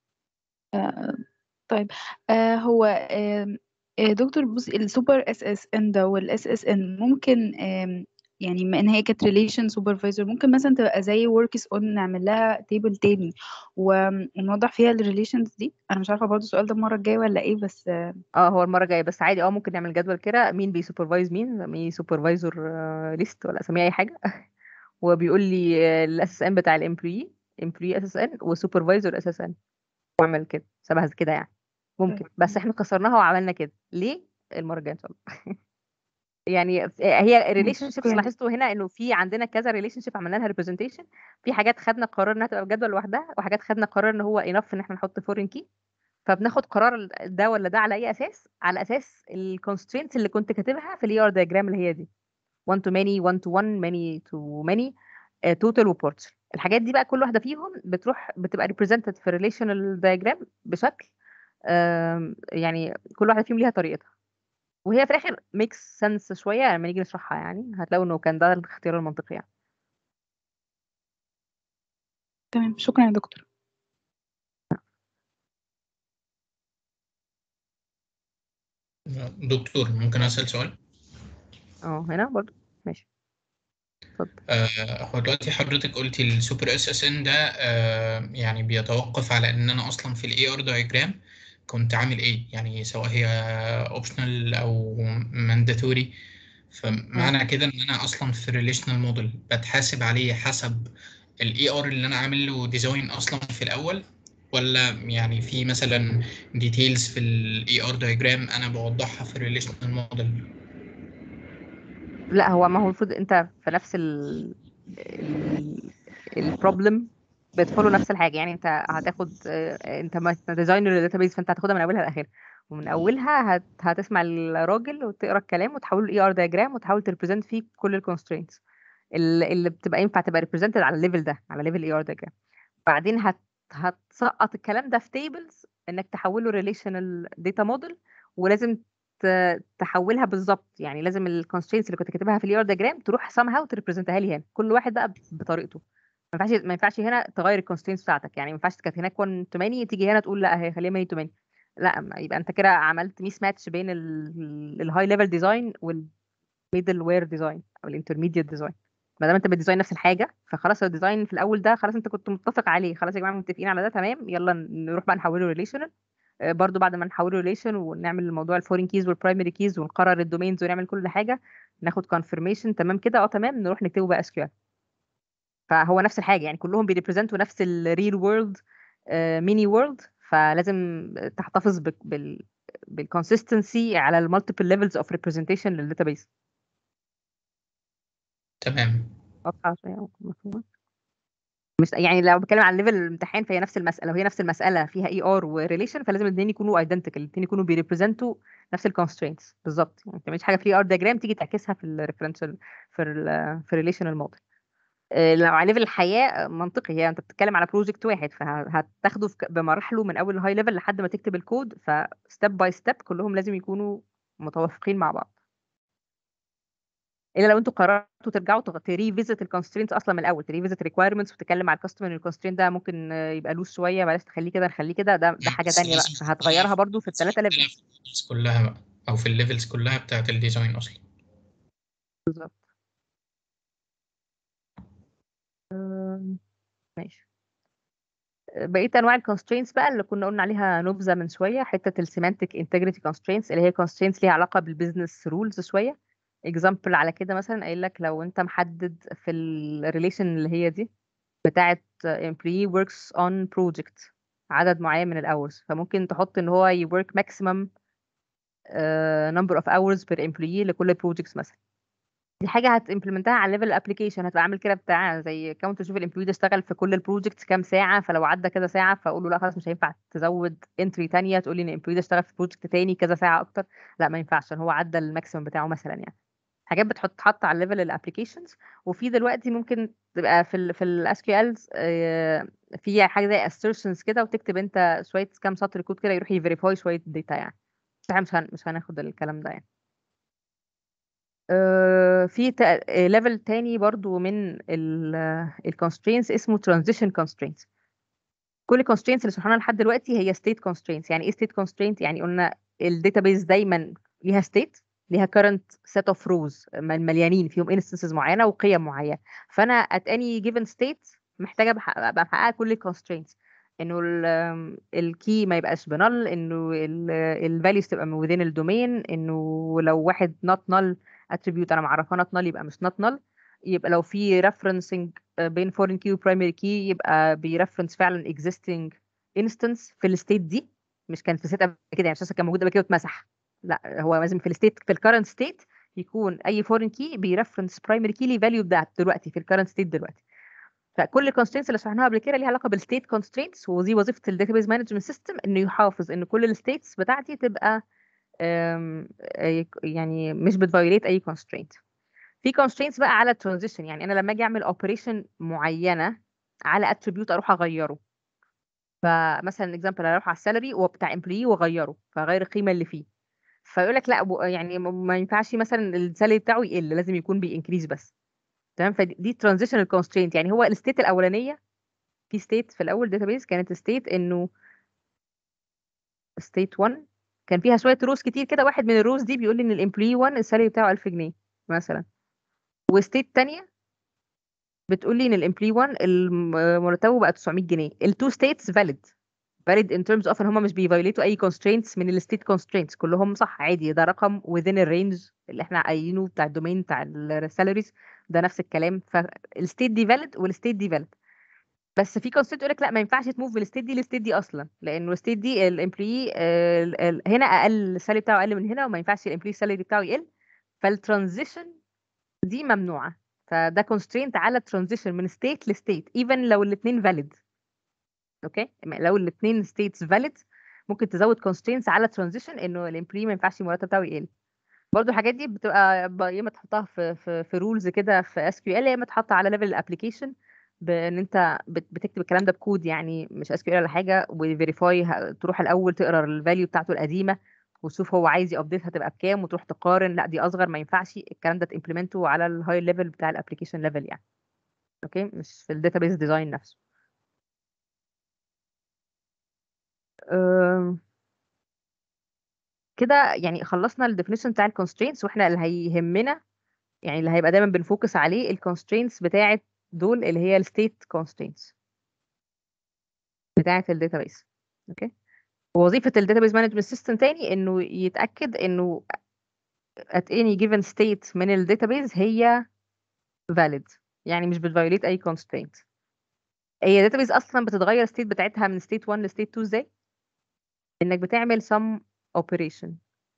طيب هو دكتور بص، السوبر اس اس ان ده والاس اس ان ممكن يعني بما ان هي كانت ريليشن سوبرفايزر ممكن مثلا تبقى زي وركس اون نعمل لها تيبل تاني ونوضح فيها الريليشنز دي. انا مش عارفه برضو السؤال ده المره الجايه ولا ايه بس هو المرة الجاية بس عادي. ممكن نعمل جدول كده مين بيسوبرفايز مين سوبرفايزر ليست ولا اسميه اي حاجة وبيقول لي الاس اس ان بتاع الامبلوي، امبلوي اس اس ان وسوبرفايزر اس اس ان، واعمل كده شبه كده يعني. ممكن، بس احنا كسرناها وعملنا كده ليه المرة الجاية ان شاء الله. يعني هي ريليشن شيبس شكرا. لاحظتوا هنا انه في عندنا كذا ريليشن شيب عملنا لها ريبريزنتيشن. في حاجات خدنا قرار انها تبقى جدول لوحدها، وحاجات خدنا قرار ان هو انف ان احنا نحط فورين كي. فبناخد قرار ده ولا ده على اي اساس؟ على اساس الكونسترينتس اللي كنت كاتبها في الاي ار دايجرام اللي هي دي 1 to many 1 to 1 many to many توتال وبورتال. الحاجات دي بقى كل واحده فيهم بتروح بتبقى ريبريزنتد في الريليشنال دايجرام بشكل يعني كل واحده فيهم ليها طريقتها. وهي في الاخر ميكس سنس شويه لما نيجي نشرحها. يعني هتلاقوا انه كان ده الاختيار المنطقي يعني. تمام. شكرا يا دكتور. دكتور ممكن أسأل سؤال؟ هنا برضو ماشي اتفضل. هو دلوقتي حضرتك قلتي السوبر اس اس ان ده يعني بيتوقف على ان انا اصلا في الاي ار دايجرام كنت عامل ايه، يعني سواء هي اوبشنال او مانداتوري. فمعنى كده ان انا اصلا في الريليشنال موديل بتحاسب عليه حسب الاي ار اللي انا عامل له ديزاين اصلا في الاول، ولا يعني في مثلا ديتيلز في الاي ار دايجرام انا بوضحها في الريليشنال موديل؟ لا، ما هو المفروض انت في نفس البروبلم بتفولو نفس الحاجه. يعني انت هتاخد انت ديزاينر الداتابيز، فانت هتاخدها من اولها لاخرها، ومن اولها هتسمع الراجل وتقرا الكلام وتحوله اي ار دايجرام وتحاول تريبريزنت فيه كل الكونسترينتس اللي بتبقى ينفع تبقى ريبريزنتد على الليفل ده، على ليفل اي ار دايجرام. بعدين هتسقط الكلام ده في تيبلز انك تحوله ريليشنال داتا موديل، ولازم تحولها بالظبط. يعني لازم الكونسترينتس اللي كنت كاتبها في الاي ار دياجرام تروح somehow تريبريزنتها لي هنا، كل واحد بقى بطريقته. ما ينفعش هنا تغير الكونسترينتس بتاعتك. يعني ما ينفعش كانت هناك 1 to many تيجي هنا تقول لا هي خليها 1 to many. لا، يبقى انت كده عملت ميس ماتش بين الهاي ليفل ديزاين والميدل وير ديزاين او الانترميديت ديزاين. ما دام انت بتديزاين نفس الحاجه فخلاص الديزاين في الاول ده خلاص انت كنت متفق عليه، خلاص يا جماعه متفقين على ده تمام، يلا نروح بقى نحوله ريليشنال. برضو بعد ما نحوله ريليشن ونعمل موضوع الفورين كيز والبرايمري كيز ونقرر الدومينز ونعمل كل حاجه، ناخد كونفirmation تمام كده، تمام، نروح نكتبه بقى اس كيو ال. فهو نفس الحاجه، يعني كلهم بيريبريزنتوا نفس الريل وورلد ميني وورلد. فلازم تحتفظ بالكونسيستنسي على المالتيبل ليفلز اوف ريبريزنتيشن للداتابيس. تمام. واضحه شويه مفهومه؟ مش يعني لو بتكلم عن ليفل الامتحان فهي نفس المساله، وهي نفس المساله فيها اي ار وريليشن، فلازم الاثنين يكونوا ايدنتيكال، الاثنين يكونوا بيريبريزنتوا نفس الكونسترينتس بالظبط. يعني ما تعملش حاجه في ار دياجرام تيجي تعكسها في الريفرنشال في الريليشنال موديل. لو على ليفل الحياه منطقي، هي انت بتتكلم على بروجكت واحد فهتاخده بمراحله من اول الهاي ليفل لحد ما تكتب الكود، فستيب باي ستيب كلهم لازم يكونوا متوافقين مع بعض. الا لو انتوا قررتوا ترجعوا تريفيزت الكونسترينتس اصلا من الاول، تريفيزت ريكوايرمنتس وتتكلم مع الكاستمر ان الكونسترينت ده ممكن يبقى لوس شويه، بلاش تخليه كده نخليه كده، ده حاجه بس تانية بقى، لازم فهتغيرها برضو في الثلاثه ليفل. في الليفلز كلها بقى، او في الليفلز كلها بتاعت الديزاين اصلا. بالظبط. ماشي. بقيه انواع الكونسترينتس بقى اللي كنا قلنا عليها نبذه من شويه، حته السيمانتك انتجريتي كونسترينتس اللي هي كونسترينتس ليها علاقه بالبيزنس رولز شويه. اكزامبل على كده مثلا قايل لك لو انت محدد في الريليشن اللي هي دي بتاعه employee works on project عدد معين من الاورز، فممكن تحط ان هو يwork maximum number of hours per employee لكل projects مثلا. دي حاجه هتimplementها على ليفل الابلكيشن، هتبقى عامل كده بتاع زي كاونت تشوف الامبلوي ده اشتغل في كل البروجكتس كام ساعه، فلو عدى كذا ساعه فاقول له لا خلاص مش هينفع تزود انتري تانية تقول لي ان الامبلوي ده اشتغل في بروجكت تاني كذا ساعه اكتر. لا ما ينفعش عشان هو عدى الماكسيمم بتاعه مثلا. يعني حاجات بتحط على ليفل الابلكيشنز. وفي دلوقتي ممكن تبقى في الاس كيو الز في حاجه زي assertions كده، وتكتب انت شويه كام سطر كود كده يروح يفيريفاي شويه داتا يعني. بس احنا مش هناخد الكلام ده يعني. في ليفل تاني برضو من الكونسترينتس اسمه transition constraints. كل constraints اللي شرحناها لحد دلوقتي هي state constraints. يعني ايه state constraint؟ يعني قلنا الداتابيز دايما ليها state، ليها current set of rows مليانين فيهم instances معينه وقيم معينه، فانا at any given state محتاجه ابقى محققه كل الconstraints، انه الكي ما يبقاش بنل، انه الفاليوز تبقى within الدومين، انه لو واحد not null attribute انا معرفاه not null يبقى مش not null، يبقى لو في referencing بين foreign key و primary key يبقى بيرفرنس فعلا existing instance في الستيت دي، مش كانت في ستيت قبل كده يعني مش كان موجود قبل كده واتمسح. لا، هو لازم في الستيت في الكرنت ستيت يكون اي foreign key بيرفرنس primary key لي فاليو بتاعت دلوقتي في الكرنت ستيت دلوقتي. فكل الكونسترينتس اللي شرحناها قبل كده ليها علاقه بالستيت كونسترينتس، ودي وظيفه الداتابيز مانجمنت سيستم انه يحافظ ان كل الستيتس بتاعتي تبقى يعني مش بتفايوليت اي كونسترينت. في constraints بقى على transition، يعني انا لما اجي اعمل operation معينه على attribute اروح اغيره. فمثلا example اروح على السالري وبتاع employee واغيره، فاغير القيمه اللي فيه، فيقول لك لا يعني ما ينفعش مثلا السالري بتاعه يقل، لازم يكون بينكريز بس. تمام. فدي transitional constraint. يعني هو الستيت الاولانيه في ستيت في الاول database كانت ستيت انه state 1 كان فيها شويه روز كتير كده، واحد من الروز دي بيقول لي ان الامبلوي 1 السالري بتاعه 1000 جنيه مثلا، وستيت تانية بتقول لي ان الامبلوي 1 مرتبه بقى 900 جنيه. التو ستيتس valid in terms of ان هم مش بيفايوليتوا اي constraints من الستيت constraints، كلهم صح عادي، ده رقم within الرينج اللي احنا قايلينه بتاع الدومين بتاع السالاريز، ده نفس الكلام. فالستيت دي valid والستيت دي valid، بس في constraint يقول لك لا ما ينفعش تموف بالستيت دي للستيت دي اصلا، لانه الستيت دي الامبلوي هنا اقل، السالري بتاعه اقل من هنا، وما ينفعش الامبلوي السالري بتاعه يقل، فالترانزيشن دي ممنوعه. فده constraint على الترانزيشن من ستيت لستيت even لو الاثنين valid. اوكي، لو الاثنين ستيتس فاليد ممكن تزود constraints على ترانزيشن انه الامبلوي ما ينفعش المرتب بتاعه يقل. برضو الحاجات دي بتبقى يا اما تحطها في رولز كده في اس كيو ال، يا اما تحطها على ليفل الابلكيشن بان انت بتكتب الكلام ده بكود، يعني مش اس كيو ال ولا حاجه، وفيريفاي تروح الاول تقرا الفاليو بتاعته القديمه وتشوف هو عايز يابديت هتبقى بكام، وتروح تقارن لا دي اصغر ما ينفعش الكلام ده تمبلمنته على الهاي ليفل بتاع الابلكيشن ليفل يعني. اوكي، مش في الداتابيس ديزاين نفسه. أم، كده يعني خلصنا الديفينيشن بتاع الكونسترينتس، واحنا اللي هيهمنا يعني اللي هيبقى دايما بنفوكس عليه الكونسترينتس بتاعه دول اللي هي الستيت كونسترينتس بتاعه الداتابيس. اوكي، ووظيفه الداتابيس مانجمنت سيستم تاني انه يتاكد انه at any given state من الداتابيس هي valid، يعني مش بتفايوليت اي constraint. هي الداتابيس اصلا بتتغير الستيت بتاعتها من state 1 ل state 2 ازاي؟ انك بتعمل some operation.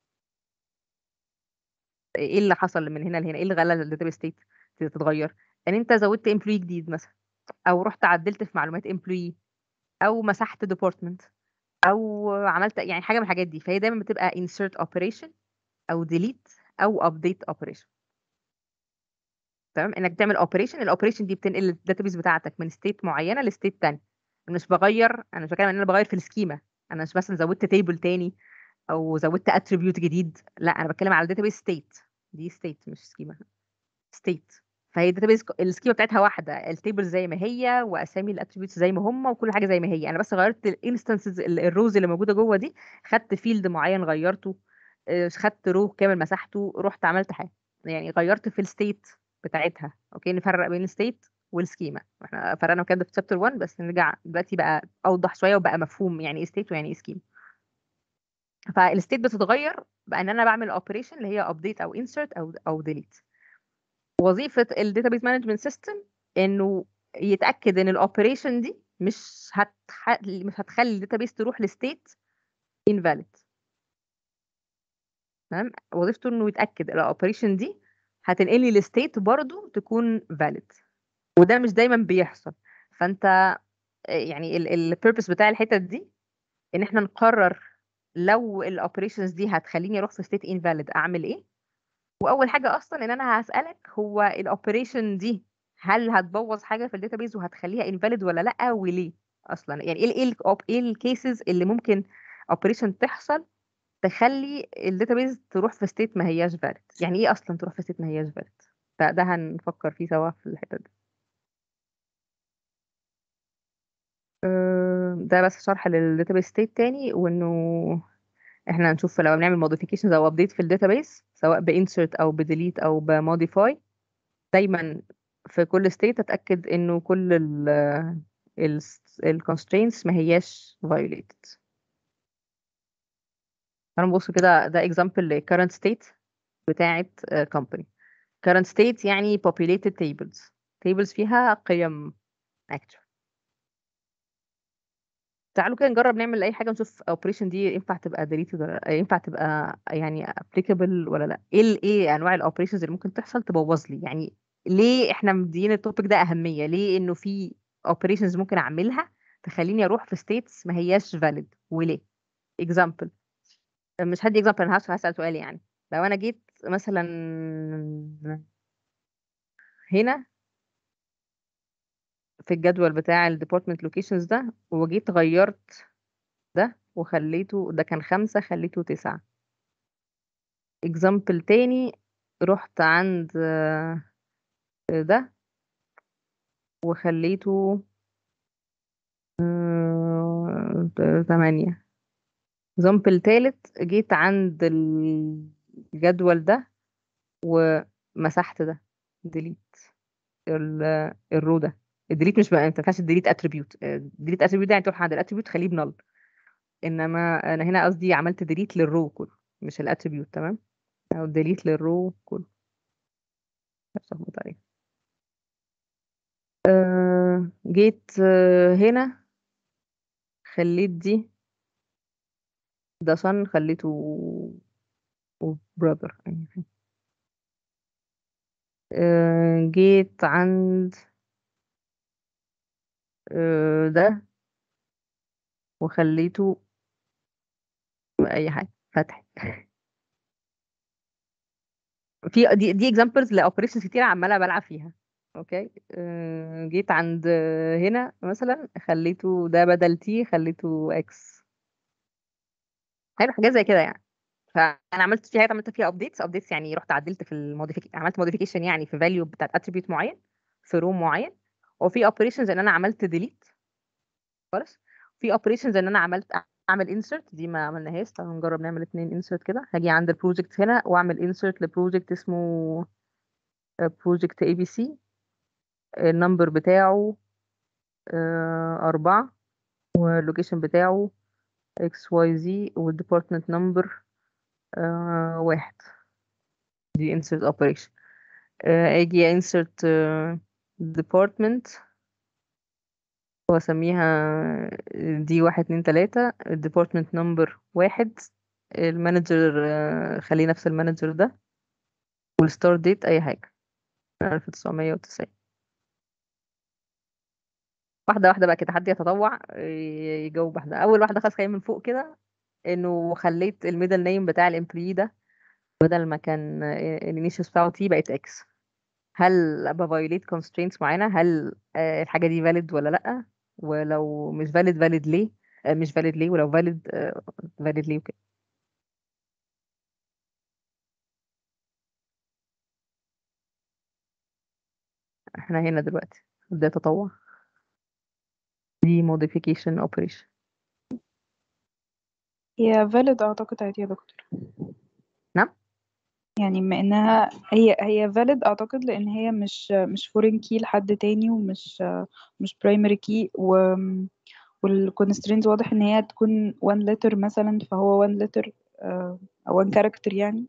ايه اللي حصل من هنا لهنا؟ ايه اللي خلى الداتابيس ستيت تتغير؟ ان انت زودت امبلوي جديد مثلا، او رحت عدلت في معلومات امبلوي، او مسحت ديبارتمنت، او عملت يعني حاجه من الحاجات دي. فهي دايما بتبقى insert operation او delete او update operation. تمام، انك بتعمل اوبريشن، الاوبريشن دي بتنقل الداتابيس بتاعتك من ستيت معينه لستيت تاني. انا مش بتكلم ان انا بغير في السكيما، انا مش مثلا زودت تيبل تاني او زودت اتريبيوت جديد، لا انا بتكلم على الداتابيس ستيت، دي ستيت مش سكيما، ستيت. فهي الداتابيس السكيما بتاعتها واحده، التيبل زي ما هي واسامي الاتريبيوتس زي ما هم وكل حاجه زي ما هي، انا بس غيرت الانستنسز الروز اللي موجوده جوه دي، خدت فيلد معين غيرته، خدت رو كامل مسحته، رحت عملت حاجه، يعني غيرت في الستيت بتاعتها. اوكي، نفرق بين الستيت والسكيما، احنا فرقنا كده في شابتر 1، بس نرجع دلوقتي بقى اوضح شويه وبقى مفهوم يعني ايه ستيت ويعني ايه سكيما. فالستيت بتتغير بان انا بعمل اوبريشن اللي هي ابديت او انسرت او ديليت. وظيفة الداتابيس مانجمنت سيستم انه يتأكد ان الاوبريشن دي مش هتخلي الداتابيس تروح لستيت invalid. تمام، وظيفته انه يتأكد الاوبريشن دي هتنقلي لستيت برضو تكون valid، وده مش دايما بيحصل. فانت يعني البيربس بتاع الحتة دي ان احنا نقرر لو الاوبريشنز دي هتخليني اروح في ستيت invalid اعمل ايه. واول حاجه اصلا ان انا هسالك هو الاوبريشن دي هل هتبوظ حاجه في الداتابيز وهتخليها انفاليد ولا لا، وليه اصلا؟ يعني ايه الكيسز اللي ممكن اوبريشن تحصل تخلي الداتابيز تروح في ستيت ما هياش فاليد؟ يعني ايه اصلا تروح في ستيت ما هياش فاليد؟ ده هنفكر فيه سوا في الحته دي. ده بس شرح للداتابيز ستيت تاني، وانه احنا هنشوف لو بنعمل موديفيكيشنز او ابديت في الداتابيز سواء بانسرت او بديليت او بموديفاي، دايما في كل ستيت اتاكد انه كل ال constraints ما هياش violated. هنبص كده، ده example ل current state بتاعة company. current state يعني populated tables فيها قيم actual. تعالوا كده نجرب نعمل اي حاجه نشوف operation دي ينفع تبقى deleted ولا لا، ينفع تبقى يعني applicable ولا لا. ايه انواع الاوبريشنز اللي ممكن تحصل تبوظ لي؟ يعني ليه احنا مدين التوبيك ده اهميه؟ ليه انه في operations ممكن اعملها تخليني اروح في states ما هياش valid، وليه؟ example، مش هدي example، انا هسأل سؤال. يعني لو انا جيت مثلا هنا في الجدول بتاع ال department locations ده، وجيت غيرت ده وخليته، ده كان 5 خليته 9. example تاني، رحت عند ده وخليته 8. example تالت، جيت عند الجدول ده ومسحت ده، delete الرو ده. الديليت مش بقى، انت ما ينفعش delete attribute. delete attribute ده يعني تروح عند الاتريبيوت خليه بنل، انما انا هنا قصدي عملت delete للرو كله مش الاتريبيوت. تمام، او delete للرو كله. مش هخبط عليه. جيت هنا خليت دي ده son، خليته brother يعني. جيت عند ده وخليته اي حاجه فتح. في دي اكزامبلز لاوبريشنز كتير عماله بلعب فيها. اوكي، جيت عند هنا مثلا خليته ده بدل تي خليته اكس. حلو، حاجات زي كده يعني. فانا عملت في حاجات عملت فيها ابديتس يعني رحت عدلت في عملت موديفيكيشن يعني في فاليو بتاعت اتريبيوت معين في رو معين. وفي اوبريشنز ان انا عملت ديليت خالص. في اوبريشنز ان انا اعمل انسرت، دي ما عملناهاش. تعالوا نجرب نعمل 2 انسرت كده. هاجي عند البروجكت هنا واعمل انسرت لبروجكت اسمه بروجكت اي بي سي. النمبر بتاعه 4 واللوكيشن بتاعه اكس واي زي والديبارتمنت نمبر 1. دي insert operation. اجي insert department واسميها دي 1 2 3 department number 1. المانجر خليه نفس المانجر ده، والستار ديت اي حاجة 1990. واحدة واحدة بقى كده، حد يتطوع يجاوب. واحدة أول واحدة خالص، خلينا من فوق كده، إنه خليت الميدل نيم بتاع الامبلوي ده بدل ما كان الانيشيس بتاعه تي بقت اكس. هل بفايوليت constraints معينة؟ هل الحاجة دي valid ولا لأ؟ ولو مش valid ليه؟ مش valid ليه؟ ولو valid valid ليه وكده. احنا هنا دلوقتي ده تطوع، دي modification operation. هي valid أعتقد عادي يا دكتور. نعم؟ يعني بما إنها هي valid أعتقد، لأن هي مش foreign key لحد تاني، مش primary key، والconstraints واضح إن هي تكون one letter مثلا، فهو one letter أو one character يعني.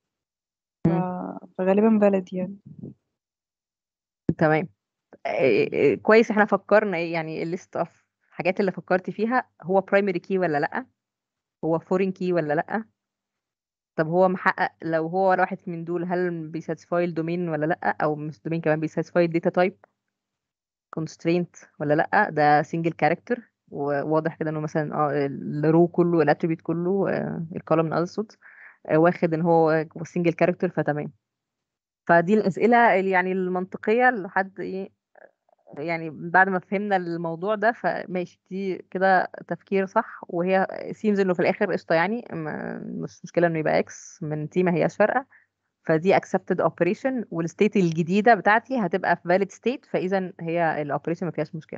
فغالبا valid يعني. تمام. كويس، احنا فكرنا يعني الليست اوف الحاجات اللي فكرت فيها، هو primary key ولا لأ؟ هو foreign key ولا لأ؟ طب هو محقق لو هو ولا واحد من دول، هل بيساتسفاي الدومين ولا لأ؟ او مش دومين كمان، بيساتسفاي الداتا تايب constraint ولا لأ؟ ده single character، وواضح كده انه مثلا الرو كله الاتريبيوت كله الكولوم اقصد واخد ان هو single character، فتمام. فدي الأسئلة يعني المنطقية لحد ايه يعني بعد ما فهمنا الموضوع ده، فماشي دي كده تفكير صح. وهي سيمز انه في الاخر قشطه يعني، مش مشكله انه يبقى اكس من تي، ما هياش فارقه. فدي accepted operation، والستيت الجديده بتاعتي هتبقى في valid state، فاذا هي الاوبريشن ما فيهاش مشكله.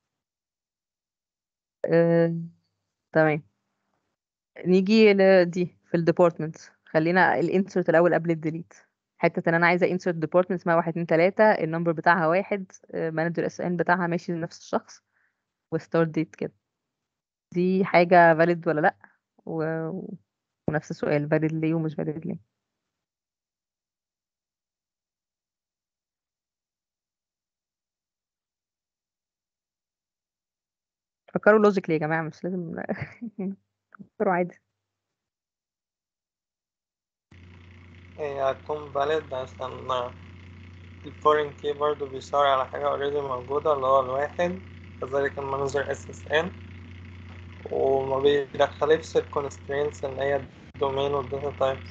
تمام. نيجي لدي في الديبارتمنت. خلينا الانسرت الاول قبل الديليت. حته ان انا عايزه انسرت ديبارتمنت اسمها 1 2 3، النمبر بتاعها 1، مانجر اس ان بتاعها ماشي لنفس الشخص، وستارت ديت كده. دي حاجه فاليد ولا لا؟ و... ونفس السؤال، فاليد ليه ومش فاليد ليه؟ فكروا لوجيكلي يا جماعه، مش لازم فكروا عادي. هي هتكون valid عشان الفورين كي برضه بيشاور على حاجة اوريدي موجودة اللي هو الواحد، كذلك المانجر SSN، وما بيدخلش الكونسترينتس اللي هي الدومين والداتا تايبس.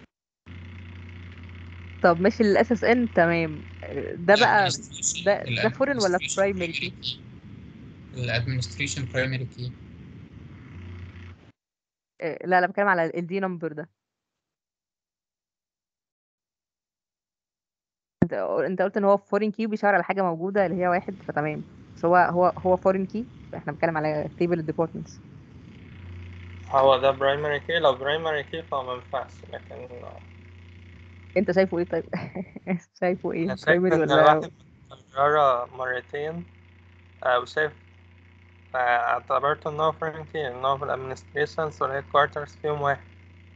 طب ماشي، الاس اس ان تمام. ده بقى ده فورين ولا الادمنستريشن برايمري برايمري كي؟ كي. الادمنستريشن برايمري كي. لا لا، بتكلم على الدي نمبر ده. انت قلت ان هو فورين كي بيشاور على حاجه موجوده اللي هي 1، فتمام. بس هو فورين كي، احنا بنتكلم على تيبل الديبارتمنتس. هو ده برايمري كي، لو برايمري كي فهو مينفعش، لكن انت شايفه ايه طيب؟ شايفه ايه، أنا شايف برايمري إن ولا؟ الواحد متكررة مرتين، وشايف اعتبرت إن هو فورين كي، إن هو في الأدمنستريشنز والهيد كوارترز فيهم واحد.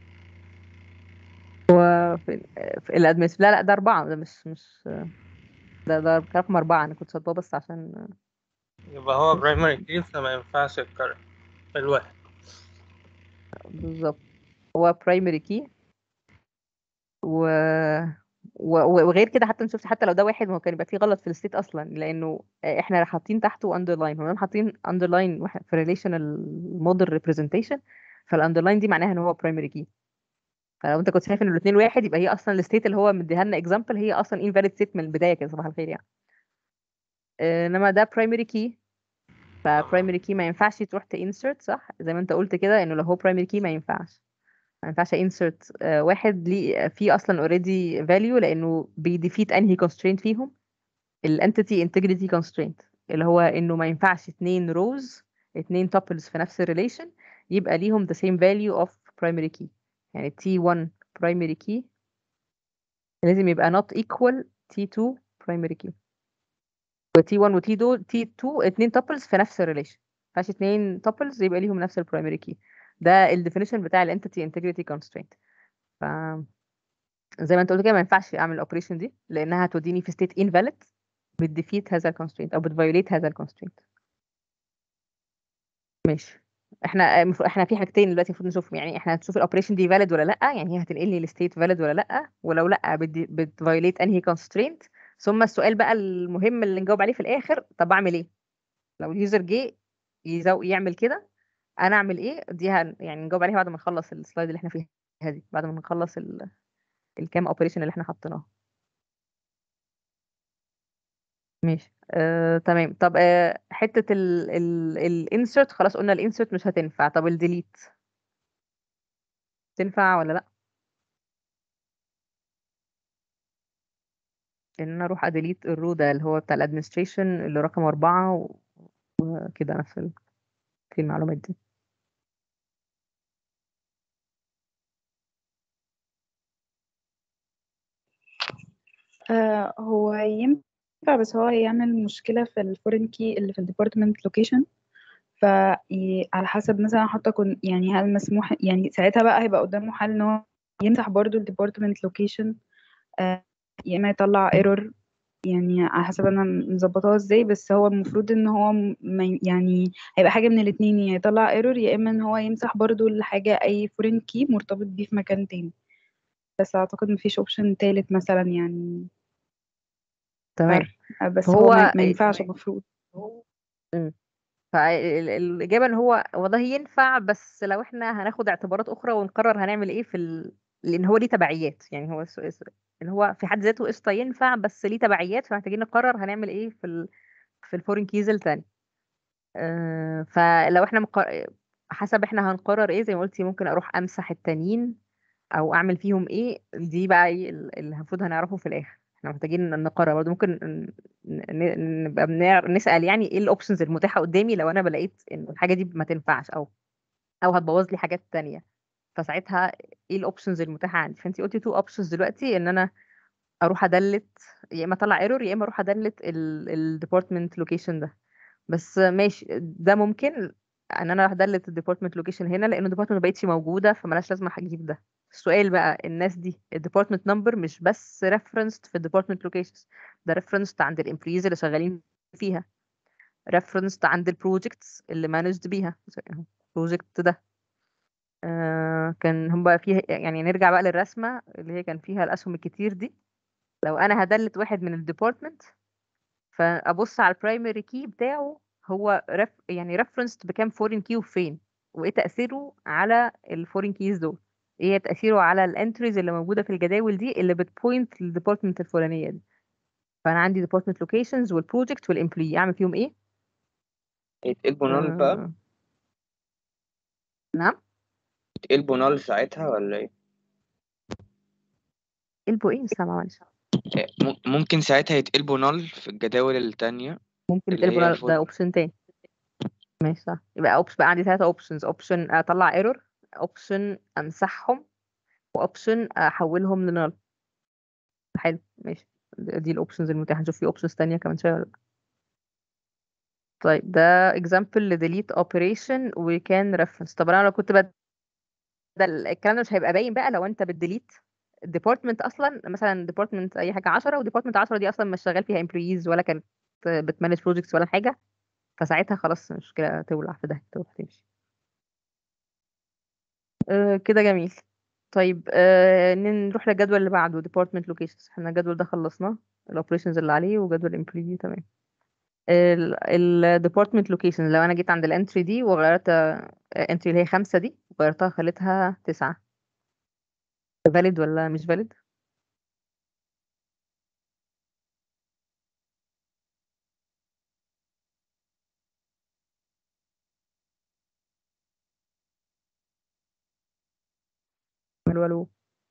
في الادمنس، لا لا، ده 4، ده مش ده رقم 4، انا كنت صدقه بس عشان يبقى هو ماشي. برايمري كي فما ينفعش يتكرر الواحد. بالظبط، هو برايمري كي و... وغير كده حتى نشوف، حتى لو ده واحد ما هو كان يبقى فيه غلط في الستيت اصلا، لانه احنا حاطين تحته اندرلاين، هو حاطين اندرلاين في ريليشنال موديل ريبريزنتيشن، فالاندرلاين دي معناها ان هو برايمري كي. فلو انت كنت شايف ان الاثنين واحد، يبقى هي اصلا الستيت اللي هو مديها لنا اكزامبل هي اصلا انفاليد ستيت من البدايه كده، صباح الخير يعني. انما ده برايمري كي، فبرايمري كي ما ينفعش تروح تانسرت، صح زي ما انت قلت كده، انه لو هو برايمري كي ما ينفعش انسرت واحد ليه فيه اصلا اوريدي فاليو، لانه بيديفيت انهي constraint فيهم، الانتيتي انتجريتي constraint، اللي هو انه ما ينفعش اتنين tuples في نفس الريليشن يبقى ليهم the same value of primary key. يعني T1 primary key لازم يبقى not equal T2 primary key، و T1 و T2 اتنين tuples في نفس الريليشن، ما ينفعش اتنين tuples يبقى ليهم نفس البرايمري key. ده الديفينيشن بتاع الانتيتي انتجريتي constraint. ف زي ما انت قلت كده، ما ينفعش اعمل الاوبريشن دي، لانها هتوديني في ستيت invalid، بتديفيت هذا الكونسترينت او بتفايوليت هذا الكونسترينت. ماشي. احنا في حاجتين دلوقتي المفروض نشوفهم، يعني احنا هنشوف الاوبريشن دي valid ولا لا، يعني هي هتنقلني لستيت valid ولا لا، ولو لا بتفايوليت انهي كونسترينت. ثم السؤال بقى المهم اللي نجاوب عليه في الاخر، طب اعمل ايه لو اليوزر جه يعمل كده، انا اعمل ايه؟ يعني نجاوب عليها بعد ما نخلص السلايد اللي احنا فيها دي، بعد ما نخلص الكام اوبريشن اللي احنا حطيناها. ماشي. تمام. طب حتة الانسرت خلاص قلنا الانسرت مش هتنفع، طب الديليت تنفع ولا لا؟ ان انا اروح اديليت الرو ده اللي هو بتاع الادمنستريشن اللي رقم 4 وكده، نفس في المعلومات دي. هو ينفع، بس هو هيعمل مشكلة في الفورين كي اللي في الديبارتمنت لوكيشن. على حسب مثلا حتى يعني هل مسموح، يعني ساعتها بقى هيبقى قدامه حل ان هو يمسح برضو الديبارتمنت لوكيشن، يا اما يطلع ايرور. يعني على حسب انا مظبطاها ازاي، بس هو المفروض ان هو يعني هيبقى حاجة من الاتنين، يا يطلع ايرور يا اما ان هو يمسح برضو الحاجة اي فورين كي مرتبط بيه في مكان تاني. بس اعتقد مفيش اوبشن تالت مثلا يعني. تمام. عارف، بس هو فهو ما ينفعش المفروض. مم. فالإجابة ان هو والله ينفع، بس لو احنا هناخد اعتبارات اخرى ونقرر هنعمل ايه لان هو ليه تبعيات، يعني هو ان هو في حد ذاته قشطة ينفع، بس ليه تبعيات، فمحتاجين نقرر هنعمل ايه في الفورين كيز التاني. فلو احنا حسب احنا هنقرر ايه، زي ما قلتي ممكن اروح امسح التانيين او اعمل فيهم ايه، دي بقى ايه اللي المفروض هنعرفه في الاخر. احنا محتاجين نقرر برضه، ممكن نبقى نسأل يعني ايه الاوبشنز المتاحة قدامي لو انا بلاقيت ان الحاجة دي ما تنفعش او هتبوظ لي حاجات تانية، فساعتها ايه الاوبشنز المتاحة عندي. فانتي قلتي تو اوبشنز دلوقتي، ان انا اروح ادلت، يا اما اطلع ايرور يا اما اروح ادلت الديبارتمنت لوكيشن ده. بس ماشي، ده ممكن ان انا ادلت الديبارتمنت لوكيشن هنا، لان الديبارتمنت ما بقتش موجوده، فملاش لازمه هجيب ده. السؤال بقى، الناس دي الديبارتمنت نمبر مش بس ريفرنسد في الديبارتمنت لوكيشنز، ده ريفرنسد عند الامبلويز اللي شغالين فيها، ريفرنسد عند البروجكتس اللي مانجد بيها. البروجكت ده كان هم بقى فيها، يعني نرجع بقى للرسمه اللي هي كان فيها الاسهم الكتير دي. لو انا هدلت واحد من الديبارتمنت، فابص على البرايمري كي بتاعه، هو يعني ريفرنسد بكام فورين كي وفين، وايه تاثيره على الفورين كيز دول، ايه تاثيره على الانتريز اللي موجوده في الجداول دي اللي بتبوينت للديبارتمنت الفلانيه دي. فانا عندي ديبارتمنت لوكيشنز والبروجكت والامبلوي، اعمل فيهم ايه؟ يتقلبوا نال بقى؟ نعم. يتقلبوا نال ساعتها ولا ايه؟ قلبوا ايه؟ مش سامعه معلش. ممكن ساعتها يتقلبوا نال في الجداول التانية ممكن اللي هي يتقلبوا، ده اوبشن تاني. ماشي صح. يبقى بقى عندي 3 اوبشنز، اوبشن اطلع ايرور، اوبشن امسحهم، واوبشن احولهم لنال. حلو ماشي. دي الاوبشنز المتاحه. نشوف في اوبشنز تانية كمان شويه ولا لأ. طيب ده اكزامبل لديليت اوبريشن وكان ريفرنس. طب انا لو كنت بدل الكلام ده مش هيبقى باين بقى لو انت بتديليت ديبارتمنت اصلا، مثلا ديبارتمنت اي حاجه 10 وديبارتمنت 10 دي اصلا مش شغال فيها امبلويز ولا كانت بتمانج بروجكتس ولا حاجه، فساعتها خلاص المشكله تولع في ده، تروح تمشي. كده جميل. طيب نروح للجدول اللي بعده department locations. احنا الجدول ده خلصناه، الاوبريشنز اللي عليه وجدول employee تمام. ال department locations لو انا جيت عند الانتري دي وغيرت entry اللي هي 5 دي وغيرتها خليتها 9، valid ولا مش valid؟ الو.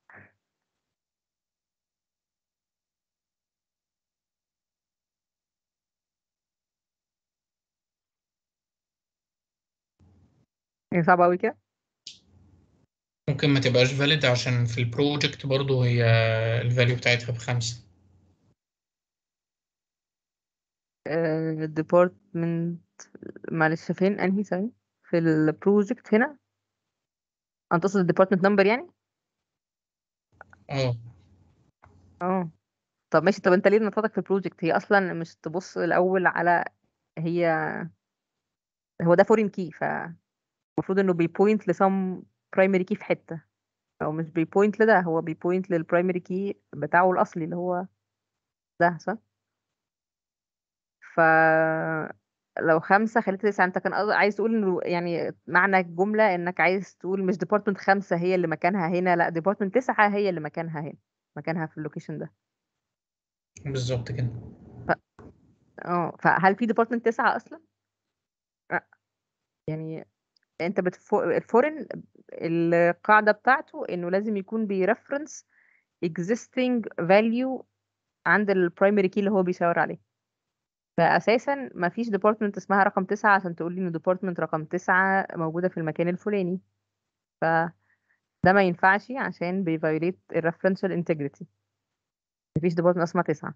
هي صعبة قوي كده. ممكن ما تبقاش valid عشان في البروجكت برضو هي الفاليو بتاعتها ب5. department معلش فين انهي ثاني في البروجكت هنا؟ انت تقصد الديبارتمنت نمبر يعني؟ اه اه طب ماشي. طب انت ليه نطقك في البروجكت؟ هي اصلا مش تبص الاول على هي هو ده فورين كي، فالمفروض انه بيبوينت لسم برايمري كي في حته، او مش بيبوينت لده، هو بيبوينت للبرايمري كي بتاعه الاصلي اللي هو ده صح. ف لو 5 خليت 9 انت كان عايز تقول انه يعني معنى الجمله انك عايز تقول مش ديبارتمنت 5 هي اللي مكانها هنا، لا ديبارتمنت 9 هي اللي مكانها هنا، مكانها في اللوكيشن ده. بالظبط كده. ف... فهل في ديبارتمنت 9 اصلا؟ لا. يعني انت الفورن القاعده بتاعته انه لازم يكون بيرفرنس existing value عند البرايمري كي اللي هو بيشاور عليه. فاساسا ما فيش ديبارتمنت اسمها رقم 9 عشان تقول لي ان ديبارتمنت رقم 9 موجوده في المكان الفلاني. فده ما ينفعش عشان بيفايوليت الريفرنشال انتجريتي. ما فيش ديبارتمنت اسمها 9.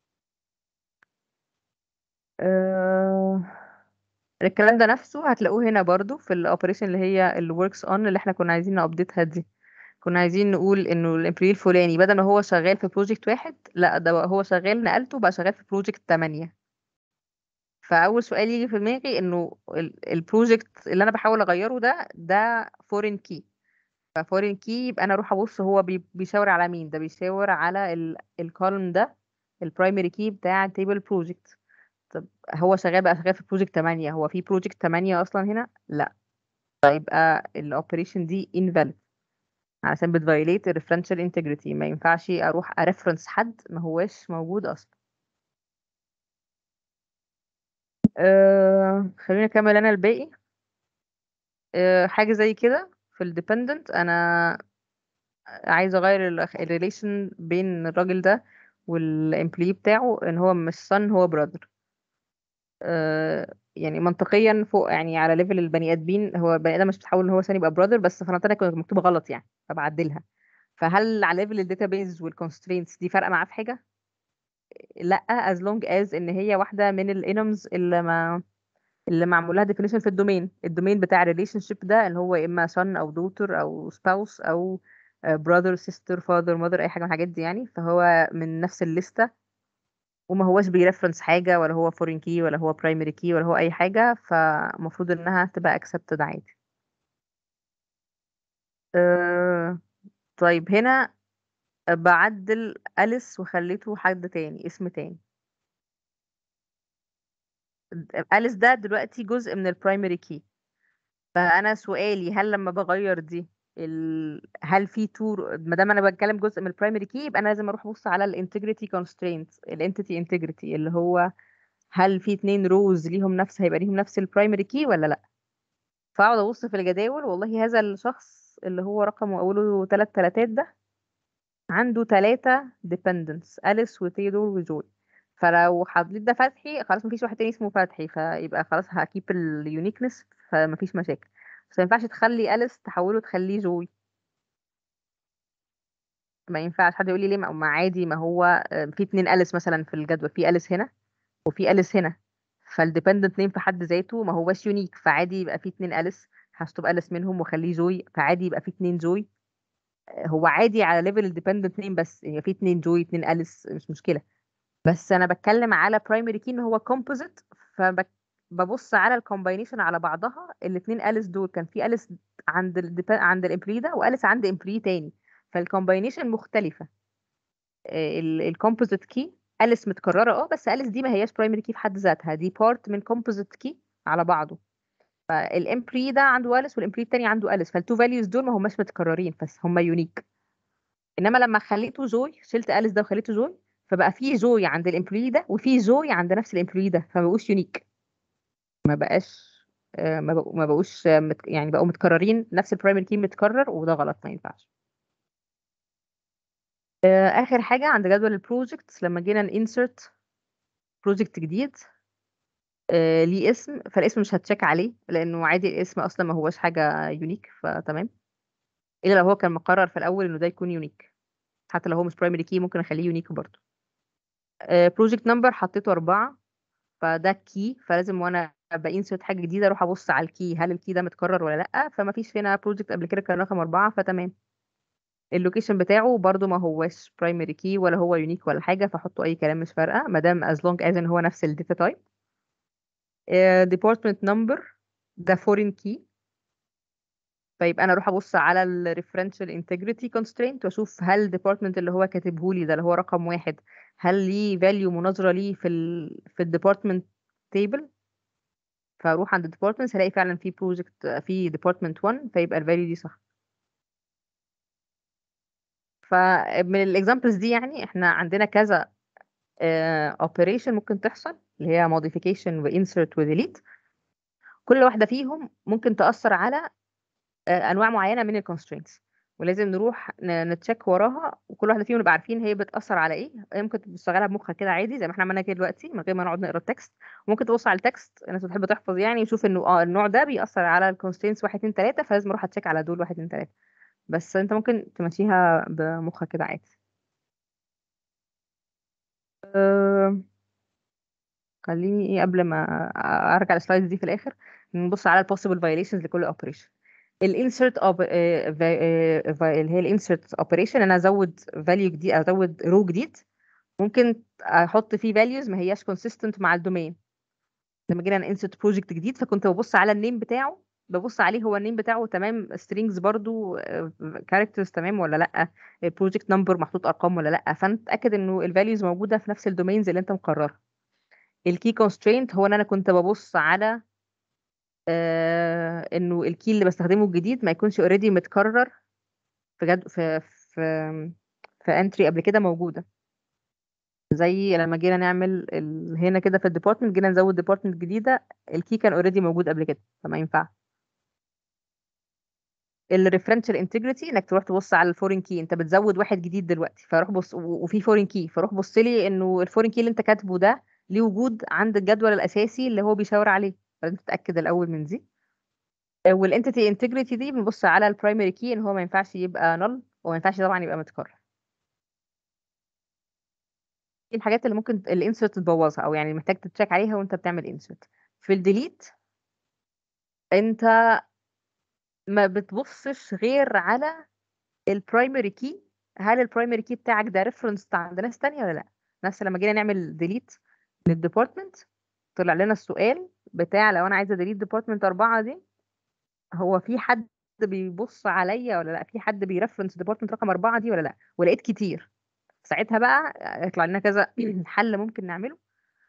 أه... الكلام ده نفسه هتلاقوه هنا برضو في الاوبريشن اللي هي الوركس اون اللي احنا كنا عايزين نابديتها دي. كنا عايزين نقول انه الامبلوي الفلاني بدل ما هو شغال في بروجكت 1 لا ده هو شغال نقلته بقى شغال في بروجكت 8. فاول سؤال يجي في دماغي انه البروجكت اللي انا بحاول اغيره ده فورين كي. ففورين كي يبقى انا اروح ابص هو بيشاور على مين. ده بيشاور على الكولوم ده البرايمري كي بتاع تيبل بروجكت. طب هو شغال في بروجكت 8، هو في بروجكت 8 اصلا هنا؟ لا. فيبقى الاوبريشن دي invalid عشان بتفايليت الريفرنشال انتجريتي. ما ينفعش اروح اريفرنس حد ما هواش موجود اصلا. خليني اكمل انا الباقي. حاجه زي كده في الديبندنت انا عايزه اغير الريليشن بين الراجل ده والامبلوي بتاعه ان هو مش son هو brother. يعني منطقيا فوق يعني على ليفل البني ادمين هو البني ادم مش بتحاول ان هو ثاني يبقى brother، بس فنطلع كانت مكتوبه غلط يعني فبعدلها. فهل على ليفل الداتابيز والكونسترينتس دي فارقه معاه في حاجه؟ لا as long as ان هي واحده من الانومز اللي معمول لها definition في الدومين بتاع الريليشن شيب ده اللي هو اما son او daughter او spouse او brother sister father mother اي حاجه من الحاجات دي يعني. فهو من نفس الليسته وما هوش بيرفرنس حاجه ولا هو foreign key ولا هو primary key ولا هو اي حاجه، فمفروض انها تبقى accepted عادي. أه طيب هنا بعدل أليس وخليته حد تاني اسم تاني. أليس ده دلوقتي جزء من البرايمري كي. فانا سؤالي هل لما بغير دي هل في تور ما دام انا بتكلم جزء من البرايمري كي يبقى انا لازم اروح ابص على الانتجريتي كونسترينت الانتيتي انتجريتي اللي هو هل في 2 روز هيبقى ليهم نفس البرايمري كي ولا لا. فاقعد ابص في الجداول والله هذا الشخص اللي هو رقمه اوله 3 تلاتات ده عنده 3 dependents أليس وتيودور وجوي. فلو حطيت ده فتحي خلاص مفيش واحد تاني اسمه فتحي، فيبقى خلاص هكيب اليونيكنس، فمفيش مشاكل. بس ما ينفعش تخلي أليس تحوله تخليه جوي، ما ينفعش. حد يقول لي ليه؟ ما عادي، ما هو في 2 أليس مثلا في الجدول، في أليس هنا وفي أليس هنا، فالديبندنت نيم في حد ذاته ما هوش يونيك، فعادي يبقى في 2 أليس، هشطب أليس منهم واخليه جوي، فعادي يبقى في 2 جوي. هو عادي على ليفل الديبندنت نيم، بس يعني في 2 جوي 2 أليس مش مشكلة. بس انا بتكلم على برايمري كي ان هو كومبوزيت، فببص على الكومباينيشن على بعضها. الاثنين اليس دول كان في اليس عند عند الامبلوي ده واليس عند امبلوي تاني، فالكومباينيشن مختلفه. الكومبوزيت كي اليس متكرره بس اليس دي ما هياش برايمري كي في حد ذاتها، دي بارت من كومبوزيت كي على بعضه. فالامبلوي ده عنده اليس والامبلوي التاني عنده اليس، فالتو فاليوز دول ما هماش متكررين بس هم يونيك. انما لما خليته جوي، شلت اليس ده وخليته جوي، فبقى في جوي عند الامبلوي ده وفي جوي عند نفس الامبلوي ده، فما بقوش يونيك. ما بقاش ما بقوش يعني بقوا متكررين، نفس البرايمري كي متكرر، وده غلط ما ينفعش. اخر حاجه عند جدول البروجكت، لما جينا نانسرت بروجكت جديد ليه اسم، فالاسم مش هتشيك عليه لانه عادي الاسم اصلا ما هوش حاجه يونيك، فتمام. الا لو هو كان مقرر في الاول انه ده يكون يونيك، حتى لو هو مش برايمري كي ممكن اخليه يونيك برضه. بروجكت نمبر حطيته 4، فده كي، فلازم وانا بانسرت حاجه جديده اروح ابص على الكي، هل الكي ده متكرر ولا لا، فما فيش هنا بروجكت قبل كده كان رقم 4، فتمام. اللوكيشن بتاعه برضو ما هوش برايمري كي ولا هو يونيك ولا حاجه، فحطوا اي كلام مش فارقه ما دام as long as ان هو نفس الداتا تايب. department number ده foreign key، فيبقى انا اروح ابص على الريفرنشال انتجريتي كونسترينت واشوف هل الديبارتمنت اللي هو كاتبه لي ده اللي هو رقم 1 هل ليه فاليو مناظره ليه في الديبارتمنت تيبل. فاروح عند الديبارتمنتس هلاقي فعلا في بروجكت في ديبارتمنت 1، فيبقى الفاليو دي صح. فمن الاكزامبلز دي يعني احنا عندنا كذا اوبريشن ممكن تحصل، اللي هي modification وانسرت وديليت. كل واحده فيهم ممكن تاثر على انواع معينه من الكونسترينتس، ولازم نروح نتشيك وراها، وكل واحده فيهم نبقى عارفين هي بتاثر على ايه. ممكن تشتغلها بمخك كده عادي زي ما احنا عملنا كده دلوقتي من غير ما نقعد نقرا التكست. وممكن تبص على التكست، الناس بتحب تحفظ يعني، وشوف انه النوع ده بيأثر على الكونسترينتس 1 2 3، فلازم اروح اتشيك على دول 1 2 3. بس انت ممكن تمشيها بمخك كده عادي. أه... خليني ايه قبل ما ارجع السلايدز دي في الاخر، نبص على البوسيبل فايليشنز لكل اوبريشن. الانسرت اللي هي الانسرت اوبريشن، انا ازود فاليو جديد او ازود رو جديد، ممكن احط فيه فاليوز ما هياش كونسيستنت مع الدومين. لما جينا نانسرت بروجكت جديد فكنت ببص على النيم بتاعه، ببص عليه هو النيم بتاعه تمام، سترينجز برضو كاركترز تمام ولا لا، بروجكت نمبر محطوط ارقام ولا لا، فانت اتاكد انه الفاليوز موجوده في نفس الدومينز اللي انت مقررها. الكي كونسترينت هو ان انا كنت ببص على انه الكي اللي بستخدمه الجديد ما يكونش اوريدي متكرر في جد في في انتري قبل كده موجوده. زي لما جينا نعمل هنا كده في الديبارتمنت، جينا نزود ديبارتمنت جديده، الكي كان اوريدي موجود قبل كده فما ينفع. الريفرنشال انتجريتي انك تروح تبص على الفورين كي، انت بتزود واحد جديد دلوقتي فاروح بص وفي فورين كي، فاروح بص لي انه الفورين كي اللي انت كاتبه ده ليه وجود عند الجدول الاساسي اللي هو بيشاور عليه، فلازم تتاكد الاول من دي. والانتيتي انتجريتي دي بنبص على البرايمري كي ان هو ما ينفعش يبقى نل، وما ينفعش طبعا يبقى متكرر. دي الحاجات اللي ممكن الانسرت تبوظها او يعني محتاج تتشيك عليها وانت بتعمل انسرت. في الديليت انت ما بتبصش غير على البرايمري كي، هل البرايمري كي بتاعك ده ريفرنس عند ناس تانية ولا لا. نفس لما جينا نعمل ديليت للديبارتمنت طلع لنا السؤال بتاع لو انا عايزه ديليت ديبارتمنت 4 دي، هو في حد بيبص عليا ولا لا، في حد بيرفرنس ديبارتمنت رقم 4 دي ولا لا، ولقيت كتير. ساعتها بقى يطلع لنا كذا حل ممكن نعمله،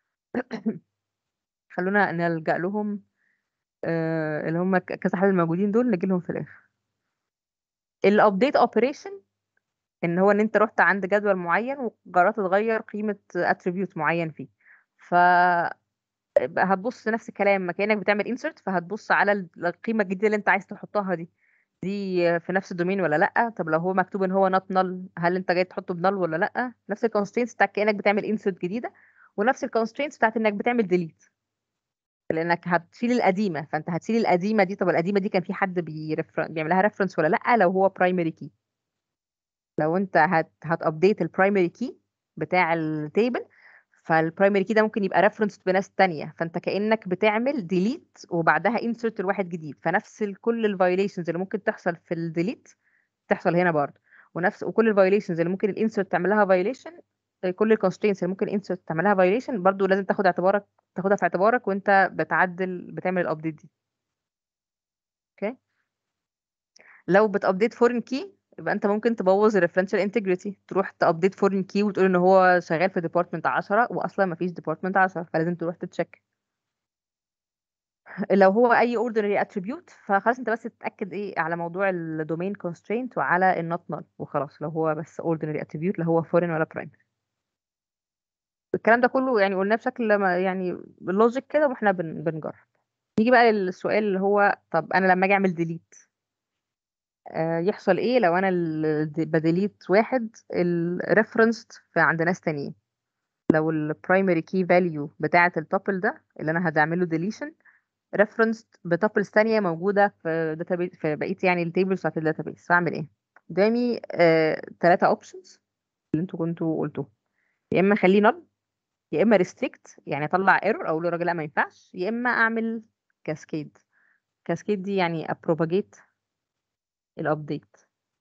خلونا نلجأ لهم اللي هم كذا حل الموجودين دول نجي لهم في الاخر. الابديت اوبريشن ان هو ان انت رحت عند جدول معين وقررت تغير قيمه اتريبيوت معين فيه، ف هتبص نفس الكلام ما كانك بتعمل انسرت، فهتبص على القيمه الجديده اللي انت عايز تحطها دي في نفس الدومين ولا لا. طب لو هو مكتوب ان هو نوت نل، هل انت جاي تحطه بنل ولا لا. نفس الكونسترينتس بتاع كانك بتعمل انسرت جديده، ونفس الكونسترينتس بتاعت انك بتعمل ديليت، لانك هتشيل القديمه، فانت هتشيل القديمه دي. طب القديمه دي كان في حد بيعملها ريفرنس ولا لا؟ لو هو برايمري كي، لو انت هتابديت البرايمري كي بتاع التيبل، فالبرايمري كي ده ممكن يبقى ريفرنس بناس تانية، فانت كانك بتعمل ديليت وبعدها انسرت لواحد جديد. فنفس كل الفايوليشنز اللي ممكن تحصل في الديليت تحصل هنا برضه، وكل الفايوليشنز اللي ممكن الانسرت تعمل لها فايوليشن، كل الكونسترينتس اللي ممكن الانسرت تعمل لها فايوليشن برضه لازم تاخدها في اعتبارك وانت بتعمل الابديت دي. اوكي. لو بتابديت فورين كي يبقى انت ممكن تبوظ الريفرنشال انتجريتي، تروح تابديت فورين كي وتقول ان هو شغال في ديبارتمنت 10 واصلا ما فيش ديبارتمنت 10، فلازم تروح تتشيك. لو هو اي اوردينري اتريبيوت فخلاص انت بس تتاكد ايه على موضوع الدومين كونسترينت وعلى النوت نل وخلاص. لو هو بس اوردينري اتريبيوت لا هو فورين ولا برايمري. الكلام ده كله يعني قلناه بشكل يعني باللوجيك كده واحنا بنجرب. نيجي بقى للسؤال اللي هو طب انا لما اجي اعمل ديليت يحصل ايه لو انا بديليت واحد الريفرنسد عند ناس تانيين؟ لو البرايمري كي فاليو بتاعه التوبل ده اللي انا هعمله ديليشن ريفرنسد بتوبلز تانية موجوده في داتابيس، في بقيه يعني التيبلز بتاعت الداتابيس، فاعمل ايه؟ قدامي 3 اوبشنز اللي انتوا كنتوا قلتوه. يا اما اخليه نل، يا اما ريستريكت يعني اطلع ايرور اقول له راجل لا ما ينفعش، يا اما اعمل كاسكيد. كاسكيد دي يعني ابروباجيت الابديت.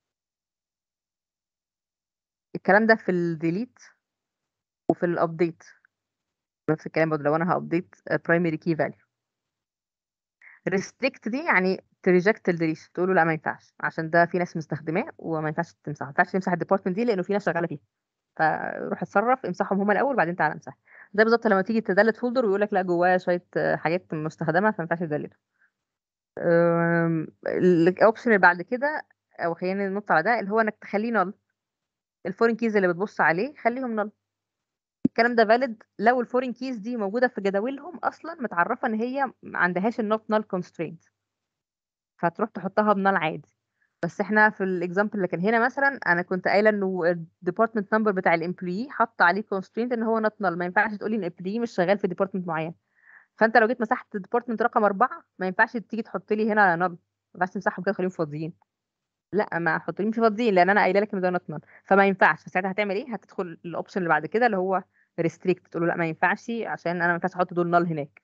الكلام ده في الديليت وفي الابديت نفس الكلام برضه. لو انا هابديت برايمري كي فاليو، ريستريكت دي يعني تريجكت الديليشن، تقول له لا ما ينفعش عشان ده في ناس مستخدماه وما ينفعش تمسحه، ما ينفعش تمسح الديبارتمنت دي لانه في ناس شغاله فيها، فروح اتصرف امسحهم هما الاول بعدين تعالى امسح. ده بالظبط لما تيجي تدلت فولدر ويقول لك لا جواه شويه حاجات مستخدمه فما ينفعش تدلته. الاوبشن اللي بعد كده او خلينا ننط على ده اللي هو انك تخليه نل. الفورين كيز اللي بتبص عليه خليهم نل. الكلام ده فاليد لو الفورين كيز دي موجوده في جداولهم اصلا متعرفه ان هي ما عندهاش النوت نل كونسترينت، فتروح تحطها بنل عادي. بس احنا في الاكزامبل اللي كان هنا مثلا انا كنت قايله انه الديبارتمنت نمبر بتاع الامبلوي حط عليه كونسترينت ان هو نوت نل، ما ينفعش تقولي ان الامبلوي مش شغال في ديبارتمنت معين. فانت لو جيت مسحت ديبارتمنت رقم 4 ما ينفعش تيجي تحط لي هنا نل، ما ينفعش تمسحهم كده تخليهم فاضيين، لا ما حطوليش فاضيين لان انا قايله لك ان ده نوت نل، فما ينفعش. فساعتها هتعمل ايه؟ هتدخل الاوبشن اللي بعد كده اللي هو ريستريكت، تقول له لا ما ينفعش عشان انا ما ينفعش احط دول نل هناك.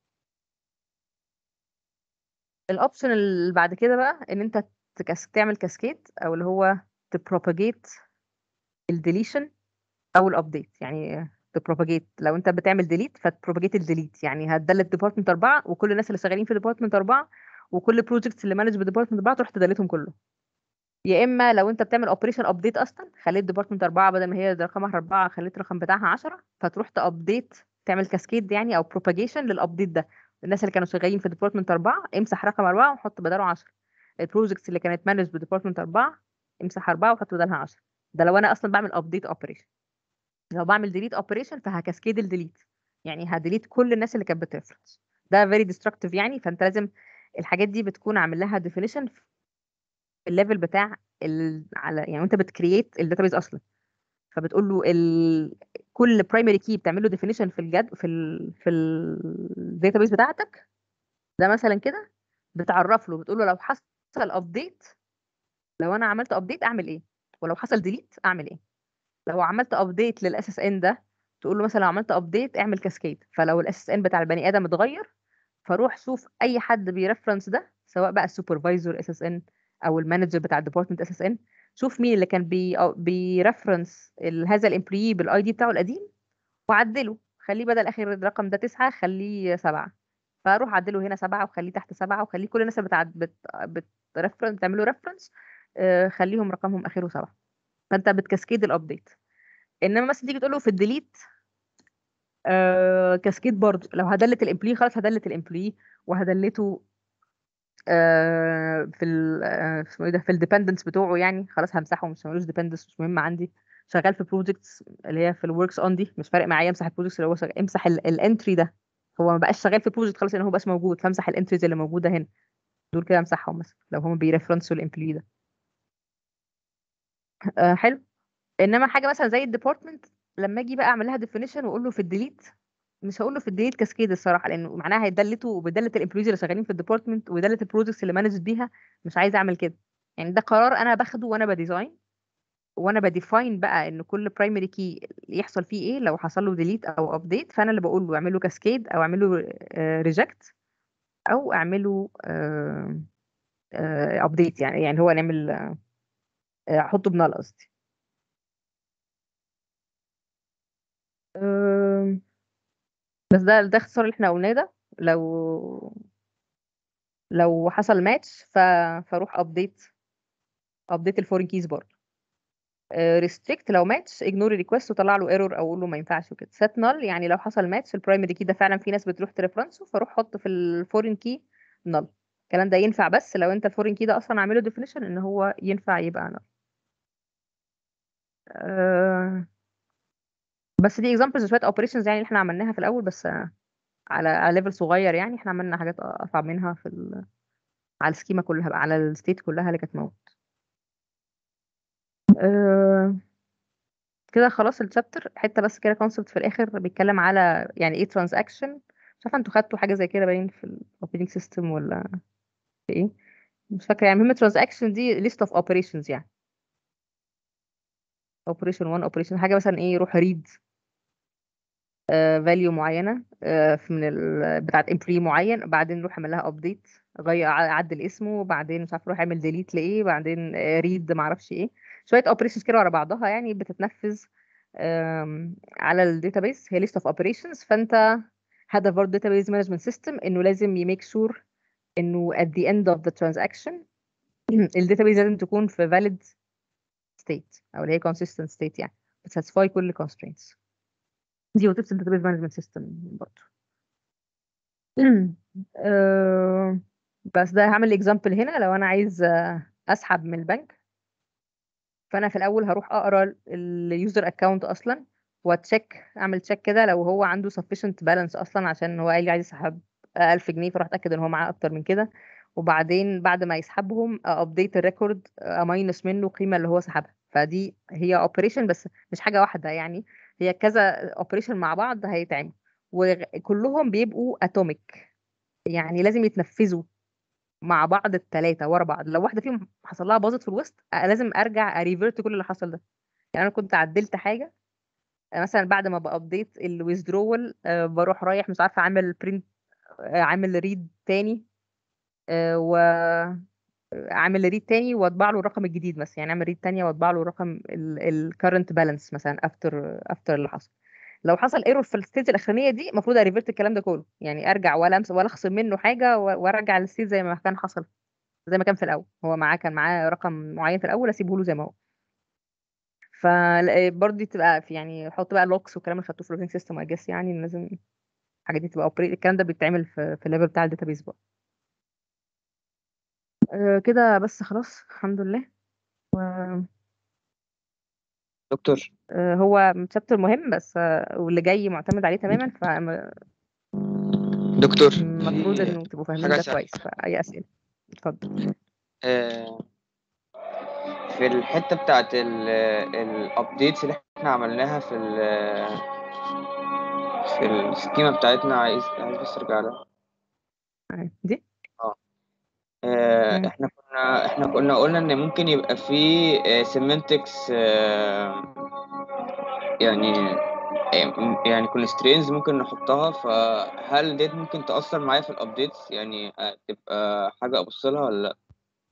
الاوبشن اللي بعد كده بقى ان انت تعمل كاسكيد او اللي هو تبروباجيت الديليشن او الابديت. يعني تبروباجيت لو انت بتعمل ديليت فتبروباجيت الديليت، يعني هتدلت ديبارتمنت 4 وكل الناس اللي شغالين في ديبارتمنت 4 وكل البروجكتس اللي مانج بديبارتمنت 4 تروح تدلتهم كله. يا اما لو انت بتعمل اوبريشن ابديت اصلا خليت ديبارتمنت 4 بدل ما هي رقمها 4 خليت الرقم بتاعها 10 فتروح تابديت تعمل كاسكيد يعني او بروباجيشن للابديت ده. الناس اللي كانوا شغالين في ديبارتمنت 4 امسح رقم 4 وحط بداله 10. البروجكتس اللي كانت مانج بديبارتمنت 4 امسح 4 وحط بدالها 10. ده لو انا اصلا بعمل ابديت اوبريشن. لو بعمل ديليت اوبريشن فهكاسكيد الديليت، يعني هديليت كل الناس اللي كانت بترفرنس. ده فيري ديستركتيف يعني، فانت لازم الحاجات دي بتكون عامل لها ديفينيشن في الليفل بتاع على يعني انت بتكرييت الداتابيز اصلا، فبتقول له كل برايمري كي بتعمل له ديفينيشن في في الداتابيز بتاعتك. ده مثلا كده بتعرف له بتقول له لو حصل ابديت، لو انا عملت ابديت اعمل ايه، ولو حصل ديليت اعمل ايه. لو عملت ابديت للاس اس ان ده تقول له مثلا لو عملت ابديت اعمل كاسكيد. فلو الاس اس ان بتاع البني ادم اتغير فروح شوف اي حد بيرفرنس ده سواء بقى السوبرفايزر اس اس ان او المانجر بتاع الديبارتمنت اس اس ان، شوف مين اللي كان بيرفرنس هذا الامبلوي بالاي دي بتاعه القديم وعدله، خليه بدل اخر الرقم ده 9 خليه 7. فاروح عدله هنا 7 وخليه تحت 7 وخليه كل الناس اللي بتعمله ريفرنس خليهم رقمهم اخره 7. فانت بتكسكيد الابديت. انما مثلا تيجي تقول له في الديليت كاسكيد برضه لو هدلت الامبلوي خلاص هدلت الامبلوي وهدلته في اسمه ايه ده في الديبندنس بتوعه، يعني خلاص همسحه مش ملوش ديبندنس مش مهم عندي. شغال في بروجكتس اللي هي في الوركس اون دي مش فارق معايا امسح البروجكتس اللي هو امسح الانتري ده. هو ما بقاش شغال في بروجكت خلاص لان هو بقاش موجود، فامسح الانتريز اللي موجوده هنا دول كده امسحهم مثلا لو هم بيرفرنسوا الامبلوي ده. حلو. انما حاجه مثلا زي الديبارتمنت لما اجي بقى اعمل لها ديفينيشن واقول له في الديليت، مش هقول له في الديليت كاسكيد الصراحه، لانه معناها هيدلته وبدله الامبلويز اللي شغالين في الديبارتمنت وبدله البروجكتس اللي مانجت بيها. مش عايزه اعمل كده. يعني ده قرار انا باخده وانا بديزاين، وانا بديفاين بقى ان كل برايمري كي يحصل فيه ايه لو حصل له ديليت او ابديت. فانا اللي بقول له اعمل له كاسكيد او اعمل له ريجكت او اعمله ابديت. يعني هو نعمل احطه بنال قصدي. آم، بس ده اختصار اللي احنا قلناه ده. لو حصل ماتش فاروح ابديت الفورين كيز برضه. ريستريكت لو ماتش اجنور الريكوست وطلع له ايرور او اقول له ما ينفعش وكده. سيت نال يعني لو حصل ماتش البرايمري كي ده فعلا في ناس بتروح تريفرنسه، فاروح احط في الفورين كي نال. الكلام ده ينفع بس لو انت الفورين كي ده اصلا عامله ديفينيشن ان هو ينفع يبقى نال. بس دي اكزامبلز شويه اوبريشنز يعني اللي احنا عملناها في الاول، بس على ليفل صغير. يعني احنا عملنا حاجات اصعب منها على السكيما كلها بقى، على الستيت كلها اللي كانت موجوده. أه... كده خلاص الشابتر. حته بس كده كونسبت في الاخر بيتكلم على يعني ايه ترانزاكشن. مش عارفه انتوا خدتوا حاجه زي كده باين في الاوبريتنج سيستم ولا في ايه. مش فاكره. يعني مهم ترانزاكشن دي ليست اوف اوبريشنز. يعني اوبريشن 1 اوبريشن حاجه مثلا ايه، روح ريد فاليو معينه من بتاعه امبلوي معين، بعدين نروح اعمل لها ابديت، غير عدل اسمه، بعدين مش عارف روح اعمل ديليت لايه، بعدين ريد ما اعرفش ايه. شويه اوبريشنز كده ورا بعضها يعني بتتنفذ على الداتابيس. هي ليست اوف اوبريشنز. فانت هدف برضه داتابيس مانجمنت سيستم انه لازم يميك شور انه at the end of the transaction الداتابيس لازم تكون في valid state او اللي هي consistent state، يعني بتساتسفاي كل constraints. دي وظيفه الداتابيس مانجمنت سيستم برضه. بس ده هعمل اكزامبل هنا. لو انا عايز اسحب من البنك، فانا في الاول هروح اقرا اليوزر اكونت اصلا واتشيك، اعمل تشيك كده لو هو عنده sufficient balance اصلا، عشان هو قال لي عايز يسحب 1000 جنيه، فاروح اتاكد ان هو معاه اكتر من كده. وبعدين بعد ما يسحبهم ابديت الريكورد، اماينس منه القيمه اللي هو سحبها. فدي هي اوبريشن بس مش حاجه واحده، يعني هي كذا اوبريشن مع بعض هيتعمل، وكلهم بيبقوا اتوميك. يعني لازم يتنفذوا مع بعض الثلاثه ورا بعض. لو واحده فيهم حصل لها باظت في الوسط لازم ارجع اريفيرت كل اللي حصل ده. يعني انا كنت عدلت حاجه مثلا بعد ما بابديت الويزدرول، بروح رايح مش عارفه عامل برنت، عامل ريد تاني، وعامل ريد تاني واطبع له الرقم الجديد مثلا. يعني اعمل ريد تانية واطبع له الرقم الكرنت بالانس مثلا افتر اللي حصل. لو حصل ايرور في الستيج الاخرانيه دي المفروض اريفرت الكلام ده كله، يعني ارجع ولا ولا اخصم منه حاجه وارجع الستيج زي ما كان حصل، زي ما كان في الاول. هو كان معاه رقم معين في الاول، اسيبه له زي ما هو. فبرضه دي تبقى في، يعني حط بقى لوكس والكلام اللي خدتوه في الروتين سيستم اي جس. يعني لازم الحاجات دي تبقى اوبريت. الكلام ده بيتعمل في الليفل بتاع الداتابيس بقى. كده بس خلاص الحمد لله. دكتور هو شابتر مهم بس، واللي جاي معتمد عليه تماما. دكتور فالمفروض في انه تبقوا فاهمين حاجة ده أسأل كويس. فأي أسئلة اتفضل. آه، في الحتة بتاعت الابديتس اللي احنا عملناها في السكيمة بتاعتنا، عايز بس ارجع لها. دي اه مم. احنا كنا قلنا ان ممكن يبقى في سيمنتكس، يعني يعني constraints ممكن نحطها. فهل ديت ممكن تأثر معايا في الابديتس؟ يعني تبقى حاجة ابص لها ولا لا؟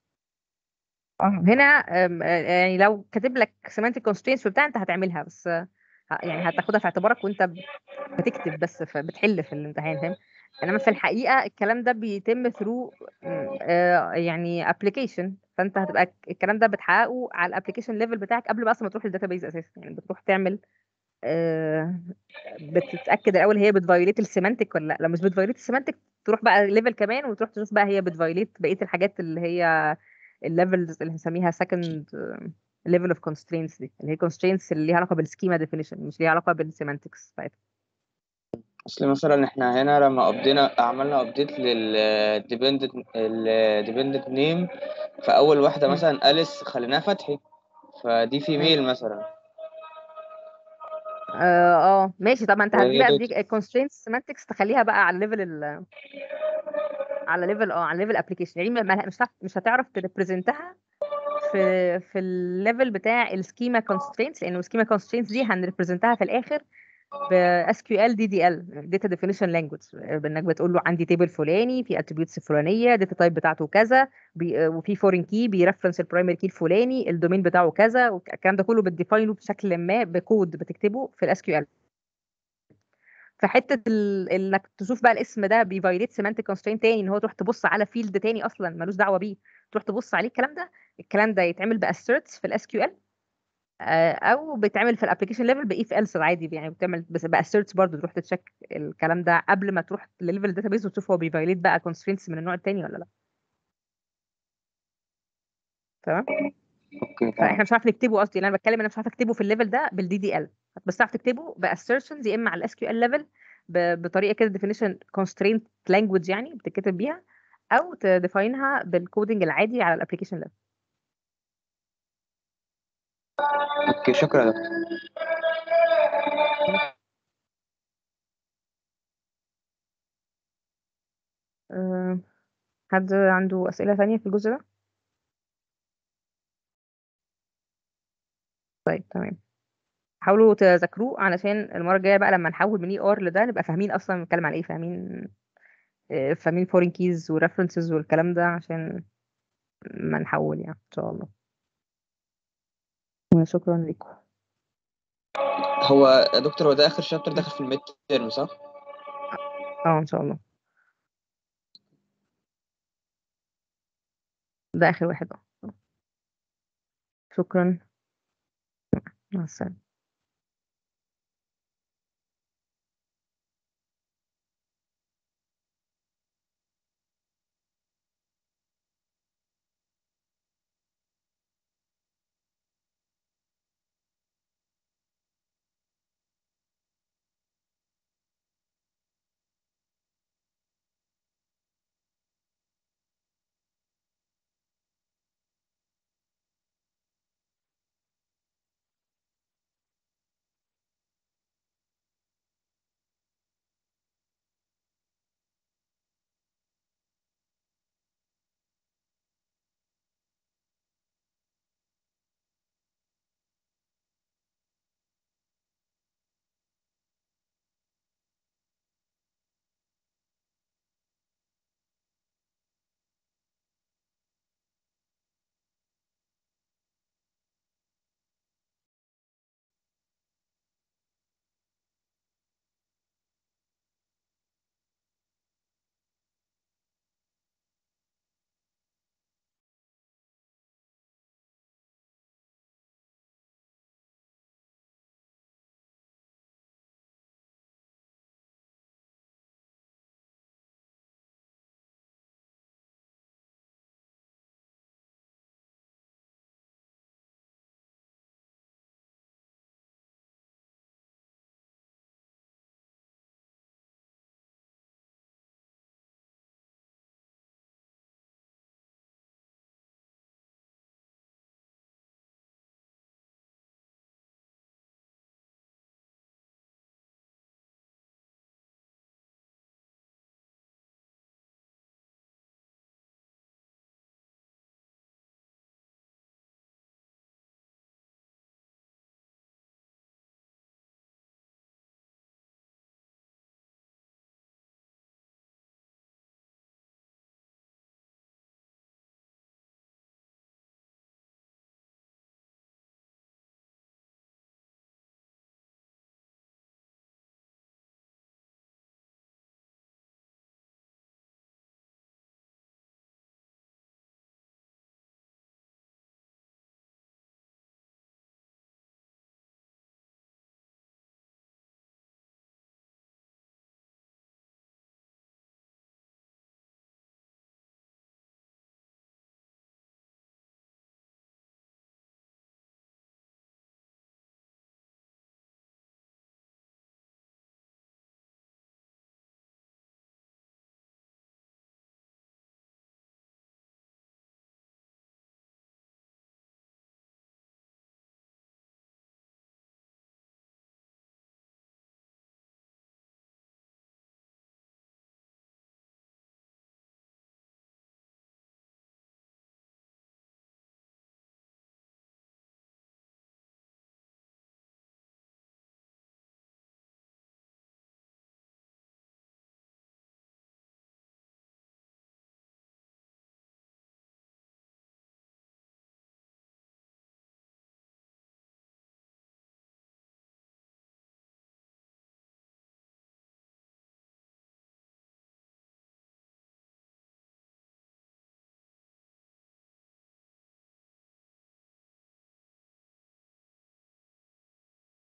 هنا يعني لو كاتب لك semantic constraints وبتاع انت هتعملها، بس يعني هتاخدها في اعتبارك وانت بتكتب بس، بتحل في الامتحان، فاهم. انما في الحقيقه الكلام ده بيتم ثرو يعني ابلكيشن. فانت هتبقى الكلام ده بتحققه على الابلكيشن ليفل بتاعك قبل بقى اصلا ما تروح الداتابيز اساسا. يعني بتروح تعمل بتتاكد الاول هي بتفايوليت السيمانتك ولا لا. لو مش بتفايوليت السيمانتك تروح بقى ليفل كمان وتروح تشوف بقى هي بتفايوليت بقيه الحاجات اللي هي الليفلز اللي هنسميها second level of constraints، دي اللي هي constraints اللي ليها علاقه بالسكيما definition مش ليها علاقه بالسيمانتكس بتاعتها. اصل مثلا احنا هنا لما عملنا ابديت الديبندنت نيم، فاول واحدة مم. مثلا أليس خليناها فتحي، فدي فيميل مثلا. ماشي. طب ما انت هتجيب يا بقى دكتور دي constraints semantics تخليها بقى على ليفل على ليفل ابلكيشن، يعني مش هتعرف تريبريزنتها في الليفل بتاع السكيما constraints، لانه السكيما constraints دي هنريبريزنتها في الاخر ب SQL DDL data definition language، بانك بتقول له عندي تيبل فلاني في attributes فلانيه، data type بتاعته كذا، وفي foreign key بيرفرنس البرايمري كي الفلاني، الدومين بتاعه كذا، والكلام ده كله بتديفاينه بشكل ما بكود بتكتبه في ال SQL. فحته انك تشوف بقى الاسم ده بيفايليت سيمانتيك كونسترين تاني، ان هو تروح تبص على فيلد تاني اصلا ملوش دعوه بيه، تروح تبص عليه، الكلام ده يتعمل باسيرتس في الاس كيو ال، او بيتعمل في الابلكيشن ليفل باف الس عادي، يعني بتعمل بس باسيرتس برضه، تروح تتشيك الكلام ده قبل ما تروح لليفل داتابيز وتشوف هو بيفايليت بقى كونسترينتس من النوع التاني ولا لا. تمام. اوكي تمام. فاحنا مش عارف نكتبه، قصدي انا بتكلم انا مش عارف اكتبه في الليفل ده بالدي دي ال، بس تعرف تكتبه باسيرشنز يا اما على الاس كيو ال ليفل بطريقه كده ديفينيشن كونسترينت لانجويج يعني بتتكتب بيها، او تديفاينها بالكودنج العادي على الابلكيشن ليفل. اوكي شكرا يا دكتور. أه، حد عنده اسئله ثانيه في الجزء ده؟ طيب تمام، حاولوا تذاكروه علشان المره الجايه بقى لما نحول من اي ار لده نبقى فاهمين اصلا بنتكلم على ايه، فاهمين فورين كيز وريفرنسز والكلام ده، عشان ما نحول يعني ان شاء الله. شكرا لكم. هو يا دكتور هو ده اخر شابتر داخل في الميد تيرم صح؟ ان شاء الله ده اخر واحد. شكرا، مع السلامه.